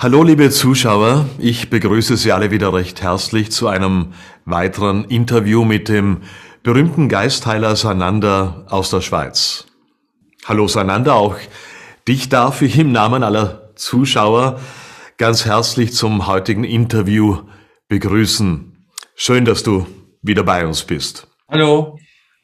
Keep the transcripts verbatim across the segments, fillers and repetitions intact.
Hallo liebe Zuschauer, ich begrüße Sie alle wieder recht herzlich zu einem weiteren Interview mit dem berühmten Geistheiler Sananda aus der Schweiz. Hallo Sananda, auch dich darf ich im Namen aller Zuschauer ganz herzlich zum heutigen Interview begrüßen. Schön, dass du wieder bei uns bist. Hallo.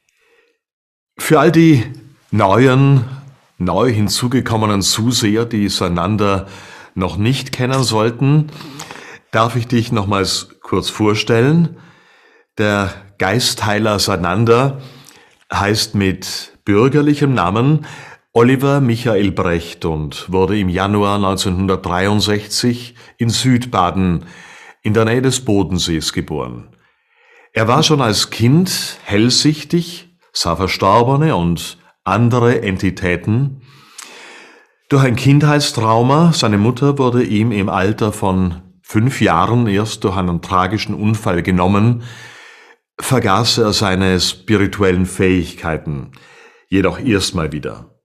Für all die neuen, neu hinzugekommenen Zuseher, die Sananda noch nicht kennen sollten, darf ich dich nochmals kurz vorstellen. Der Geistheiler Sananda heißt mit bürgerlichem Namen Oliver Michael Brecht und wurde im Januar neunzehnhundertdreiundsechzig in Südbaden in der Nähe des Bodensees geboren. Er war schon als Kind hellsichtig, sah Verstorbene und andere Entitäten. Durch ein Kindheitstrauma, seine Mutter wurde ihm im Alter von fünf Jahren erst durch einen tragischen Unfall genommen, vergaß er seine spirituellen Fähigkeiten, jedoch erstmal wieder.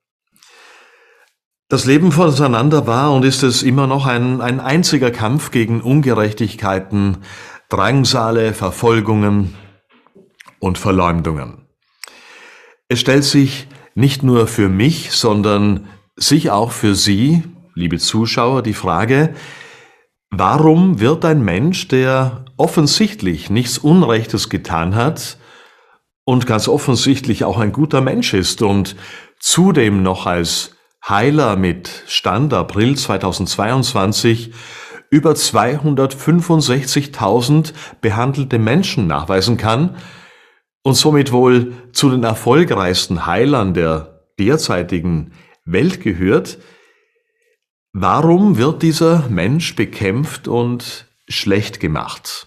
Das Leben von Sananda war und ist es immer noch ein, ein einziger Kampf gegen Ungerechtigkeiten, Drangsale, Verfolgungen und Verleumdungen. Es stellt sich nicht nur für mich, sondern sich auch für Sie, liebe Zuschauer, die Frage, warum wird ein Mensch, der offensichtlich nichts Unrechtes getan hat und ganz offensichtlich auch ein guter Mensch ist und zudem noch als Heiler mit Stand April zweitausendzweiundzwanzig über zweihundertfünfundsechzigtausend behandelte Menschen nachweisen kann und somit wohl zu den erfolgreichsten Heilern der derzeitigen Welt gehört, warum wird dieser Mensch bekämpft und schlecht gemacht?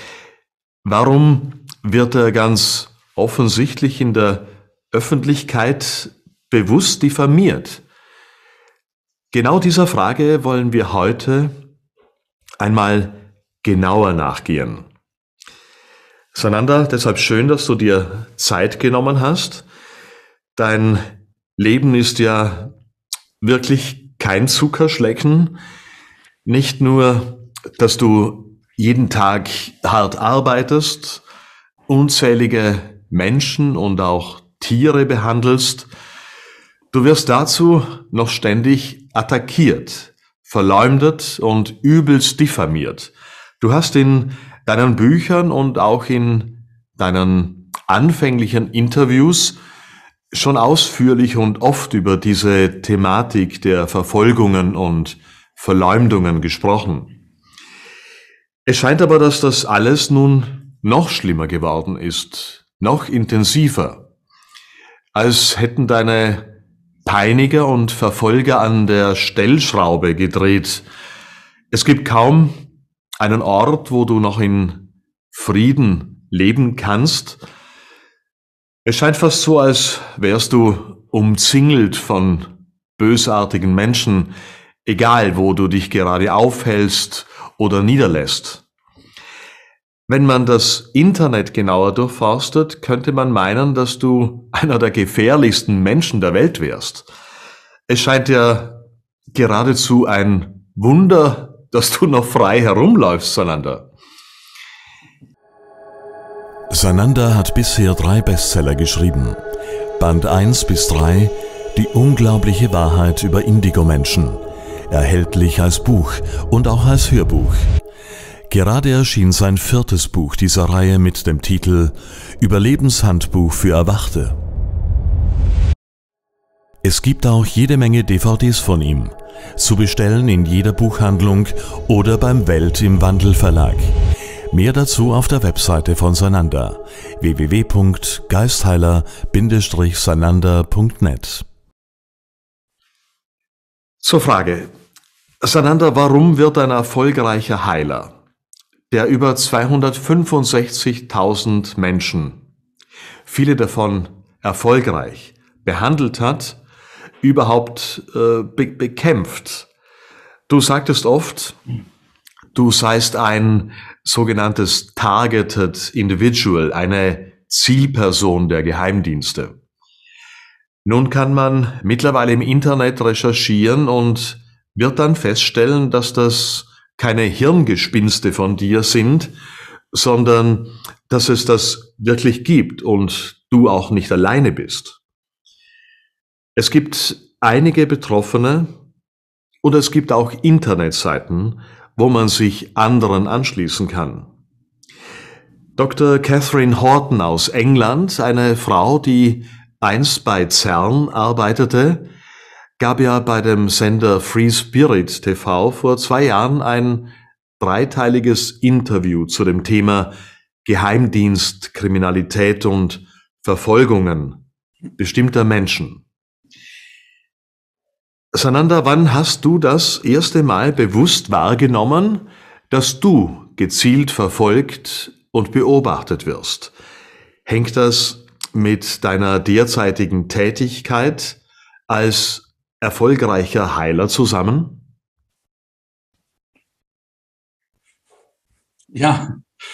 Warum wird er ganz offensichtlich in der Öffentlichkeit bewusst diffamiert? Genau dieser Frage wollen wir heute einmal genauer nachgehen. Sananda, deshalb schön, dass du dir Zeit genommen hast. Dein Leben ist ja wirklich kein Zuckerschlecken. Nicht nur, dass du jeden Tag hart arbeitest, unzählige Menschen und auch Tiere behandelst. Du wirst dazu noch ständig attackiert, verleumdet und übelst diffamiert. Du hast in deinen Büchern und auch in deinen anfänglichen Interviews schon ausführlich und oft über diese Thematik der Verfolgungen und Verleumdungen gesprochen. Es scheint aber, dass das alles nun noch schlimmer geworden ist, noch intensiver, als hätten deine Peiniger und Verfolger an der Stellschraube gedreht. Es gibt kaum einen Ort, wo du noch in Frieden leben kannst. Es scheint fast so, als wärst du umzingelt von bösartigen Menschen, egal wo du dich gerade aufhältst oder niederlässt. Wenn man das Internet genauer durchforstet, könnte man meinen, dass du einer der gefährlichsten Menschen der Welt wärst. Es scheint ja geradezu ein Wunder, dass du noch frei herumläufst, Sananda. Sananda hat bisher drei Bestseller geschrieben. Band eins bis drei, Die unglaubliche Wahrheit über Indigo-Menschen. Erhältlich als Buch und auch als Hörbuch. Gerade erschien sein viertes Buch dieser Reihe mit dem Titel Überlebenshandbuch für Erwachte. Es gibt auch jede Menge D V Ds von ihm, zu bestellen in jeder Buchhandlung oder beim Welt im Wandel Verlag. Mehr dazu auf der Webseite von Sananda w w w punkt geistheiler Bindestrich sananda punkt net. Zur Frage. Sananda, warum wird ein erfolgreicher Heiler, der über zweihundertfünfundsechzigtausend Menschen, viele davon erfolgreich, behandelt hat, überhaupt äh, be bekämpft? Du sagtest oft, du seist ein sogenanntes Targeted Individual, eine Zielperson der Geheimdienste. Nun kann man mittlerweile im Internet recherchieren und wird dann feststellen, dass das keine Hirngespinste von dir sind, sondern dass es das wirklich gibt und du auch nicht alleine bist. Es gibt einige Betroffene und es gibt auch Internetseiten, wo man sich anderen anschließen kann. Doktor Catherine Horton aus England, eine Frau, die einst bei CERN arbeitete, gab ja bei dem Sender Free Spirit T V vor zwei Jahren ein dreiteiliges Interview zu dem Thema Geheimdienst, Kriminalität und Verfolgungen bestimmter Menschen. Sananda, wann hast du das erste Mal bewusst wahrgenommen, dass du gezielt verfolgt und beobachtet wirst? Hängt das mit deiner derzeitigen Tätigkeit als erfolgreicher Heiler zusammen? Ja,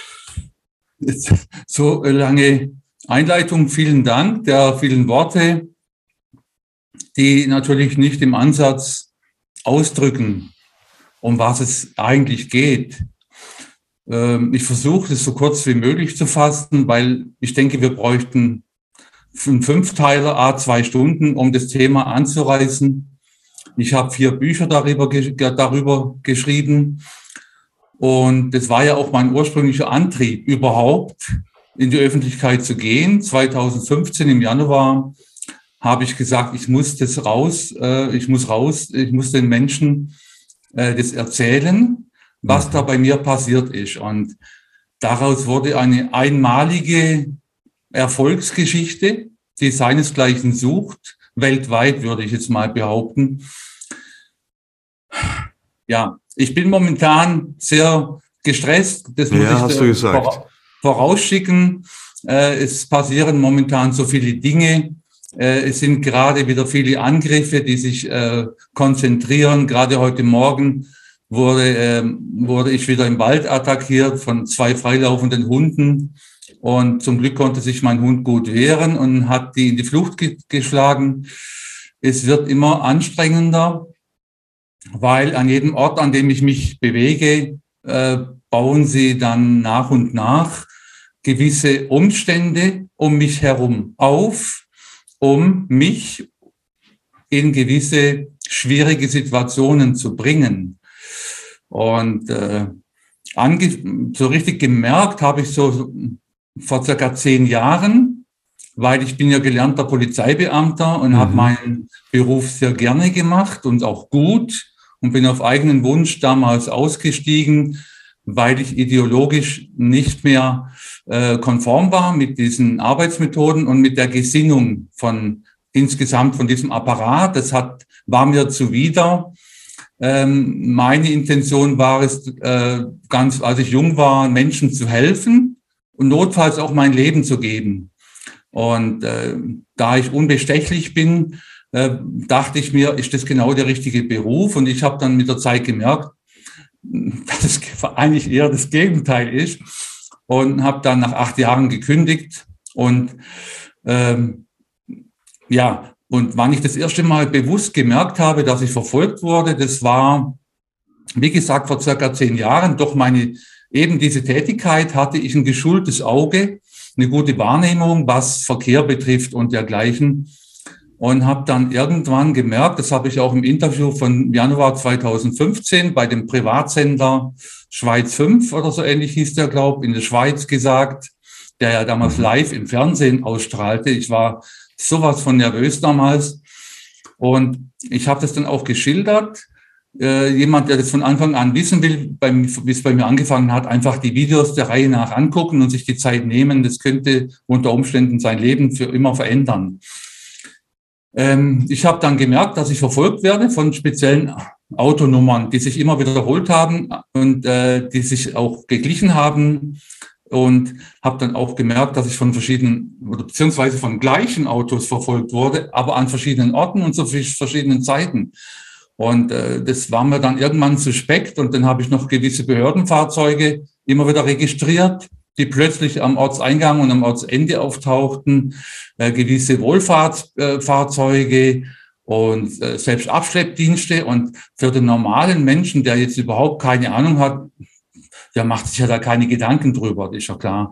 so lange Einleitung, vielen Dank der vielen Worte, die natürlich nicht im Ansatz ausdrücken, um was es eigentlich geht. Ich versuche es so kurz wie möglich zu fassen, weil ich denke, wir bräuchten einen Fünfteiler, a zwei Stunden, um das Thema anzureißen. Ich habe vier Bücher darüber, darüber geschrieben und das war ja auch mein ursprünglicher Antrieb, überhaupt in die Öffentlichkeit zu gehen. zweitausendfünfzehn im Januar habe ich gesagt, ich muss das raus, ich muss raus, ich muss den Menschen das erzählen, was da bei mir passiert ist. Und daraus wurde eine einmalige Erfolgsgeschichte, die seinesgleichen sucht, weltweit würde ich jetzt mal behaupten. Ja, ich bin momentan sehr gestresst, das muss ja, ich hast du gesagt. vorausschicken. Es passieren momentan so viele Dinge. Es sind gerade wieder viele Angriffe, die sich konzentrieren. Gerade heute Morgen wurde, wurde ich wieder im Wald attackiert von zwei freilaufenden Hunden. Und zum Glück konnte sich mein Hund gut wehren und hat die in die Flucht ge- geschlagen. Es wird immer anstrengender, weil an jedem Ort, an dem ich mich bewege, äh, bauen sie dann nach und nach gewisse Umstände um mich herum auf, um mich in gewisse schwierige Situationen zu bringen. Und äh, ange- so richtig gemerkt habe ich so vor circa zehn Jahren, weil ich bin ja gelernter Polizeibeamter und mhm. habe meinen Beruf sehr gerne gemacht und auch gut und bin auf eigenen Wunsch damals ausgestiegen, weil ich ideologisch nicht mehr äh, konform war mit diesen Arbeitsmethoden und mit der Gesinnung von insgesamt von diesem Apparat. Das hat, war mir zuwider. Ähm, meine Intention war es, äh, ganz, als ich jung war, Menschen zu helfen und notfalls auch mein Leben zu geben. Und äh, da ich unbestechlich bin, äh, dachte ich mir, ist das genau der richtige Beruf? Und ich habe dann mit der Zeit gemerkt, dass es eigentlich eher das Gegenteil ist. Und habe dann nach acht Jahren gekündigt. Und ähm, ja, und wann ich das erste Mal bewusst gemerkt habe, dass ich verfolgt wurde, das war, wie gesagt, vor circa zehn Jahren. Doch meine eben diese Tätigkeit hatte ich ein geschultes Auge, eine gute Wahrnehmung, was Verkehr betrifft und dergleichen. Und habe dann irgendwann gemerkt, das habe ich auch im Interview von Januar zweitausendfünfzehn bei dem Privatsender Schweiz fünf oder so ähnlich hieß der, glaube ich, in der Schweiz gesagt, der ja damals live im Fernsehen ausstrahlte. Ich war sowas von nervös damals. Und ich habe das dann auch geschildert. Äh, jemand, der das von Anfang an wissen will, beim, wie es bei mir angefangen hat, einfach die Videos der Reihe nach angucken und sich die Zeit nehmen. Das könnte unter Umständen sein Leben für immer verändern. Ähm, ich habe dann gemerkt, dass ich verfolgt werde von speziellen Autonummern, die sich immer wiederholt haben und äh, die sich auch geglichen haben. Und habe dann auch gemerkt, dass ich von verschiedenen oder beziehungsweise von gleichen Autos verfolgt wurde, aber an verschiedenen Orten und zu verschiedenen Zeiten. Und äh, das war mir dann irgendwann suspekt. Und dann habe ich noch gewisse Behördenfahrzeuge immer wieder registriert, die plötzlich am Ortseingang und am Ortsende auftauchten, äh, gewisse Wohlfahrtsfahrzeuge. Äh, und äh, selbst Abschleppdienste. Und für den normalen Menschen, der jetzt überhaupt keine Ahnung hat, der macht sich ja da keine Gedanken drüber, das ist ja klar.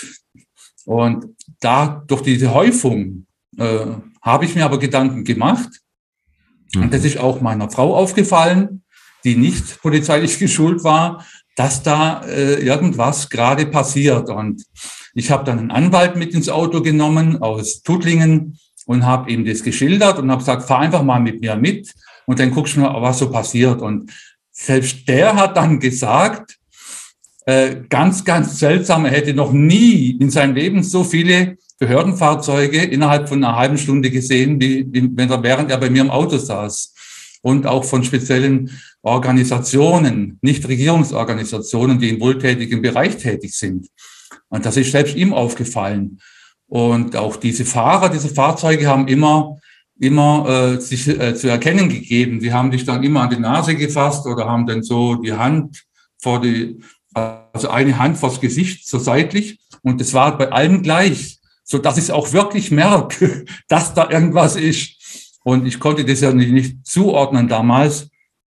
Und da durch diese Häufung äh, habe ich mir aber Gedanken gemacht. Mhm. Und das ist auch meiner Frau aufgefallen, die nicht polizeilich geschult war, dass da äh, irgendwas gerade passiert. Und ich habe dann einen Anwalt mit ins Auto genommen aus Tuttlingen und habe ihm das geschildert und habe gesagt, fahr einfach mal mit mir mit und dann guckst du mal, was so passiert. Und selbst der hat dann gesagt, äh, ganz, ganz seltsam, er hätte noch nie in seinem Leben so viele Behördenfahrzeuge innerhalb von einer halben Stunde gesehen, wie, wie wenn er, während er bei mir im Auto saß. Und auch von speziellen Organisationen, Nichtregierungsorganisationen, die im wohltätigen Bereich tätig sind. Und das ist selbst ihm aufgefallen. Und auch diese Fahrer, diese Fahrzeuge haben immer, immer äh, sich äh, zu erkennen gegeben. Die haben sich dann immer an die Nase gefasst oder haben dann so die Hand vor die, also eine Hand vors Gesicht, so seitlich. Und das war bei allen gleich, so dass ich es auch wirklich merke, dass da irgendwas ist. Und ich konnte das ja nicht, nicht zuordnen damals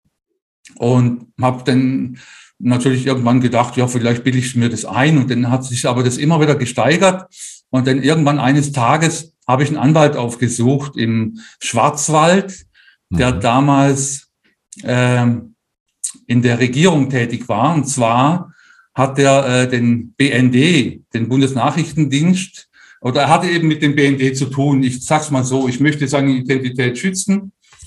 und habe dann natürlich irgendwann gedacht, ja, vielleicht bilde ich mir das ein. Und dann hat sich aber das immer wieder gesteigert. Und dann irgendwann eines Tages habe ich einen Anwalt aufgesucht im Schwarzwald, der mhm. damals äh, in der Regierung tätig war. Und zwar hat er äh, den B N D, den Bundesnachrichtendienst, oder er hatte eben mit dem B N D zu tun. Ich sag's mal so, ich möchte seine Identität schützen.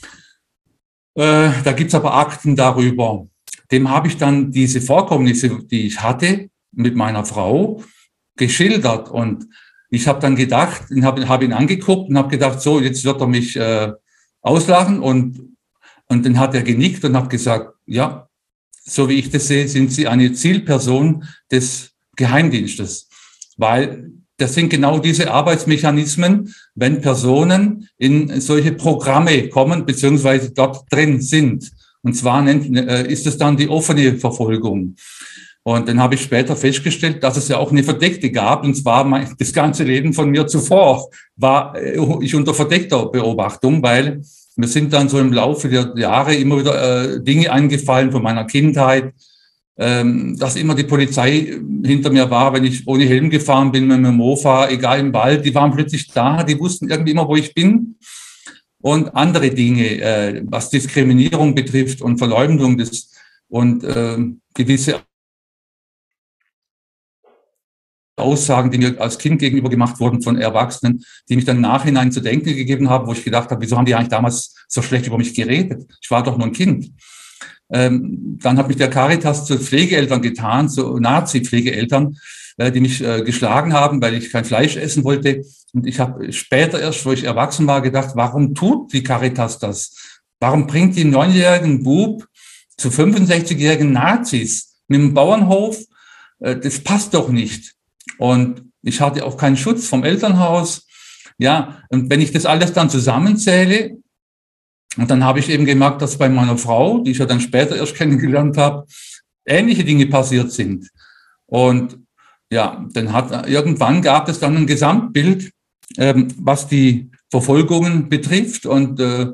Äh, da gibt's aber Akten darüber. Dem habe ich dann diese Vorkommnisse, die ich hatte mit meiner Frau, geschildert. Und ich habe dann gedacht, habe hab ihn angeguckt und habe gedacht, so, jetzt wird er mich äh, auslachen. Und, und dann hat er genickt und hat gesagt, ja, so wie ich das sehe, sind Sie eine Zielperson des Geheimdienstes. Weil das sind genau diese Arbeitsmechanismen, wenn Personen in solche Programme kommen, beziehungsweise dort drin sind. Und zwar nennt, äh, ist es dann die offene Verfolgung. Und dann habe ich später festgestellt, dass es ja auch eine Verdeckte gab. Und zwar mein, das ganze Leben von mir zuvor war äh, ich unter verdeckter Beobachtung, weil mir sind dann so im Laufe der Jahre immer wieder äh, Dinge eingefallen von meiner Kindheit, ähm, dass immer die Polizei hinter mir war, wenn ich ohne Helm gefahren bin mit meinem Mofa, egal im Wald, die waren plötzlich da, die wussten irgendwie immer, wo ich bin. Und andere Dinge, äh, was Diskriminierung betrifft und Verleumdung des, und äh, gewisse Aussagen, die mir als Kind gegenüber gemacht wurden von Erwachsenen, die mich dann im Nachhinein zu denken gegeben haben, wo ich gedacht habe, wieso haben die eigentlich damals so schlecht über mich geredet? Ich war doch nur ein Kind. Ähm, dann hat mich der Caritas zu Pflegeeltern getan, zu Nazi-Pflegeeltern, äh, die mich äh, geschlagen haben, weil ich kein Fleisch essen wollte. Und ich habe später erst, wo ich erwachsen war, gedacht, warum tut die Caritas das? Warum bringt die einen neunjährigen Bub zu fünfundsechzigjährigen Nazis mit dem Bauernhof? Äh, das passt doch nicht. Und ich hatte auch keinen Schutz vom Elternhaus. Ja, und wenn ich das alles dann zusammenzähle, und dann habe ich eben gemerkt, dass bei meiner Frau, die ich ja dann später erst kennengelernt habe, ähnliche Dinge passiert sind. Und ja, dann hat irgendwann gab es dann ein Gesamtbild, ähm, was die Verfolgungen betrifft. Und äh,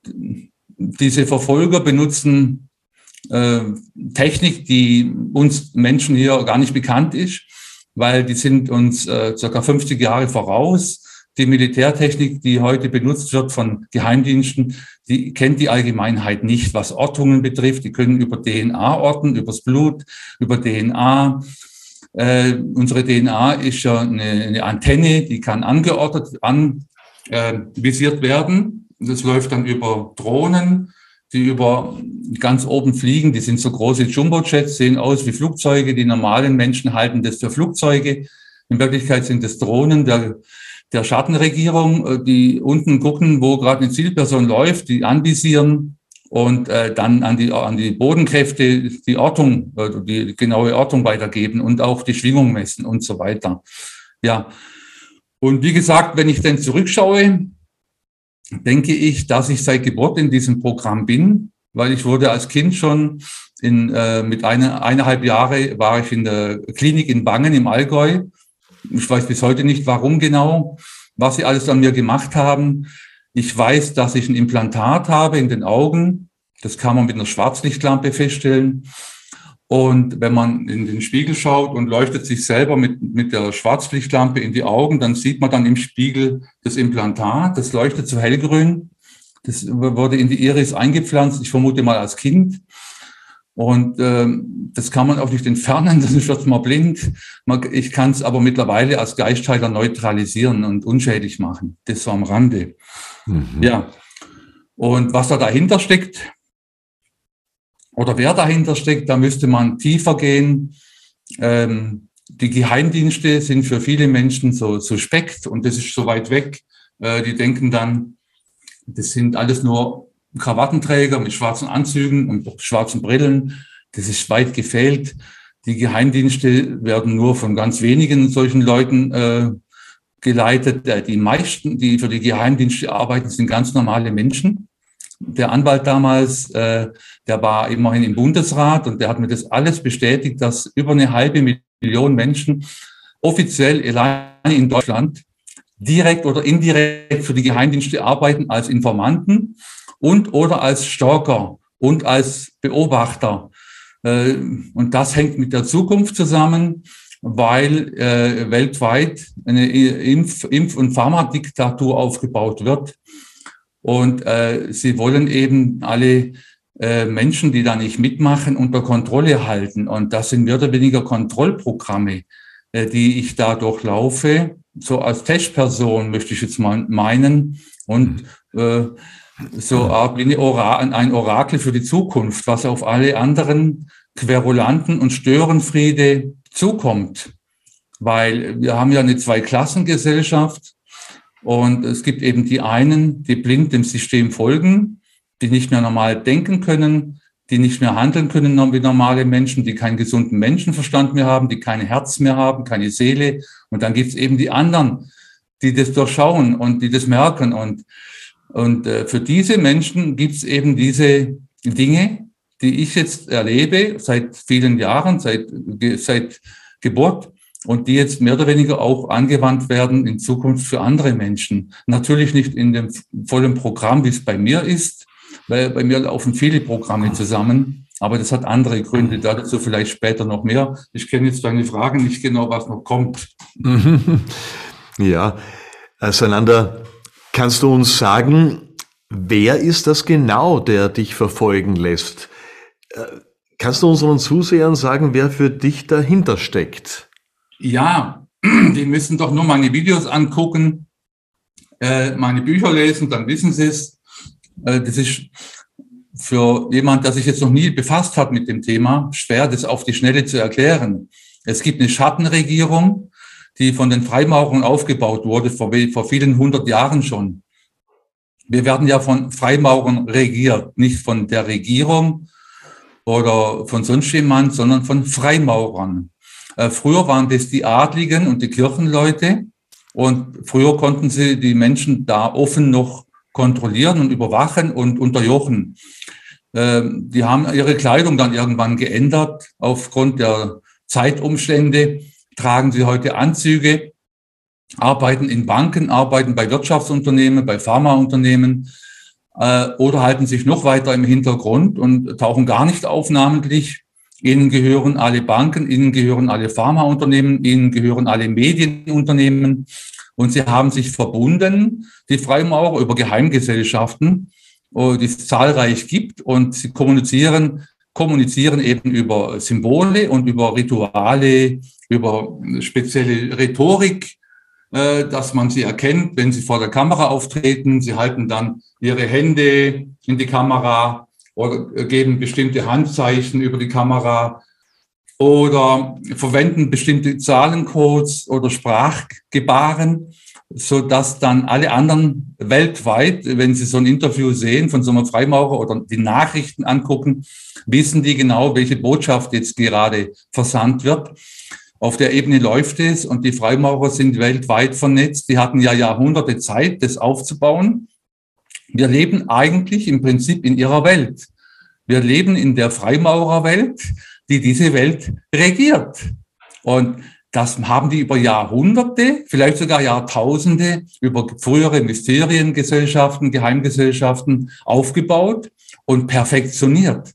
diese Verfolger benutzen äh, Technik, die uns Menschen hier gar nicht bekannt ist, weil die sind uns äh, circa fünfzig Jahre voraus. Die Militärtechnik, die heute benutzt wird von Geheimdiensten, die kennt die Allgemeinheit nicht, was Ortungen betrifft. Die können über D N A orten, übers Blut, über D N A. Äh, unsere D N A ist ja eine, eine Antenne, die kann angeordnet, anvisiert äh, werden. Das läuft dann über Drohnen, die über ganz oben fliegen. Die sind so große Jumbojets, sehen aus wie Flugzeuge. Die normalen Menschen halten das für Flugzeuge. In Wirklichkeit sind das Drohnen der, der Schattenregierung, die unten gucken, wo gerade eine Zielperson läuft, die anvisieren und äh, dann an die, an die Bodenkräfte die Ortung, äh, die genaue Ortung weitergeben und auch die Schwingung messen und so weiter. Ja. Und wie gesagt, wenn ich dann zurückschaue, denke ich, dass ich seit Geburt in diesem Programm bin, weil ich wurde als Kind schon in, äh, mit eine, eineinhalb Jahre war ich in der Klinik in Wangen im Allgäu. Ich weiß bis heute nicht, warum genau, was sie alles an mir gemacht haben. Ich weiß, dass ich ein Implantat habe in den Augen. Das kann man mit einer Schwarzlichtlampe feststellen. Und wenn man in den Spiegel schaut und leuchtet sich selber mit, mit der Schwarzlichtlampe in die Augen, dann sieht man dann im Spiegel das Implantat. Das leuchtet so hellgrün. Das wurde in die Iris eingepflanzt, ich vermute mal als Kind. Und ähm, das kann man auch nicht entfernen, das wird mal blind. Man, ich kann es aber mittlerweile als Geistheiler neutralisieren und unschädlich machen. Das so am Rande. Mhm. Ja. Und was da dahinter steckt, oder wer dahinter steckt, da müsste man tiefer gehen. Ähm, die Geheimdienste sind für viele Menschen so suspekt und das ist so weit weg. Äh, die denken dann, das sind alles nur Krawattenträger mit schwarzen Anzügen und schwarzen Brillen. Das ist weit gefehlt. Die Geheimdienste werden nur von ganz wenigen solchen Leuten äh, geleitet. Die meisten, die für die Geheimdienste arbeiten, sind ganz normale Menschen. Der Anwalt damals, äh, der war immerhin im Bundesrat und der hat mir das alles bestätigt, dass über eine halbe Million Menschen offiziell allein in Deutschland direkt oder indirekt für die Geheimdienste arbeiten als Informanten und oder als Stalker und als Beobachter. Äh, und das hängt mit der Zukunft zusammen, weil äh, weltweit eine Impf-, Impf- und Pharmadiktatur aufgebaut wird. Und äh, sie wollen eben alle äh, Menschen, die da nicht mitmachen, unter Kontrolle halten. Und das sind mehr oder weniger Kontrollprogramme, äh, die ich da durchlaufe. So als Testperson möchte ich jetzt mal meinen. Und äh, so bin ich ein Orakel für die Zukunft, was auf alle anderen Querulanten und Störenfriede zukommt. Weil wir haben ja eine Zweiklassengesellschaft. Und es gibt eben die einen, die blind dem System folgen, die nicht mehr normal denken können, die nicht mehr handeln können wie normale Menschen, die keinen gesunden Menschenverstand mehr haben, die kein Herz mehr haben, keine Seele. Und dann gibt es eben die anderen, die das durchschauen und die das merken. Und, und äh, für diese Menschen gibt es eben diese Dinge, die ich jetzt erlebe seit vielen Jahren, seit, seit Geburt. Und die jetzt mehr oder weniger auch angewandt werden in Zukunft für andere Menschen. Natürlich nicht in dem vollen Programm, wie es bei mir ist, weil bei mir laufen viele Programme zusammen, aber das hat andere Gründe, dazu vielleicht später noch mehr. Ich kenne jetzt deine Frage nicht genau, was noch kommt. Ja, Sananda, kannst du uns sagen, wer ist das genau, der dich verfolgen lässt? Kannst du unseren Zusehern sagen, wer für dich dahinter steckt? Ja, die müssen doch nur meine Videos angucken, äh, meine Bücher lesen, dann wissen sie es. Äh, das ist für jemand, der sich jetzt noch nie befasst hat mit dem Thema, schwer, das auf die Schnelle zu erklären. Es gibt eine Schattenregierung, die von den Freimaurern aufgebaut wurde, vor, vor vielen hundert Jahren schon. Wir werden ja von Freimaurern regiert, nicht von der Regierung oder von sonst jemand, sondern von Freimaurern. Früher waren das die Adligen und die Kirchenleute und früher konnten sie die Menschen da offen noch kontrollieren und überwachen und unterjochen. Die haben ihre Kleidung dann irgendwann geändert. Aufgrund der Zeitumstände tragen sie heute Anzüge, arbeiten in Banken, arbeiten bei Wirtschaftsunternehmen, bei Pharmaunternehmen oder halten sich noch weiter im Hintergrund und tauchen gar nicht auf namentlich. Ihnen gehören alle Banken, ihnen gehören alle Pharmaunternehmen, ihnen gehören alle Medienunternehmen. Und sie haben sich verbunden, die Freimaurer, über Geheimgesellschaften, die es zahlreich gibt. Und sie kommunizieren, kommunizieren eben über Symbole und über Rituale, über spezielle Rhetorik, dass man sie erkennt, wenn sie vor der Kamera auftreten. Sie halten dann ihre Hände in die Kamera oder geben bestimmte Handzeichen über die Kamera oder verwenden bestimmte Zahlencodes oder Sprachgebaren, so dass dann alle anderen weltweit, wenn sie so ein Interview sehen von so einem Freimaurer oder die Nachrichten angucken, wissen die genau, welche Botschaft jetzt gerade versandt wird. Auf der Ebene läuft es und die Freimaurer sind weltweit vernetzt. Die hatten ja Jahrhunderte Zeit, das aufzubauen. Wir leben eigentlich im Prinzip in ihrer Welt. Wir leben in der Freimaurerwelt, die diese Welt regiert. Und das haben die über Jahrhunderte, vielleicht sogar Jahrtausende, über frühere Mysteriengesellschaften, Geheimgesellschaften aufgebaut und perfektioniert.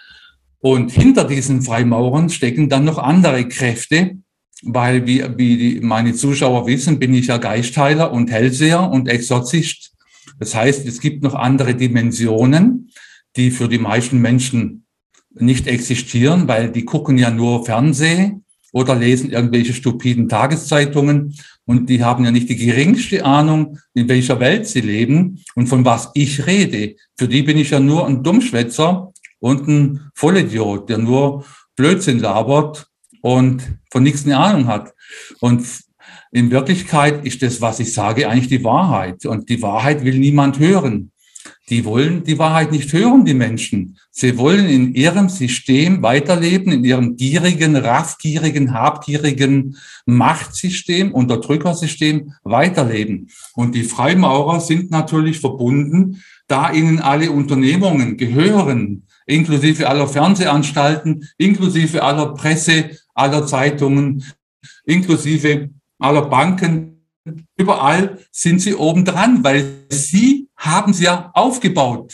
Und hinter diesen Freimaurern stecken dann noch andere Kräfte, weil, wie, wie die, meine Zuschauer wissen, bin ich ja Geistheiler und Hellseher und Exorzist. Das heißt, es gibt noch andere Dimensionen, die für die meisten Menschen nicht existieren, weil die gucken ja nur Fernsehen oder lesen irgendwelche stupiden Tageszeitungen und die haben ja nicht die geringste Ahnung, in welcher Welt sie leben und von was ich rede. Für die bin ich ja nur ein Dummschwätzer und ein Vollidiot, der nur Blödsinn labert und von nichts eine Ahnung hat. Und in Wirklichkeit ist das, was ich sage, eigentlich die Wahrheit. Und die Wahrheit will niemand hören. Die wollen die Wahrheit nicht hören, die Menschen. Sie wollen in ihrem System weiterleben, in ihrem gierigen, raffgierigen, habgierigen Machtsystem, Unterdrückersystem weiterleben. Und die Freimaurer sind natürlich verbunden, da ihnen alle Unternehmungen gehören, inklusive aller Fernsehanstalten, inklusive aller Presse, aller Zeitungen, inklusive aller Banken. Überall sind sie obendran, weil sie haben es ja aufgebaut.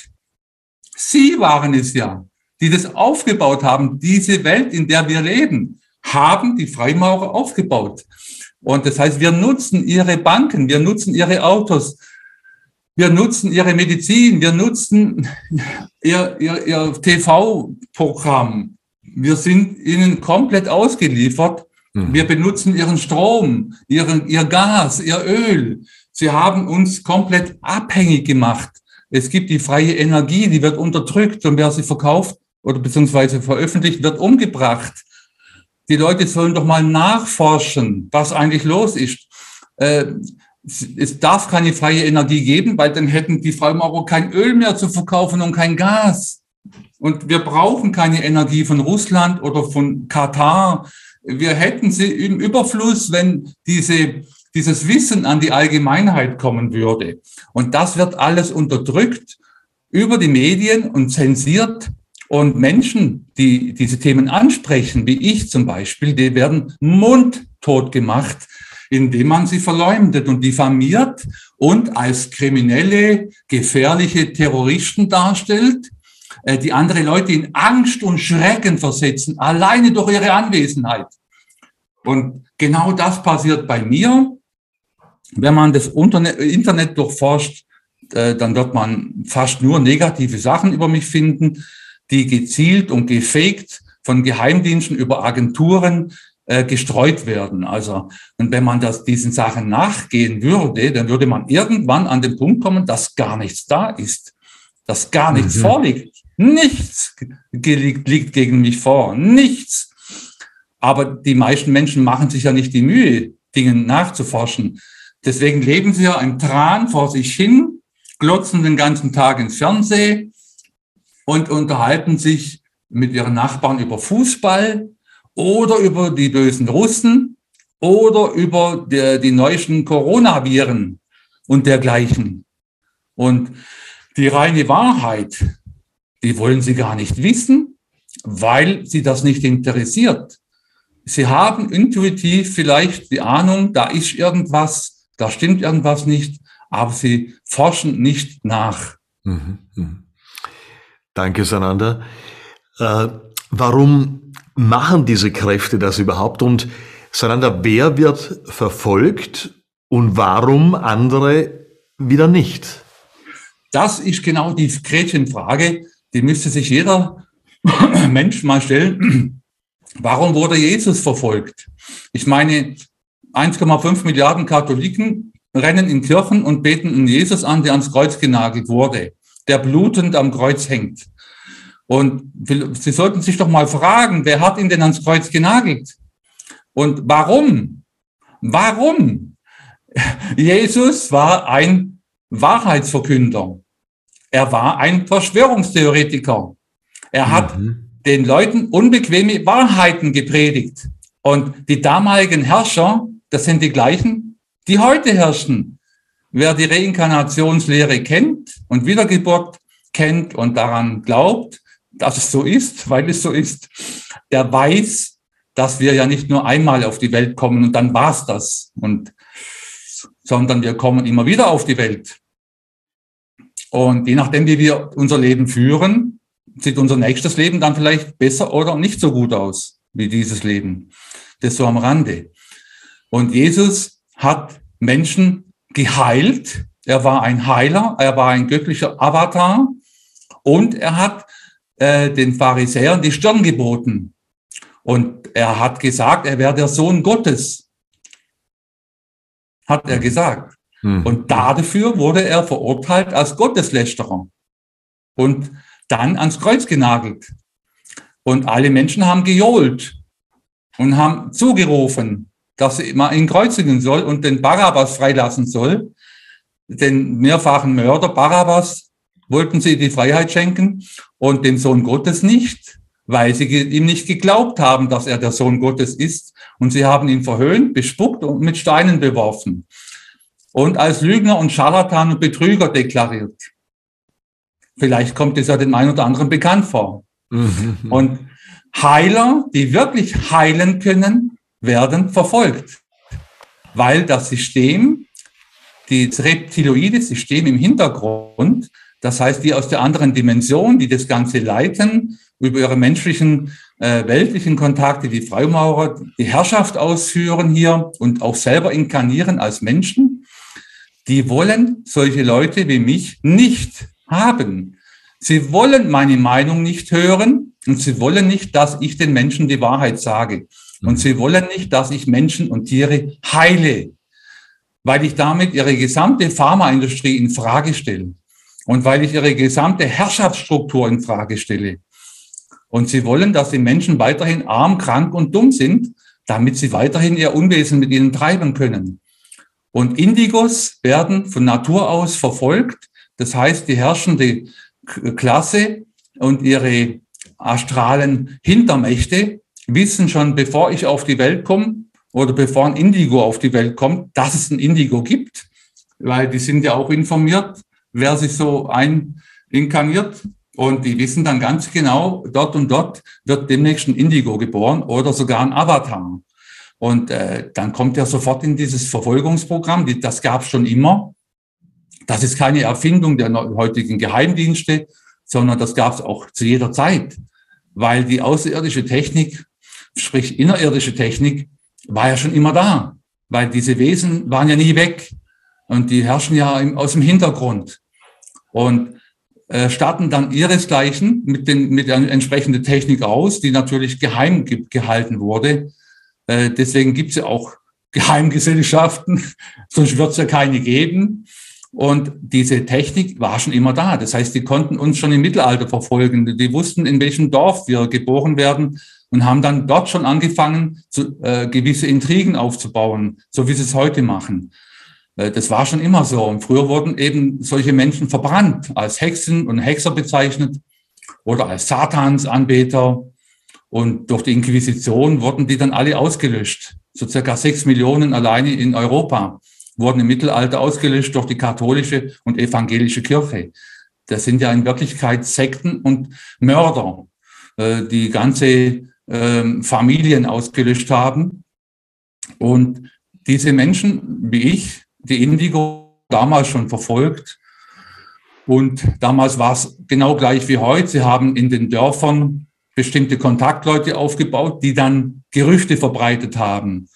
Sie waren es ja, die das aufgebaut haben. Diese Welt, in der wir leben, haben die Freimaurer aufgebaut. Und das heißt, wir nutzen ihre Banken, wir nutzen ihre Autos, wir nutzen ihre Medizin, wir nutzen ihr, ihr, ihr T V-Programm. Wir sind ihnen komplett ausgeliefert. Wir benutzen ihren Strom, ihren, ihr Gas, ihr Öl. Sie haben uns komplett abhängig gemacht. Es gibt die freie Energie, die wird unterdrückt und wer sie verkauft oder beziehungsweise veröffentlicht, wird umgebracht. Die Leute sollen doch mal nachforschen, was eigentlich los ist. Äh, es darf keine freie Energie geben, weil dann hätten die Freimaurer kein Öl mehr zu verkaufen und kein Gas. Und wir brauchen keine Energie von Russland oder von Katar. Wir hätten sie im Überfluss, wenn diese, dieses Wissen an die Allgemeinheit kommen würde. Und das wird alles unterdrückt über die Medien und zensiert. Und Menschen, die diese Themen ansprechen, wie ich zum Beispiel, die werden mundtot gemacht, indem man sie verleumdet und diffamiert und als kriminelle, gefährliche Terroristen darstellt, die andere Leute in Angst und Schrecken versetzen, alleine durch ihre Anwesenheit. Und genau das passiert bei mir. Wenn man das Internet durchforscht, dann wird man fast nur negative Sachen über mich finden, die gezielt und gefaked von Geheimdiensten über Agenturen gestreut werden. Also, und wenn man das, diesen Sachen nachgehen würde, dann würde man irgendwann an den Punkt kommen, dass gar nichts da ist, dass gar nichts mhm. vorliegt. Nichts liegt, liegt gegen mich vor, nichts. Aber die meisten Menschen machen sich ja nicht die Mühe, Dinge nachzuforschen. Deswegen leben sie ja im Tran vor sich hin, glotzen den ganzen Tag ins Fernsehen und unterhalten sich mit ihren Nachbarn über Fußball oder über die bösen Russen oder über die, die neuesten Coronaviren und dergleichen. Und die reine Wahrheit, die wollen sie gar nicht wissen, weil sie das nicht interessiert. Sie haben intuitiv vielleicht die Ahnung, da ist irgendwas, da stimmt irgendwas nicht, aber sie forschen nicht nach. Mhm, mh. Danke, Sananda. Äh, warum machen diese Kräfte das überhaupt? Und Sananda, wer wird verfolgt und warum andere wieder nicht? Das ist genau die Gretchenfrage, die müsste sich jeder Mensch mal stellen. Warum wurde Jesus verfolgt? Ich meine, eins Komma fünf Milliarden Katholiken rennen in Kirchen und beten einen Jesus an, der ans Kreuz genagelt wurde, der blutend am Kreuz hängt. Und Sie sollten sich doch mal fragen, wer hat ihn denn ans Kreuz genagelt? Und warum? Warum? Jesus war ein Wahrheitsverkünder. Er war ein Verschwörungstheoretiker. Er hat mhm. den Leuten unbequeme Wahrheiten gepredigt. Und die damaligen Herrscher, das sind die gleichen, die heute herrschen. Wer die Reinkarnationslehre kennt und Wiedergeburt kennt und daran glaubt, dass es so ist, weil es so ist, der weiß, dass wir ja nicht nur einmal auf die Welt kommen und dann war's das, und, sondern wir kommen immer wieder auf die Welt. Und je nachdem, wie wir unser Leben führen, sieht unser nächstes Leben dann vielleicht besser oder nicht so gut aus wie dieses Leben. Das so am Rande. Und Jesus hat Menschen geheilt. Er war ein Heiler, er war ein göttlicher Avatar und er hat äh, den Pharisäern die Stirn geboten. Und er hat gesagt, er wäre der Sohn Gottes. Hat er gesagt. Mhm. Und dafür wurde er verurteilt als Gotteslästerer und dann ans Kreuz genagelt. Und alle Menschen haben gejohlt und haben zugerufen, dass man ihn kreuzigen soll und den Barabbas freilassen soll. Den mehrfachen Mörder Barabbas wollten sie die Freiheit schenken und dem Sohn Gottes nicht, weil sie ihm nicht geglaubt haben, dass er der Sohn Gottes ist. Und sie haben ihn verhöhnt, bespuckt und mit Steinen beworfen und als Lügner und Scharlatan und Betrüger deklariert. Vielleicht kommt es ja dem einen oder anderen bekannt vor. Mhm. Und Heiler, die wirklich heilen können, werden verfolgt, weil das System, das reptiloide System im Hintergrund, das heißt, die aus der anderen Dimension, die das Ganze leiten, über ihre menschlichen, äh, weltlichen Kontakte, die Freimaurer, die Herrschaft ausführen hier und auch selber inkarnieren als Menschen, die wollen solche Leute wie mich nicht haben. Sie wollen meine Meinung nicht hören und sie wollen nicht, dass ich den Menschen die Wahrheit sage. Und sie wollen nicht, dass ich Menschen und Tiere heile, weil ich damit ihre gesamte Pharmaindustrie in Frage stelle und weil ich ihre gesamte Herrschaftsstruktur in Frage stelle. Und sie wollen, dass die Menschen weiterhin arm, krank und dumm sind, damit sie weiterhin ihr Unwesen mit ihnen treiben können. Und Indigos werden von Natur aus verfolgt. Das heißt, die herrschende Klasse und ihre astralen Hintermächte wissen schon, bevor ich auf die Welt komme oder bevor ein Indigo auf die Welt kommt, dass es ein Indigo gibt, weil die sind ja auch informiert, wer sich so eininkarniert, und die wissen dann ganz genau, dort und dort wird demnächst ein Indigo geboren oder sogar ein Avatar. Und äh, dann kommt er sofort in dieses Verfolgungsprogramm, die, das gab es schon immer. Das ist keine Erfindung der heutigen Geheimdienste, sondern das gab es auch zu jeder Zeit, weil die außerirdische Technik, sprich innerirdische Technik, war ja schon immer da, weil diese Wesen waren ja nie weg und die herrschen ja im, aus dem Hintergrund und äh, starten dann ihresgleichen mit, den, mit der entsprechenden Technik aus, die natürlich geheim ge- gehalten wurde. Äh, deswegen gibt es ja auch Geheimgesellschaften, sonst wird es ja keine geben. Und diese Technik war schon immer da. Das heißt, die konnten uns schon im Mittelalter verfolgen. Die wussten, in welchem Dorf wir geboren werden und haben dann dort schon angefangen, zu, äh, gewisse Intrigen aufzubauen, so wie sie es heute machen. Äh, das war schon immer so. Und früher wurden eben solche Menschen verbrannt, als Hexen und Hexer bezeichnet oder als Satansanbeter. Und durch die Inquisition wurden die dann alle ausgelöscht. So circa sechs Millionen alleine in Europa wurden im Mittelalter ausgelöscht durch die katholische und evangelische Kirche. Das sind ja in Wirklichkeit Sekten und Mörder, die ganze Familien ausgelöscht haben. Und diese Menschen, wie ich, die Indigo, damals schon verfolgt. Und damals war es genau gleich wie heute. Sie haben in den Dörfern bestimmte Kontaktleute aufgebaut, die dann Gerüchte verbreitet haben.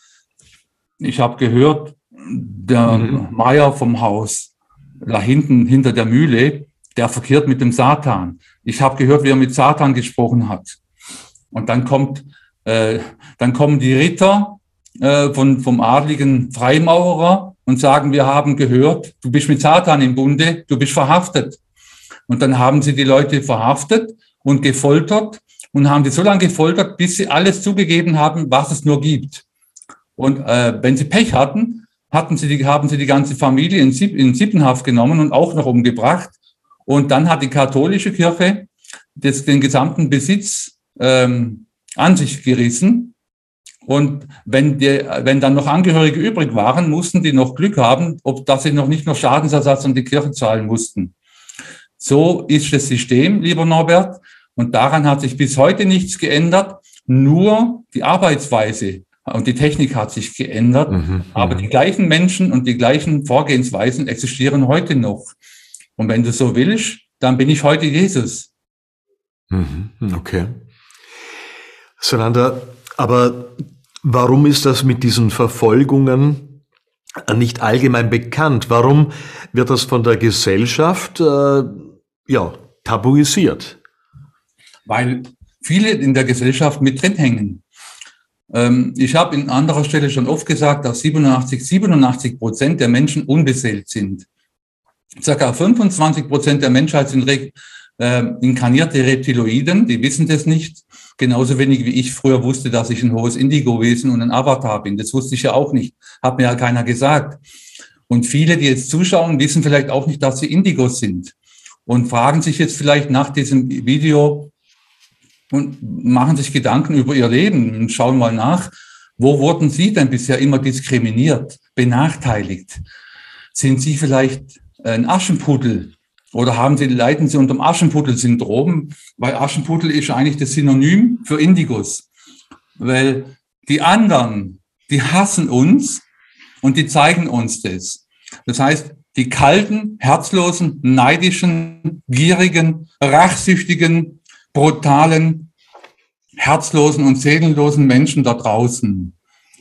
Ich habe gehört, der mhm. Meier vom Haus, da hinten, hinter der Mühle, der verkehrt mit dem Satan. Ich habe gehört, wie er mit Satan gesprochen hat. Und dann kommt, äh, dann kommen die Ritter äh, von, vom adligen Freimaurer und sagen, wir haben gehört, du bist mit Satan im Bunde, du bist verhaftet. Und dann haben sie die Leute verhaftet und gefoltert und haben die so lange gefoltert, bis sie alles zugegeben haben, was es nur gibt. Und äh, wenn sie Pech hatten, hatten sie die, haben sie die ganze Familie in, Sieb, in Sippenhaft genommen und auch noch umgebracht. Und dann hat die katholische Kirche das, den gesamten Besitz ähm, an sich gerissen. Und wenn, die, wenn dann noch Angehörige übrig waren, mussten die noch Glück haben, ob dass sie noch nicht noch Schadensersatz an die Kirche zahlen mussten. So ist das System, lieber Norbert. Und daran hat sich bis heute nichts geändert. nur die Arbeitsweise und die Technik hat sich geändert, mhm, aber die gleichen Menschen und die gleichen Vorgehensweisen existieren heute noch. Und wenn du so willst, dann bin ich heute Jesus. Okay. Sananda, aber warum ist das mit diesen Verfolgungen nicht allgemein bekannt? Warum wird das von der Gesellschaft äh, ja, tabuisiert? Weil viele in der Gesellschaft mit drin hängen. Ähm, ich habe an anderer Stelle schon oft gesagt, dass siebenundachtzig Prozent der Menschen unbeseelt sind. Circa fünfundzwanzig Prozent der Menschheit sind re- äh, inkarnierte Reptiloiden, die wissen das nicht. Genauso wenig wie ich früher wusste, dass ich ein hohes Indigo-Wesen und ein Avatar bin. Das wusste ich ja auch nicht. Hat mir ja keiner gesagt. Und viele, die jetzt zuschauen, wissen vielleicht auch nicht, dass sie Indigos sind. Und fragen sich jetzt vielleicht nach diesem Video und machen sich Gedanken über ihr Leben und schauen mal nach, wo wurden sie denn bisher immer diskriminiert, benachteiligt? Sind sie vielleicht ein Aschenputtel? Oder haben sie, leiden sie unter dem Aschenputtel-Syndrom? Weil Aschenputtel ist eigentlich das Synonym für Indigos. Weil die anderen, die hassen uns und die zeigen uns das. Das heißt, die kalten, herzlosen, neidischen, gierigen, rachsüchtigen, brutalen, herzlosen und seelenlosen Menschen da draußen,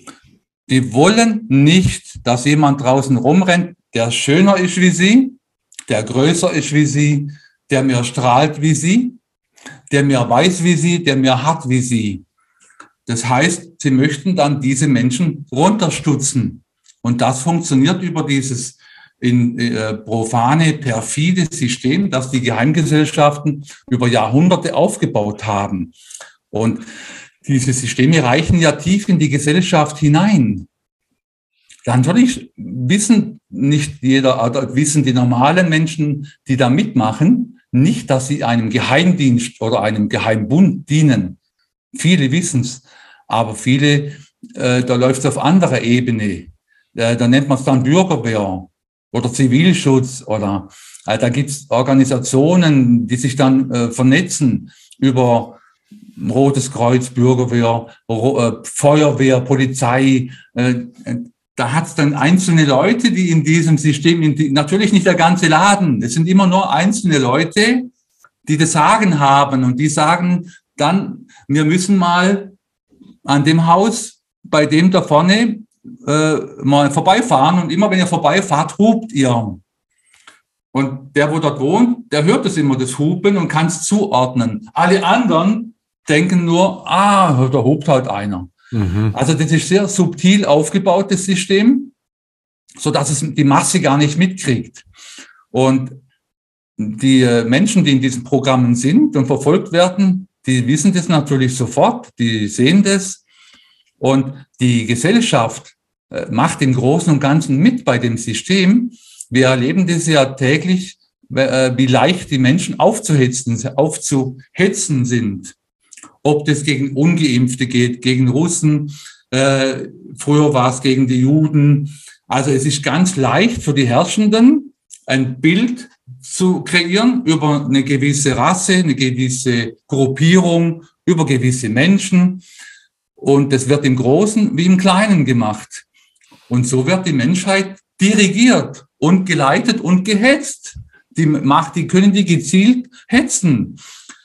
die wollen nicht, dass jemand draußen rumrennt, der schöner ist wie sie, der größer ist wie sie, der mehr strahlt wie sie, der mehr weiß wie sie, der mehr hat wie sie. Das heißt, sie möchten dann diese Menschen runterstutzen. Und das funktioniert über dieses in, äh, profane, perfide System, das die Geheimgesellschaften über Jahrhunderte aufgebaut haben. Und diese Systeme reichen ja tief in die Gesellschaft hinein. Dann natürlich wissen nicht jeder, oder wissen die normalen Menschen, die da mitmachen, nicht, dass sie einem Geheimdienst oder einem Geheimbund dienen. Viele wissen es, aber viele, äh, da läuft es auf anderer Ebene. Äh, da nennt man es dann Bürgerwehr oder Zivilschutz oder äh, da gibt es Organisationen, die sich dann äh, vernetzen über Rotes Kreuz, Bürgerwehr, Ro- äh, Feuerwehr, Polizei. Äh, Da hat es dann einzelne Leute, die in diesem System, in die, natürlich nicht der ganze Laden, es sind immer nur einzelne Leute, die das Sagen haben und die sagen dann, wir müssen mal an dem Haus bei dem da vorne äh, mal vorbeifahren und immer wenn ihr vorbeifahrt, hupt ihr. Und der, wo dort wohnt, der hört das immer, das Hupen und kann es zuordnen. Alle anderen denken nur, ah, da hupt halt einer. Mhm. Also das ist sehr subtil aufgebaut, das System, so dass es die Masse gar nicht mitkriegt. Und die Menschen, die in diesen Programmen sind und verfolgt werden, die wissen das natürlich sofort, die sehen das. Und die Gesellschaft macht im Großen und Ganzen mit bei dem System. Wir erleben das ja täglich, wie leicht die Menschen aufzuhetzen, aufzuhetzen sind. Ob das gegen Ungeimpfte geht, gegen Russen, äh, früher war es gegen die Juden. Also es ist ganz leicht für die Herrschenden, ein Bild zu kreieren über eine gewisse Rasse, eine gewisse Gruppierung, über gewisse Menschen. Und das wird im Großen wie im Kleinen gemacht. Und so wird die Menschheit dirigiert und geleitet und gehetzt. Die Macht, die können die gezielt hetzen.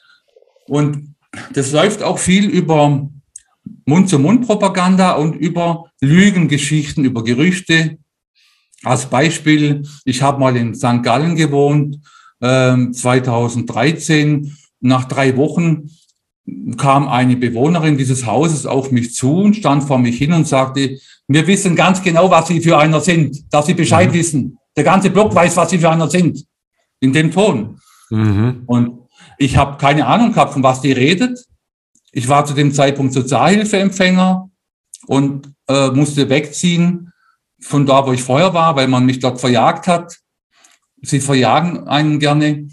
Und das läuft auch viel über Mund-zu-Mund-Propaganda und über Lügengeschichten, über Gerüchte. Als Beispiel, ich habe mal in Sankt Gallen gewohnt, äh, zweitausenddreizehn. Nach drei Wochen kam eine Bewohnerin dieses Hauses auf mich zu und stand vor mich hin und sagte, wir wissen ganz genau, was Sie für einer sind, dass Sie Bescheid mhm. wissen. Der ganze Block weiß, was Sie für einer sind. In dem Ton. Mhm. Und ich habe keine Ahnung gehabt, von was die redet. Ich war zu dem Zeitpunkt Sozialhilfeempfänger und äh, musste wegziehen von da, wo ich vorher war, weil man mich dort verjagt hat. Sie verjagen einen gerne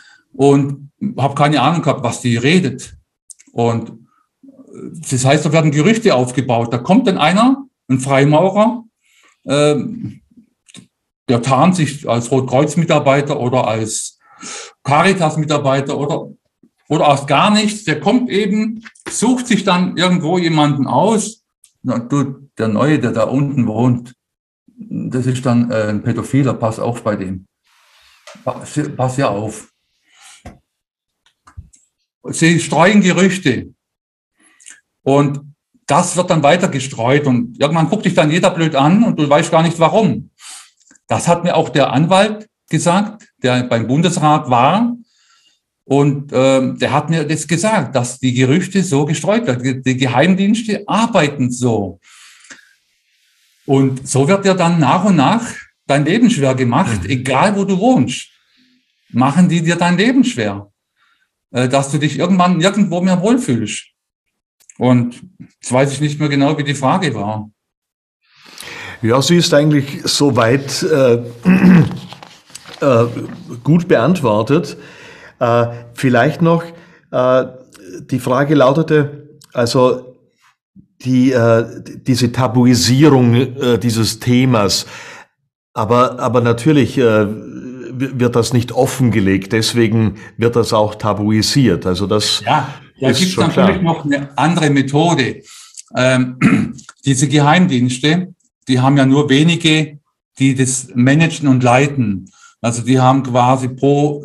und habe keine Ahnung gehabt, was die redet. Und das heißt, da werden Gerüchte aufgebaut. Da kommt dann einer, ein Freimaurer, äh, der tarnt sich als Rotkreuz-Mitarbeiter oder als Caritas-Mitarbeiter oder, oder aus gar nichts, der kommt eben sucht sich dann irgendwo jemanden aus, na, du, der Neue, der da unten wohnt, das ist dann äh, ein Pädophiler, pass auf bei dem. Pass, pass ja auf. Sie streuen Gerüchte. Und das wird dann weiter gestreut. Und irgendwann guckt dich dann jeder blöd an und du weißt gar nicht, warum. Das hat mir auch der Anwalt gesagt, der beim Bundesrat war. Und äh, der hat mir das gesagt, dass die Gerüchte so gestreut werden. Die Geheimdienste arbeiten so. Und so wird ja dann nach und nach dein Leben schwer gemacht, mhm. egal wo du wohnst. Machen die dir dein Leben schwer, äh, dass du dich irgendwann nirgendwo mehr wohlfühlst. Und jetzt weiß ich nicht mehr genau, wie die Frage war. Ja, sie ist eigentlich soweit äh, äh, gut beantwortet. Äh, vielleicht noch, äh, die Frage lautete, also die, äh, diese Tabuisierung äh, dieses Themas, aber, aber natürlich äh, wird das nicht offengelegt, deswegen wird das auch tabuisiert. Also das ja, da ist gibt es schon natürlich klar. noch eine andere Methode. Ähm, diese Geheimdienste, die haben ja nur wenige, die das managen und leiten. Also die haben quasi pro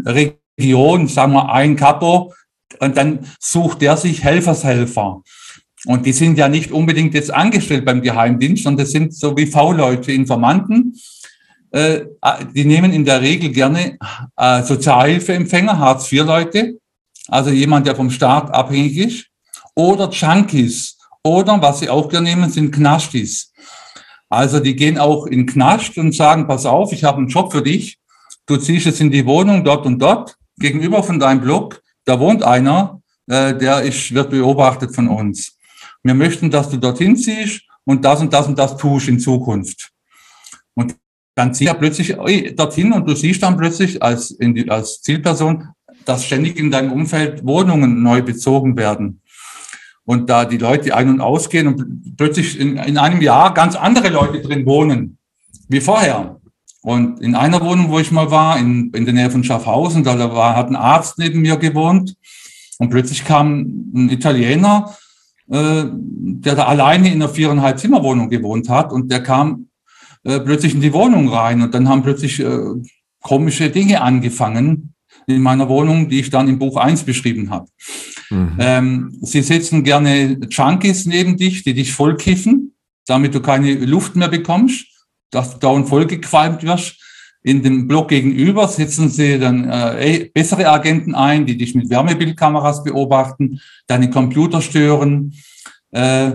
Region, sagen wir, ein Kapo, und dann sucht der sich Helfershelfer. Und die sind ja nicht unbedingt jetzt angestellt beim Geheimdienst, sondern das sind so wie V-Leute, Informanten. Äh, die nehmen in der Regel gerne äh, Sozialhilfeempfänger, Hartz vier Leute, also jemand, der vom Staat abhängig ist, oder Junkies, oder was sie auch gerne nehmen, sind Knastis. Also die gehen auch in den Knast und sagen, pass auf, ich habe einen Job für dich, du ziehst jetzt in die Wohnung dort und dort, gegenüber von deinem Block, da wohnt einer, äh, der ist, wird beobachtet von uns. Wir möchten, dass du dorthin ziehst und das und das und das tust in Zukunft. Und dann zieht er plötzlich dorthin und du siehst dann plötzlich als, in die, als Zielperson, dass ständig in deinem Umfeld Wohnungen neu bezogen werden. Und da die Leute ein- und ausgehen und plötzlich in, in einem Jahr ganz andere Leute drin wohnen, wie vorher. Und in einer Wohnung, wo ich mal war, in, in der Nähe von Schaffhausen, da war, hat ein Arzt neben mir gewohnt und plötzlich kam ein Italiener, äh, der da alleine in einer viereinhalb Zimmerwohnung gewohnt hat und der kam äh, plötzlich in die Wohnung rein und dann haben plötzlich äh, komische Dinge angefangen in meiner Wohnung, die ich dann im Buch eins beschrieben habe. Mhm. Ähm, sie setzen gerne Junkies neben dich, die dich vollkiffen, damit du keine Luft mehr bekommst, dass du dauernd vollgequalmt wirst. In dem Block gegenüber setzen sie dann äh, bessere Agenten ein, die dich mit Wärmebildkameras beobachten, deine Computer stören. Äh,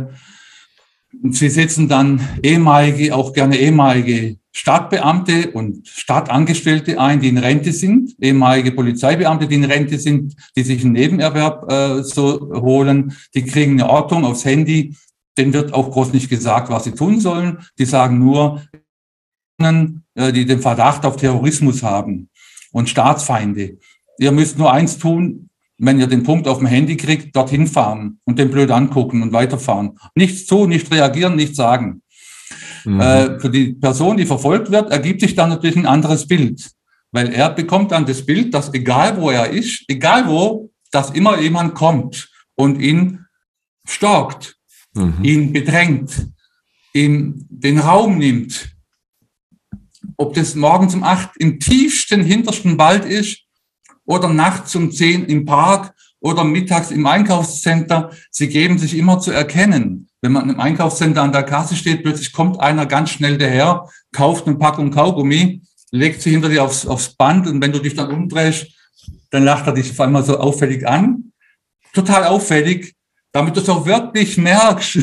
sie setzen dann ehemalige, auch gerne ehemalige Stadtbeamte und Stadtangestellte ein, die in Rente sind, ehemalige Polizeibeamte, die in Rente sind, die sich einen Nebenerwerb äh, so holen, die kriegen eine Ortung aufs Handy, denen wird auch groß nicht gesagt, was sie tun sollen, die sagen nur, äh, die den Verdacht auf Terrorismus haben und Staatsfeinde. Ihr müsst nur eins tun, wenn ihr den Punkt auf dem Handy kriegt, dorthin fahren und den blöd angucken und weiterfahren. Nichts tun, nicht reagieren, nichts sagen. Mhm. Äh, für die Person, die verfolgt wird, ergibt sich dann natürlich ein anderes Bild. Weil er bekommt dann das Bild, dass egal wo er ist, egal wo, dass immer jemand kommt und ihn stalkt, mhm. ihn bedrängt, ihm den Raum nimmt. Ob das morgens um acht im tiefsten, hintersten Wald ist oder nachts um zehn im Park oder mittags im Einkaufscenter, sie geben sich immer zu erkennen. Wenn man im Einkaufscenter an der Kasse steht, plötzlich kommt einer ganz schnell daher, kauft eine Packung Kaugummi, legt sie hinter dir aufs, aufs Band und wenn du dich dann umdrehst, dann lacht er dich auf einmal so auffällig an. Total auffällig, damit du es auch wirklich merkst.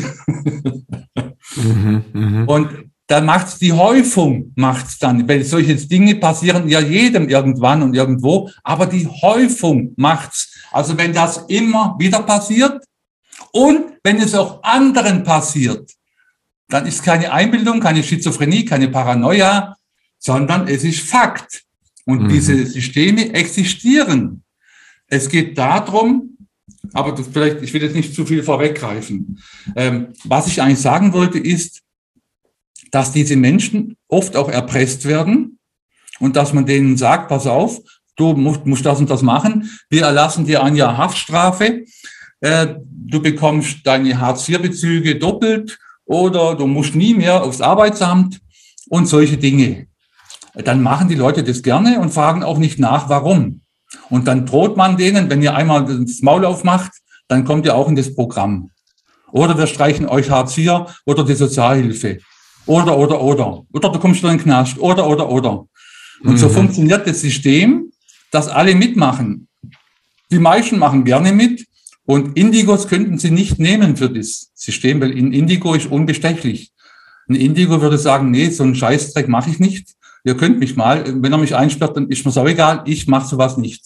mhm, mh. Und dann macht's die Häufung, macht's dann, weil solche Dinge passieren ja jedem irgendwann und irgendwo, aber die Häufung macht's. Also wenn das immer wieder passiert und wenn es auch anderen passiert, dann ist keine Einbildung, keine Schizophrenie, keine Paranoia, sondern es ist Fakt. Und mhm. diese Systeme existieren. Es geht darum, aber das vielleicht, ich will jetzt nicht zu viel vorweggreifen. Ähm, was ich eigentlich sagen wollte, ist, dass diese Menschen oft auch erpresst werden und dass man denen sagt, pass auf, du musst, musst das und das machen, wir erlassen dir ein Jahr Haftstrafe, äh, du bekommst deine Hartz vier Bezüge doppelt oder du musst nie mehr aufs Arbeitsamt und solche Dinge. Dann machen die Leute das gerne und fragen auch nicht nach, warum. Und dann droht man denen, wenn ihr einmal das Maul aufmacht, dann kommt ihr auch in das Programm. Oder wir streichen euch Hartz vier oder die Sozialhilfe. Oder, oder, oder. Oder du kommst in den Knast. Oder, oder, oder. Und mhm. so funktioniert das System, dass alle mitmachen. Die meisten machen gerne mit. Und Indigos könnten sie nicht nehmen für das System, weil ein Indigo ist unbestechlich. Ein Indigo würde sagen, nee, so einen Scheißdreck mache ich nicht. Ihr könnt mich mal, wenn er mich einsperrt, dann ist mir so egal, ich mache sowas nicht.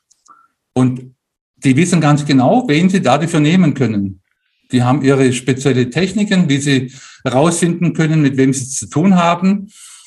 Und die wissen ganz genau, wen sie dafür nehmen können. Die haben ihre spezielle Techniken, wie sie herausfinden können, mit wem sie zu tun haben,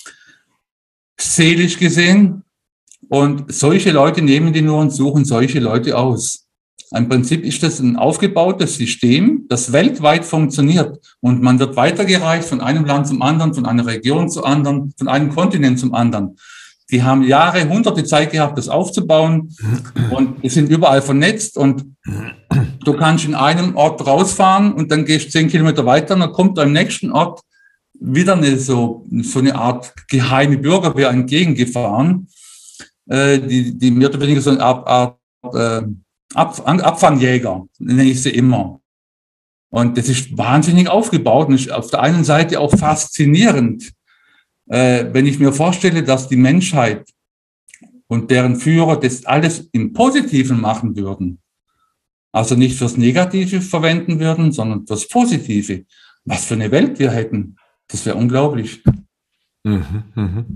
seelisch gesehen. Und solche Leute nehmen die nur und suchen solche Leute aus. Im Prinzip ist das ein aufgebautes System, das weltweit funktioniert. Und man wird weitergereicht von einem Land zum anderen, von einer Region zu anderen, von einem Kontinent zum anderen. Die haben Jahre, hunderte Zeit gehabt, das aufzubauen. Und die sind überall vernetzt. Und du kannst in einem Ort rausfahren und dann gehst zehn Kilometer weiter und dann kommt am nächsten Ort wieder eine so, so eine Art geheime Bürgerwehr entgegengefahren, äh, die, die mehr oder weniger so eine Art, Art äh, Ab, Abfangjäger, nenne ich sie immer. Und das ist wahnsinnig aufgebaut und ist auf der einen Seite auch faszinierend, äh, wenn ich mir vorstelle, dass die Menschheit und deren Führer das alles im Positiven machen würden. Also nicht fürs Negative verwenden würden, sondern fürs Positive. Was für eine Welt wir hätten. Das wäre unglaublich. Mhm, mhm.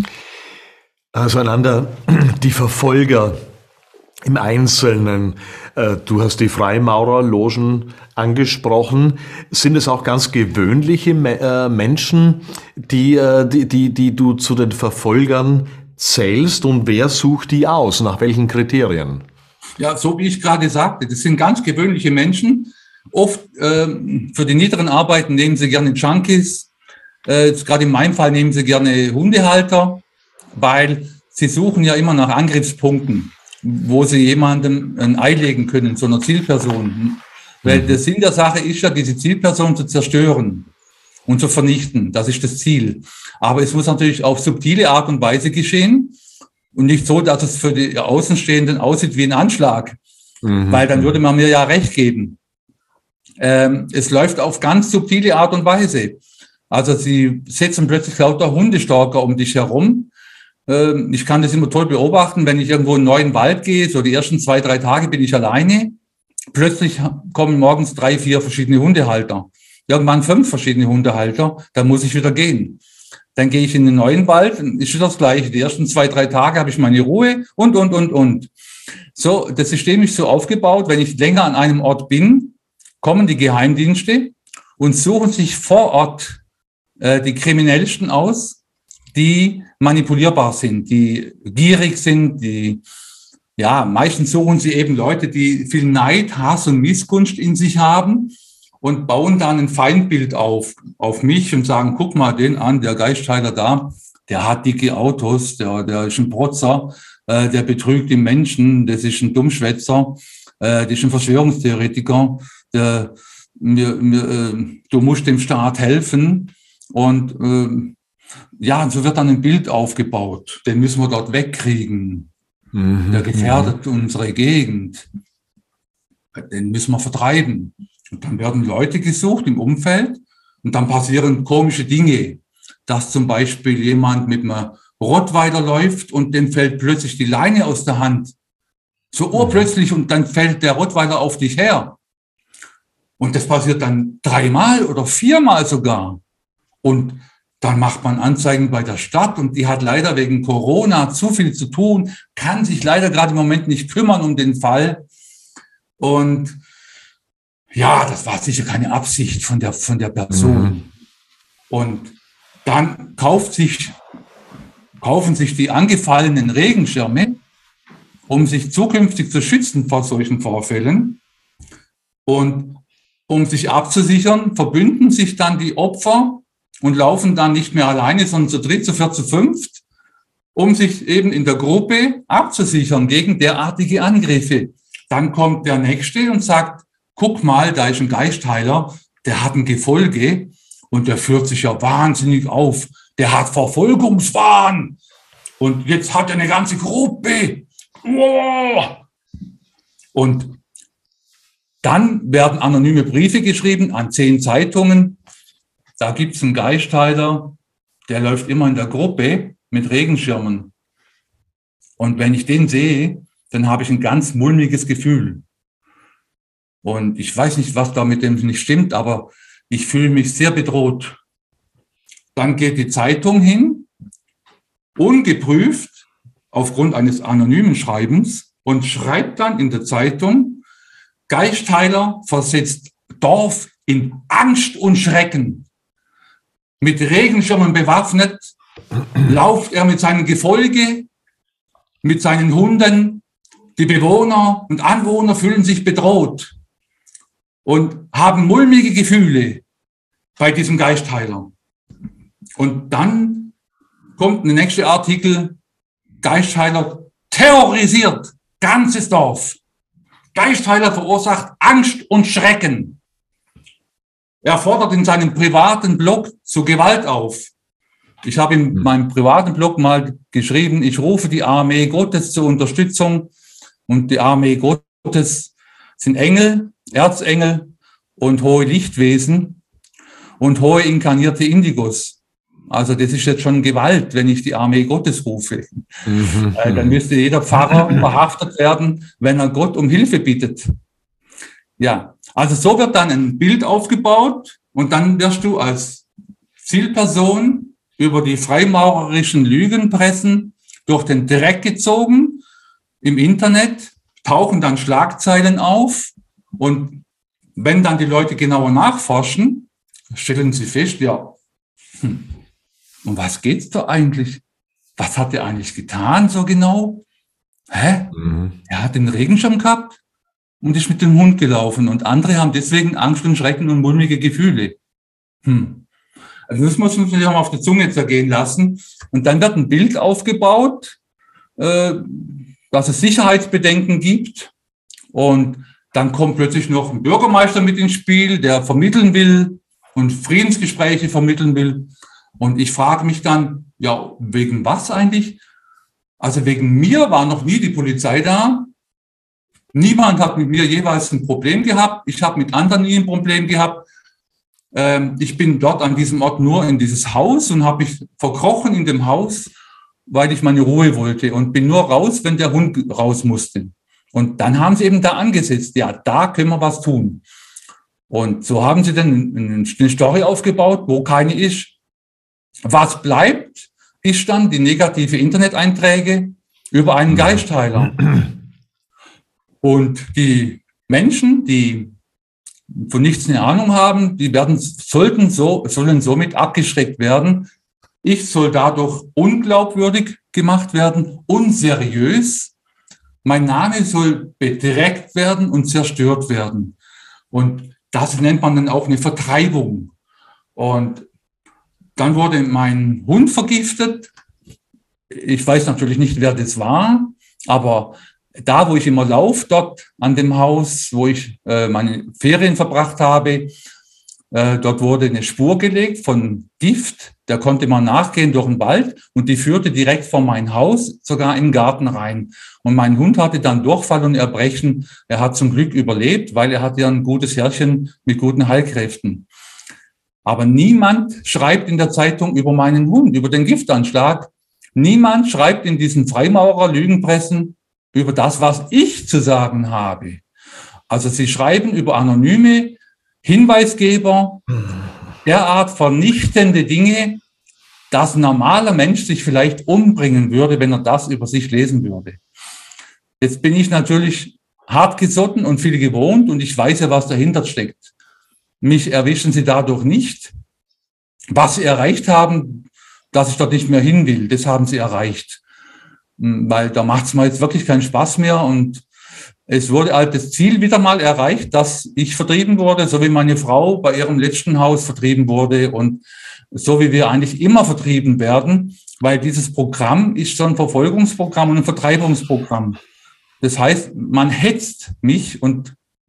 Also einander, die Verfolger im Einzelnen, äh, du hast die Freimaurerlogen angesprochen. Sind es auch ganz gewöhnliche Me- äh, Menschen, die, äh, die, die, die du zu den Verfolgern zählst, und wer sucht die aus? Nach welchen Kriterien? Ja, so wie ich gerade sagte, das sind ganz gewöhnliche Menschen. Oft äh, für die niederen Arbeiten nehmen sie gerne Junkies. Äh, gerade in meinem Fall nehmen sie gerne Hundehalter, weil sie suchen ja immer nach Angriffspunkten, wo sie jemandem ein Ei legen können, so einer Zielperson. Weil der Sinn der Sache ist ja, diese Zielperson zu zerstören und zu vernichten. Das ist das Ziel. Aber es muss natürlich auf subtile Art und Weise geschehen und nicht so, dass es für die Außenstehenden aussieht wie ein Anschlag. Mhm. Weil dann würde man mir ja recht geben. Ähm, es läuft auf ganz subtile Art und Weise. Also sie setzen plötzlich lauter Hundestalker um dich herum. Ich kann das immer toll beobachten, wenn ich irgendwo in einen neuen Wald gehe, so die ersten zwei, drei Tage bin ich alleine. Plötzlich kommen morgens drei, vier verschiedene Hundehalter. Irgendwann fünf verschiedene Hundehalter, dann muss ich wieder gehen. Dann gehe ich in den neuen Wald, ist wieder das Gleiche. Die ersten zwei, drei Tage habe ich meine Ruhe und, und, und, und. So, das System ist so aufgebaut, wenn ich länger an einem Ort bin, kommen die Geheimdienste und suchen sich vor Ort äh, die Kriminellsten aus, die manipulierbar sind, die gierig sind, die, ja, meistens suchen sie eben Leute, die viel Neid, Hass und Missgunst in sich haben und bauen dann ein Feindbild auf, auf mich und sagen, guck mal den an, der Geistheiler da, der hat dicke Autos, der, der ist ein Protzer, äh, der betrügt die Menschen, das ist ein Dummschwätzer, äh, das ist ein Verschwörungstheoretiker, der, mir, mir, äh, du musst dem Staat helfen und, äh, ja, und so wird dann ein Bild aufgebaut. Den müssen wir dort wegkriegen. Mhm. Der gefährdet mhm. unsere Gegend. Den müssen wir vertreiben. Und dann werden Leute gesucht im Umfeld und dann passieren komische Dinge. Dass zum Beispiel jemand mit einem Rottweiler läuft und dem fällt plötzlich die Leine aus der Hand. So urplötzlich, und dann fällt der Rottweiler auf dich her. Und das passiert dann dreimal oder viermal sogar. Und dann macht man Anzeigen bei der Stadt und die hat leider wegen Corona zu viel zu tun, kann sich leider gerade im Moment nicht kümmern um den Fall. Und ja, das war sicher keine Absicht von der, von der Person. Mhm. Und dann kauft sich, kaufen sich die angefallenen Regenschirme, um sich zukünftig zu schützen vor solchen Vorfällen. Und um sich abzusichern, verbünden sich dann die Opfer und laufen dann nicht mehr alleine, sondern zu dritt, zu viert, zu fünft, um sich eben in der Gruppe abzusichern gegen derartige Angriffe. Dann kommt der Nächste und sagt, guck mal, da ist ein Geistheiler, der hat ein Gefolge und der führt sich ja wahnsinnig auf. Der hat Verfolgungswahn und jetzt hat er eine ganze Gruppe. Und dann werden anonyme Briefe geschrieben an zehn Zeitungen. Da gibt es einen Geistheiler, der läuft immer in der Gruppe mit Regenschirmen. Und wenn ich den sehe, dann habe ich ein ganz mulmiges Gefühl. Und ich weiß nicht, was da mit dem nicht stimmt, aber ich fühle mich sehr bedroht. Dann geht die Zeitung hin, ungeprüft, aufgrund eines anonymen Schreibens, und schreibt dann in der Zeitung, Geistheiler versetzt Dorf in Angst und Schrecken. Mit Regenschirmen bewaffnet lauft er mit seinem Gefolge, mit seinen Hunden. Die Bewohner und Anwohner fühlen sich bedroht und haben mulmige Gefühle bei diesem Geistheiler. Und dann kommt der nächste Artikel, Geistheiler terrorisiert ganzes Dorf. Geistheiler verursacht Angst und Schrecken. Er fordert in seinem privaten Blog zu Gewalt auf. Ich habe in meinem privaten Blog mal geschrieben, ich rufe die Armee Gottes zur Unterstützung. Und die Armee Gottes sind Engel, Erzengel und hohe Lichtwesen und hohe inkarnierte Indigos. Also das ist jetzt schon Gewalt, wenn ich die Armee Gottes rufe. Mhm. Äh, dann müsste jeder Pfarrer verhaftet werden, wenn er Gott um Hilfe bittet. Ja, also so wird dann ein Bild aufgebaut und dann wirst du als Zielperson über die freimaurerischen Lügenpressen durch den Dreck gezogen. Im Internet tauchen dann Schlagzeilen auf und wenn dann die Leute genauer nachforschen, stellen sie fest, ja, hm, um was geht's da eigentlich? Was hat er eigentlich getan so genau? Hä? Mhm. Er hat den Regenschirm gehabt und ist mit dem Hund gelaufen und andere haben deswegen Angst und Schrecken und mulmige Gefühle. Hm. Also das muss man sich auch mal auf die Zunge zergehen lassen. Und dann wird ein Bild aufgebaut, äh, dass es Sicherheitsbedenken gibt. Und dann kommt plötzlich noch ein Bürgermeister mit ins Spiel, der vermitteln will und Friedensgespräche vermitteln will. Und ich frage mich dann, ja, wegen was eigentlich? Also wegen mir war noch nie die Polizei da. Niemand hat mit mir jeweils ein Problem gehabt. Ich habe mit anderen nie ein Problem gehabt. Ähm, ich bin dort an diesem Ort nur in dieses Haus und habe mich verkrochen in dem Haus, weil ich meine Ruhe wollte und bin nur raus, wenn der Hund raus musste. Und dann haben sie eben da angesetzt, ja, da können wir was tun. Und so haben sie dann eine Story aufgebaut, wo keine ist. Was bleibt, ist dann die negative Interneteinträge über einen Geistheiler. Und die Menschen, die von nichts eine Ahnung haben, die werden, sollten so, sollen somit abgeschreckt werden. Ich soll dadurch unglaubwürdig gemacht werden, unseriös. Mein Name soll bedreckt werden und zerstört werden. Und das nennt man dann auch eine Vertreibung. Und dann wurde mein Hund vergiftet. Ich weiß natürlich nicht, wer das war, aber da, wo ich immer laufe, dort an dem Haus, wo ich äh, meine Ferien verbracht habe, äh, dort wurde eine Spur gelegt von Gift. Da konnte man nachgehen durch den Wald und die führte direkt vor mein Haus, sogar in den Garten rein. Und mein Hund hatte dann Durchfall und Erbrechen. Er hat zum Glück überlebt, weil er hatte ja ein gutes Herrchen mit guten Heilkräften. Aber niemand schreibt in der Zeitung über meinen Hund, über den Giftanschlag. Niemand schreibt in diesen Freimaurer-Lügenpressen über das, was ich zu sagen habe. Also sie schreiben über anonyme Hinweisgeber derart vernichtende Dinge, dass ein normaler Mensch sich vielleicht umbringen würde, wenn er das über sich lesen würde. Jetzt bin ich natürlich hartgesotten und viel gewohnt und ich weiß ja, was dahinter steckt. Mich erwischen sie dadurch nicht. Was sie erreicht haben, dass ich dort nicht mehr hin will, das haben sie erreicht. Weil da macht es mir jetzt wirklich keinen Spaß mehr und es wurde halt das Ziel wieder mal erreicht, dass ich vertrieben wurde, so wie meine Frau bei ihrem letzten Haus vertrieben wurde und so wie wir eigentlich immer vertrieben werden, weil dieses Programm ist so ein Verfolgungsprogramm und ein Vertreibungsprogramm. Das heißt, man hetzt mich und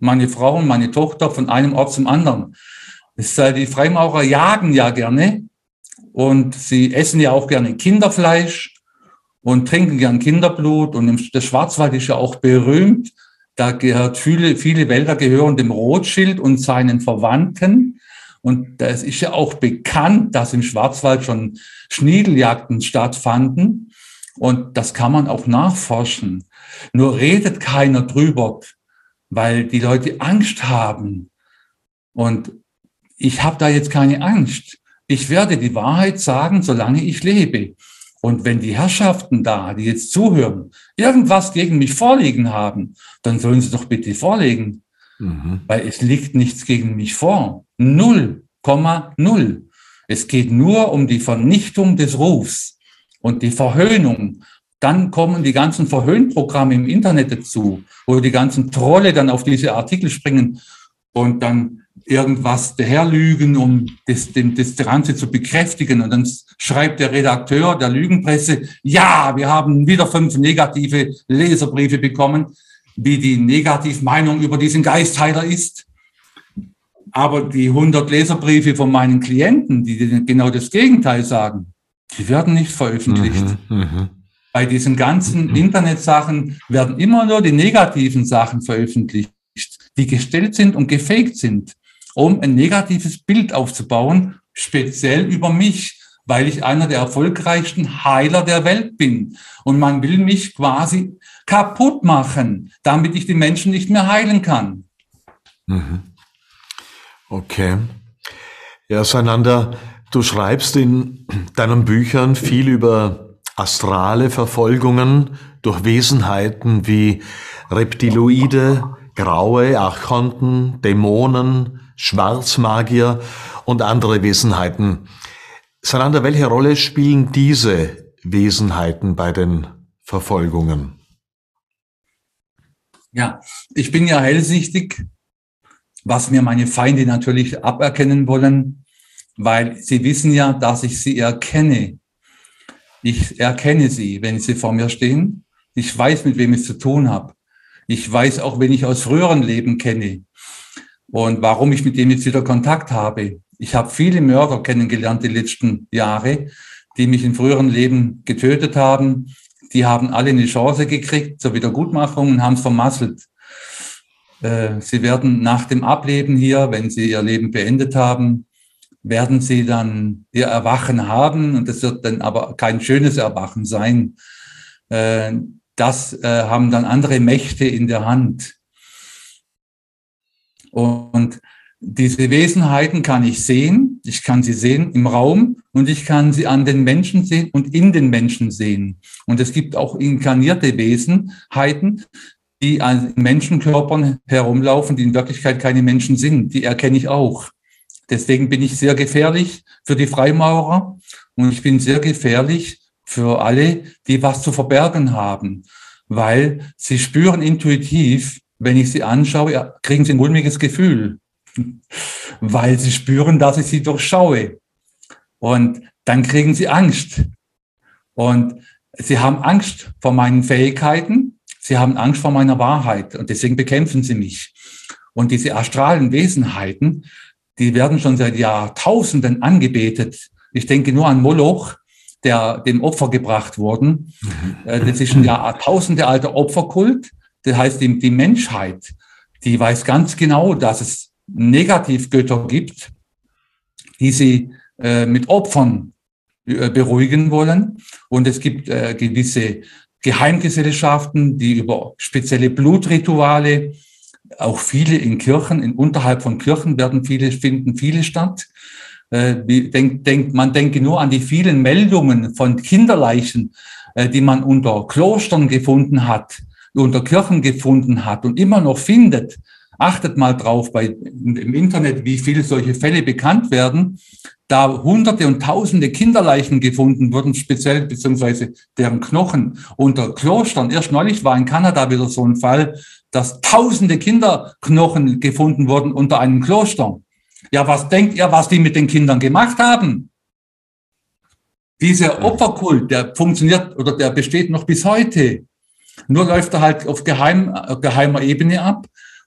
meine Frau und meine Tochter von einem Ort zum anderen. Es sei, die Freimaurer jagen ja gerne und sie essen ja auch gerne Kinderfleisch und trinken gern Kinderblut. Und der Schwarzwald ist ja auch berühmt. Da gehört viele, viele Wälder gehören dem Rothschild und seinen Verwandten. Und es ist ja auch bekannt, dass im Schwarzwald schon Schniedeljagden stattfanden. Und das kann man auch nachforschen. Nur redet keiner drüber, weil die Leute Angst haben. Und ich habe da jetzt keine Angst. Ich werde die Wahrheit sagen, solange ich lebe. Und wenn die Herrschaften da, die jetzt zuhören, irgendwas gegen mich vorliegen haben, dann sollen sie doch bitte vorlegen. Mhm. Weil es liegt nichts gegen mich vor. Null Komma null. Es geht nur um die Vernichtung des Rufs und die Verhöhnung. Dann kommen die ganzen Verhöhnprogramme im Internet dazu, wo die ganzen Trolle dann auf diese Artikel springen und dann irgendwas daherlügen, um das, den, das Ganze zu bekräftigen. Und dann schreibt der Redakteur der Lügenpresse, ja, wir haben wieder fünf negative Leserbriefe bekommen, wie die Negativmeinung über diesen Geistheiler ist. Aber die hundert Leserbriefe von meinen Klienten, die genau das Gegenteil sagen, die werden nicht veröffentlicht. Mhm, mh. Bei diesen ganzen mhm. Internetsachen werden immer nur die negativen Sachen veröffentlicht, die gestellt sind und gefaked sind, um ein negatives Bild aufzubauen, speziell über mich, weil ich einer der erfolgreichsten Heiler der Welt bin. Und man will mich quasi kaputt machen, damit ich die Menschen nicht mehr heilen kann. Okay. Ja, Sananda, du schreibst in deinen Büchern viel über astrale Verfolgungen durch Wesenheiten wie Reptiloide, Graue, Archonten, Dämonen, Schwarzmagier und andere Wesenheiten. Sananda, welche Rolle spielen diese Wesenheiten bei den Verfolgungen? Ja, ich bin ja hellsichtig, was mir meine Feinde natürlich aberkennen wollen, weil sie wissen ja, dass ich sie erkenne. Ich erkenne sie, wenn sie vor mir stehen. Ich weiß, mit wem ich es zu tun habe. Ich weiß auch, wen ich aus früheren Leben kenne und warum ich mit dem jetzt wieder Kontakt habe. Ich habe viele Mörder kennengelernt die letzten Jahre, die mich in früheren Leben getötet haben. Die haben alle eine Chance gekriegt zur Wiedergutmachung und haben es vermasselt. Sie werden nach dem Ableben hier, wenn sie ihr Leben beendet haben, werden sie dann ihr Erwachen haben. Und das wird dann aber kein schönes Erwachen sein. Das haben dann andere Mächte in der Hand. Und diese Wesenheiten kann ich sehen. Ich kann sie sehen im Raum und ich kann sie an den Menschen sehen und in den Menschen sehen. Und es gibt auch inkarnierte Wesenheiten, die an Menschenkörpern herumlaufen, die in Wirklichkeit keine Menschen sind. Die erkenne ich auch. Deswegen bin ich sehr gefährlich für die Freimaurer und ich bin sehr gefährlich für alle, die was zu verbergen haben, weil sie spüren intuitiv, wenn ich sie anschaue, kriegen sie ein mulmiges Gefühl, weil sie spüren, dass ich sie durchschaue. Und dann kriegen sie Angst. Und sie haben Angst vor meinen Fähigkeiten, sie haben Angst vor meiner Wahrheit und deswegen bekämpfen sie mich. Und diese astralen Wesenheiten, die werden schon seit Jahrtausenden angebetet. Ich denke nur an Moloch, der dem Opfer gebracht wurden. Das ist ein Jahrtausende alter Opferkult. Das heißt, die, die Menschheit, die weiß ganz genau, dass es Negativgötter gibt, die sie äh, mit Opfern äh, beruhigen wollen. Und es gibt äh, gewisse Geheimgesellschaften, die über spezielle Blutrituale, auch viele in Kirchen, in unterhalb von Kirchen werden viele, finden viele statt. Äh, denk, denk, man denke nur an die vielen Meldungen von Kinderleichen, äh, die man unter Klostern gefunden hat, unter Kirchen gefunden hat und immer noch findet. Achtet mal drauf bei, im Internet, wie viele solche Fälle bekannt werden, da Hunderte und Tausende Kinderleichen gefunden wurden, speziell beziehungsweise deren Knochen unter Klostern. Erst neulich war in Kanada wieder so ein Fall, dass Tausende Kinderknochen gefunden wurden unter einem Kloster. Ja, was denkt ihr, was die mit den Kindern gemacht haben? Dieser Opferkult, der funktioniert oder der besteht noch bis heute. Nur läuft er halt auf geheim, geheimer Ebene ab.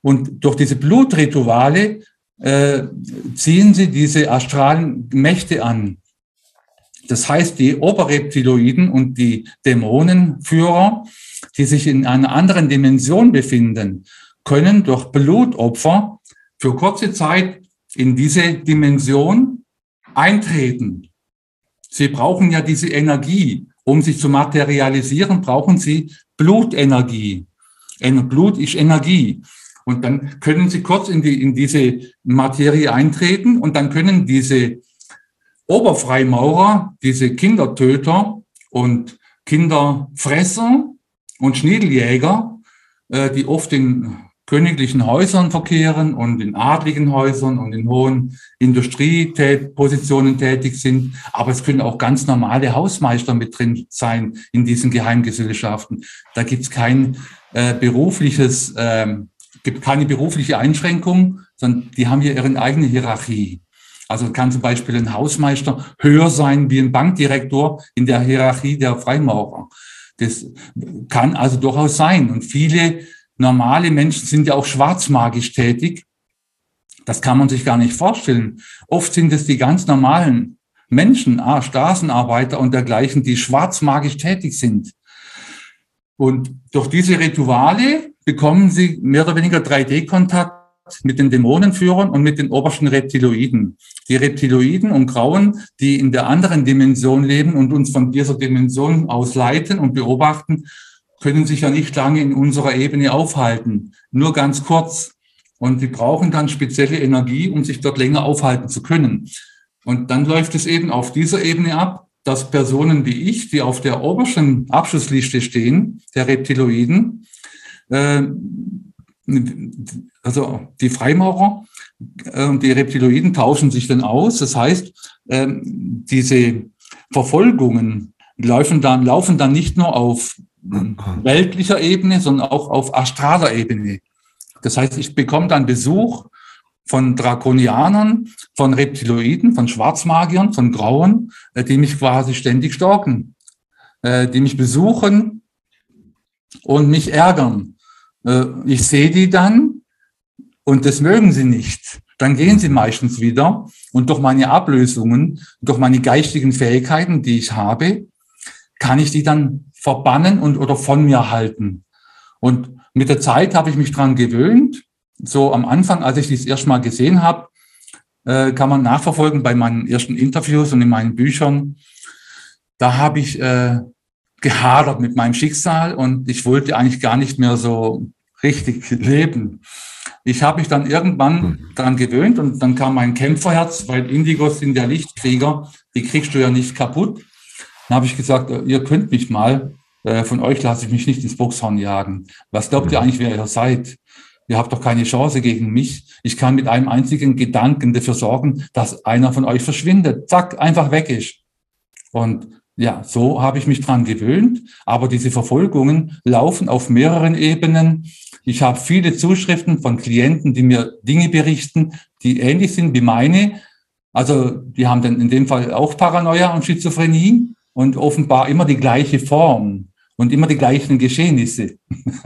Und durch diese Blutrituale äh, ziehen sie diese astralen Mächte an. Das heißt, die Oberreptiloiden und die Dämonenführer, die sich in einer anderen Dimension befinden, können durch Blutopfer für kurze Zeit in diese Dimension eintreten. Sie brauchen ja diese Energie. Um sich zu materialisieren, brauchen sie Blutenergie. Blut ist Energie. Und dann können sie kurz in, die, in diese Materie eintreten und dann können diese Oberfreimaurer, diese Kindertöter und Kinderfresser und Schniedeljäger, äh, die oft in königlichen Häusern verkehren und in adligen Häusern und in hohen Industriepositionen tätig sind. Aber es können auch ganz normale Hausmeister mit drin sein in diesen Geheimgesellschaften. Da gibt es kein äh, berufliches, äh, gibt keine berufliche Einschränkung, sondern die haben hier ihre eigene Hierarchie. Also kann zum Beispiel ein Hausmeister höher sein wie ein Bankdirektor in der Hierarchie der Freimaurer. Das kann also durchaus sein. Und viele normale Menschen sind ja auch schwarzmagisch tätig. Das kann man sich gar nicht vorstellen. Oft sind es die ganz normalen Menschen, ah, Straßenarbeiter und dergleichen, die schwarzmagisch tätig sind. Und durch diese Rituale bekommen sie mehr oder weniger drei D-Kontakt mit den Dämonenführern und mit den obersten Reptiloiden. Die Reptiloiden und Grauen, die in der anderen Dimension leben und uns von dieser Dimension aus leiten und beobachten, können sich ja nicht lange in unserer Ebene aufhalten, nur ganz kurz. Und die brauchen dann spezielle Energie, um sich dort länger aufhalten zu können. Und dann läuft es eben auf dieser Ebene ab, dass Personen wie ich, die auf der obersten Abschlussliste stehen, der Reptiloiden, äh, also die Freimaurer und die Reptiloiden tauschen sich dann aus. Das heißt, äh, diese Verfolgungen laufen dann, laufen dann nicht nur auf weltlicher Ebene, sondern auch auf astraler Ebene. Das heißt, ich bekomme dann Besuch von Drakonianern, von Reptiloiden, von Schwarzmagiern, von Grauen, die mich quasi ständig stalken, die mich besuchen und mich ärgern. Ich sehe die dann und das mögen sie nicht. Dann gehen sie meistens wieder und durch meine Ablösungen, durch meine geistigen Fähigkeiten, die ich habe, kann ich die dann verbannen und oder von mir halten. Und mit der Zeit habe ich mich dran gewöhnt. So am Anfang, als ich das erste Mal gesehen habe, äh, kann man nachverfolgen bei meinen ersten Interviews und in meinen Büchern. Da habe ich äh, gehadert mit meinem Schicksal und ich wollte eigentlich gar nicht mehr so richtig leben. Ich habe mich dann irgendwann daran gewöhnt und dann kam mein Kämpferherz, weil Indigos sind ja Lichtkrieger, die kriegst du ja nicht kaputt. Dann habe ich gesagt, ihr könnt mich mal, von euch lasse ich mich nicht ins Boxhorn jagen. Was glaubt ihr eigentlich, wer ihr seid? Ihr habt doch keine Chance gegen mich. Ich kann mit einem einzigen Gedanken dafür sorgen, dass einer von euch verschwindet. Zack, einfach weg ist. Und ja, so habe ich mich dran gewöhnt. Aber diese Verfolgungen laufen auf mehreren Ebenen. Ich habe viele Zuschriften von Klienten, die mir Dinge berichten, die ähnlich sind wie meine. Also die haben dann in dem Fall auch Paranoia und Schizophrenie. Und offenbar immer die gleiche Form und immer die gleichen Geschehnisse.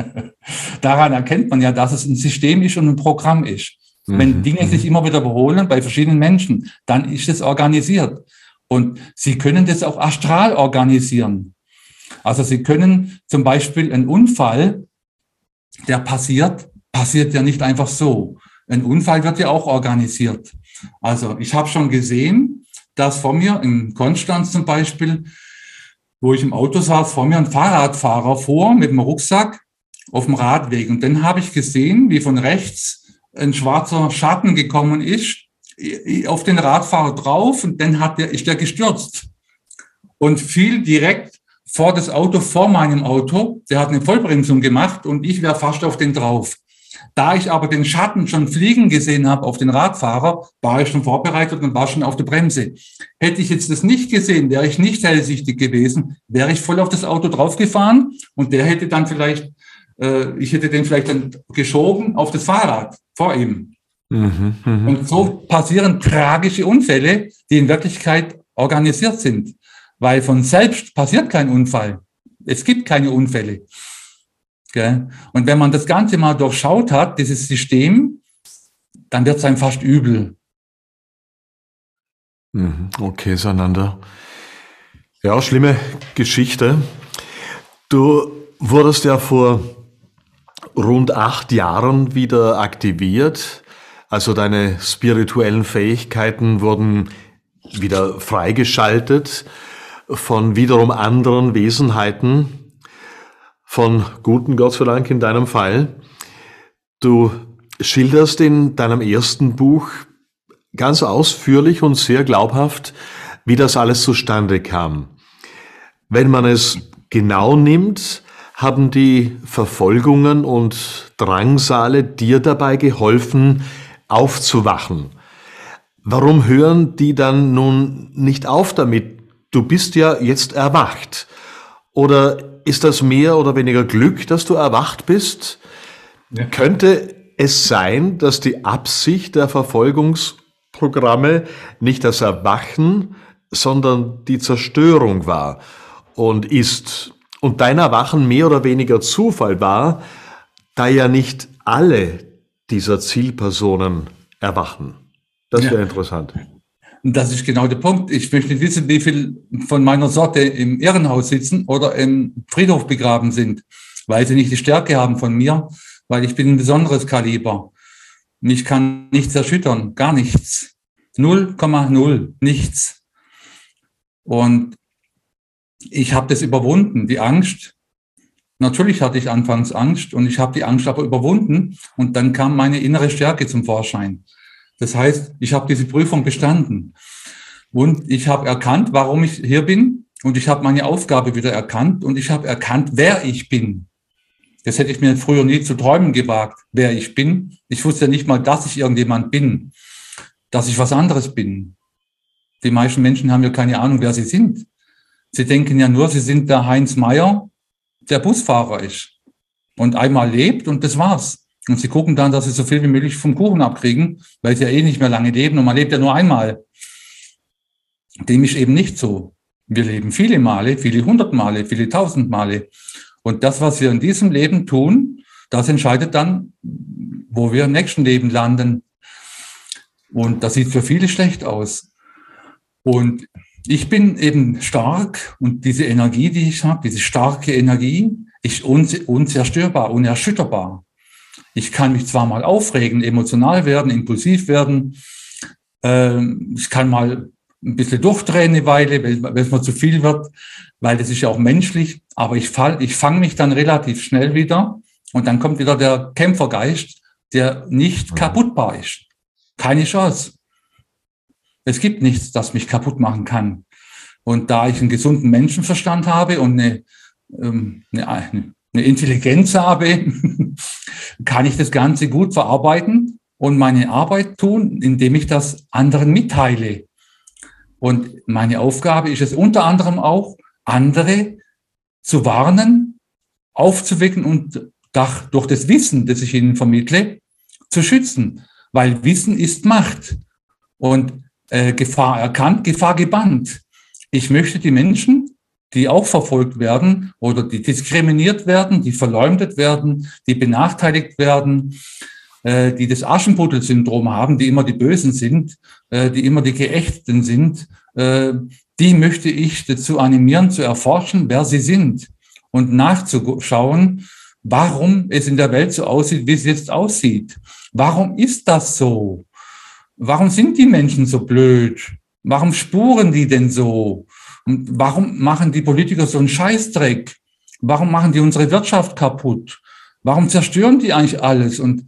Daran erkennt man ja, dass es ein System ist und ein Programm ist. Mhm. Wenn Dinge sich immer wieder wiederholen bei verschiedenen Menschen, dann ist es organisiert. Und Sie können das auch astral organisieren. Also Sie können zum Beispiel einen Unfall, der passiert, passiert ja nicht einfach so. Ein Unfall wird ja auch organisiert. Also ich habe schon gesehen, dass vor mir in Konstanz zum Beispiel, wo ich im Auto saß, vor mir ein Fahrradfahrer fuhr mit dem Rucksack auf dem Radweg. Und dann habe ich gesehen, wie von rechts ein schwarzer Schatten gekommen ist, auf den Radfahrer drauf und dann hat der, ist der gestürzt und fiel direkt vor das Auto, vor meinem Auto. Der hat eine Vollbremsung gemacht und ich wäre fast auf den drauf. Da ich aber den Schatten schon fliegen gesehen habe auf den Radfahrer, war ich schon vorbereitet und war schon auf der Bremse. Hätte ich jetzt das nicht gesehen, wäre ich nicht hellsichtig gewesen, wäre ich voll auf das Auto draufgefahren und der hätte dann vielleicht, äh, ich hätte den vielleicht dann geschoben auf das Fahrrad vor ihm. Mhm, mh. Und so passieren tragische Unfälle, die in Wirklichkeit organisiert sind, weil von selbst passiert kein Unfall. Es gibt keine Unfälle. Gell? Und wenn man das Ganze mal durchschaut hat, dieses System, dann wird es einem fast übel. Okay, Sananda. Ja, schlimme Geschichte. Du wurdest ja vor rund acht Jahren wieder aktiviert. Also deine spirituellen Fähigkeiten wurden wieder freigeschaltet von wiederum anderen Wesenheiten, von guten, Gott sei Dank in deinem Fall. Du schilderst in deinem ersten Buch ganz ausführlich und sehr glaubhaft, wie das alles zustande kam. Wenn man es genau nimmt, haben die Verfolgungen und Drangsale dir dabei geholfen, aufzuwachen. Warum hören die dann nun nicht auf damit? Du bist ja jetzt erwacht. Oder ist das mehr oder weniger Glück, dass du erwacht bist? Ja. Könnte es sein, dass die Absicht der Verfolgungsprogramme nicht das Erwachen, sondern die Zerstörung war und ist? Und dein Erwachen mehr oder weniger Zufall war, da ja nicht alle dieser Zielpersonen erwachen. Das wäre ja interessant. Das ist genau der Punkt. Ich möchte nicht wissen, wie viel von meiner Sorte im Irrenhaus sitzen oder im Friedhof begraben sind, weil sie nicht die Stärke haben von mir, weil ich bin ein besonderes Kaliber. Mich kann nichts erschüttern, gar nichts. null Komma null, nichts. Und ich habe das überwunden, die Angst. Natürlich hatte ich anfangs Angst und ich habe die Angst aber überwunden und dann kam meine innere Stärke zum Vorschein. Das heißt, ich habe diese Prüfung bestanden und ich habe erkannt, warum ich hier bin und ich habe meine Aufgabe wieder erkannt und ich habe erkannt, wer ich bin. Das hätte ich mir früher nie zu träumen gewagt, wer ich bin. Ich wusste ja nicht mal, dass ich irgendjemand bin, dass ich was anderes bin. Die meisten Menschen haben ja keine Ahnung, wer sie sind. Sie denken ja nur, sie sind der Heinz Meier, der Busfahrer ist und einmal lebt und das war's. Und sie gucken dann, dass sie so viel wie möglich vom Kuchen abkriegen, weil sie ja eh nicht mehr lange leben und man lebt ja nur einmal. Dem ist eben nicht so. Wir leben viele Male, viele hundert Male, viele tausend Male. Und das, was wir in diesem Leben tun, das entscheidet dann, wo wir im nächsten Leben landen. Und das sieht für viele schlecht aus. Und ich bin eben stark und diese Energie, die ich habe, diese starke Energie, ist unzerstörbar, unerschütterbar. Ich kann mich zwar mal aufregen, emotional werden, impulsiv werden. Ähm, ich kann mal ein bisschen durchdrehen eine Weile, wenn es mir zu viel wird, weil das ist ja auch menschlich. Aber ich fall, ich fange mich dann relativ schnell wieder und dann kommt wieder der Kämpfergeist, der nicht kaputtbar ist. Keine Chance. Es gibt nichts, das mich kaputt machen kann. Und da ich einen gesunden Menschenverstand habe und eine, ähm, eine, eine Intelligenz habe, kann ich das Ganze gut verarbeiten und meine Arbeit tun, indem ich das anderen mitteile. Und meine Aufgabe ist es unter anderem auch, andere zu warnen, aufzuwecken und durch das Wissen, das ich ihnen vermittle, zu schützen. Weil Wissen ist Macht und äh, Gefahr erkannt, Gefahr gebannt. Ich möchte die Menschen, die auch verfolgt werden oder die diskriminiert werden, die verleumdet werden, die benachteiligt werden, äh, die das Aschenputtel-Syndrom haben, die immer die Bösen sind, äh, die immer die Geächteten sind, äh, die möchte ich dazu animieren, zu erforschen, wer sie sind und nachzuschauen, warum es in der Welt so aussieht, wie es jetzt aussieht. Warum ist das so? Warum sind die Menschen so blöd? Warum spuren die denn so? Und warum machen die Politiker so einen Scheißdreck? Warum machen die unsere Wirtschaft kaputt? Warum zerstören die eigentlich alles? Und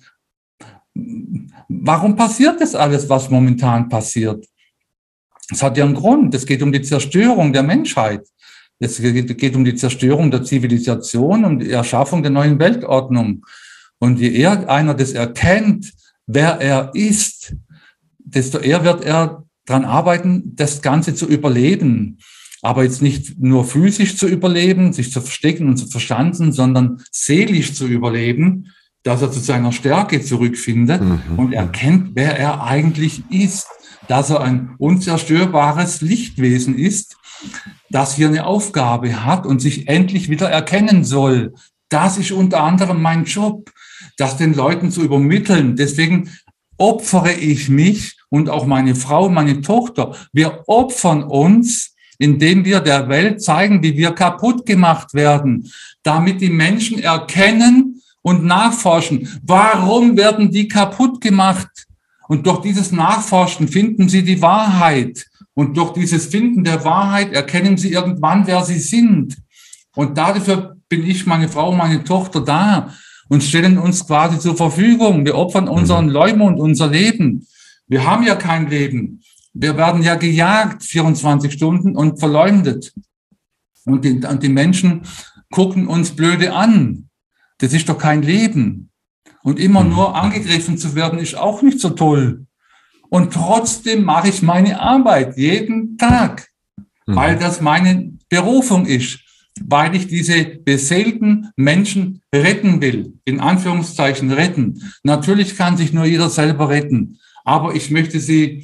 warum passiert das alles, was momentan passiert? Es hat ja einen Grund. Es geht um die Zerstörung der Menschheit. Es geht um die Zerstörung der Zivilisation, um die Erschaffung der neuen Weltordnung. Und je eher einer das erkennt, wer er ist, desto eher wird er daran arbeiten, das Ganze zu überleben. Aber jetzt nicht nur physisch zu überleben, sich zu verstecken und zu verschanzen, sondern seelisch zu überleben, dass er zu seiner Stärke zurückfindet mhm. und erkennt, wer er eigentlich ist. Dass er ein unzerstörbares Lichtwesen ist, das hier eine Aufgabe hat und sich endlich wieder erkennen soll. Das ist unter anderem mein Job, das den Leuten zu übermitteln. Deswegen opfere ich mich und auch meine Frau, meine Tochter. Wir opfern uns, indem wir der Welt zeigen, wie wir kaputt gemacht werden, damit die Menschen erkennen und nachforschen. Warum werden die kaputt gemacht? Und durch dieses Nachforschen finden sie die Wahrheit. Und durch dieses Finden der Wahrheit erkennen sie irgendwann, wer sie sind. Und dafür bin ich, meine Frau, meine Tochter da und stellen uns quasi zur Verfügung. Wir opfern unseren Leumund, unser Leben. Wir haben ja kein Leben. Wir werden ja gejagt vierundzwanzig Stunden und verleumdet. Und die, und die Menschen gucken uns blöde an. Das ist doch kein Leben. Und immer nur angegriffen zu werden, ist auch nicht so toll. Und trotzdem mache ich meine Arbeit jeden Tag, weil das meine Berufung ist, weil ich diese beseelten Menschen retten will, in Anführungszeichen retten. Natürlich kann sich nur jeder selber retten, aber ich möchte sie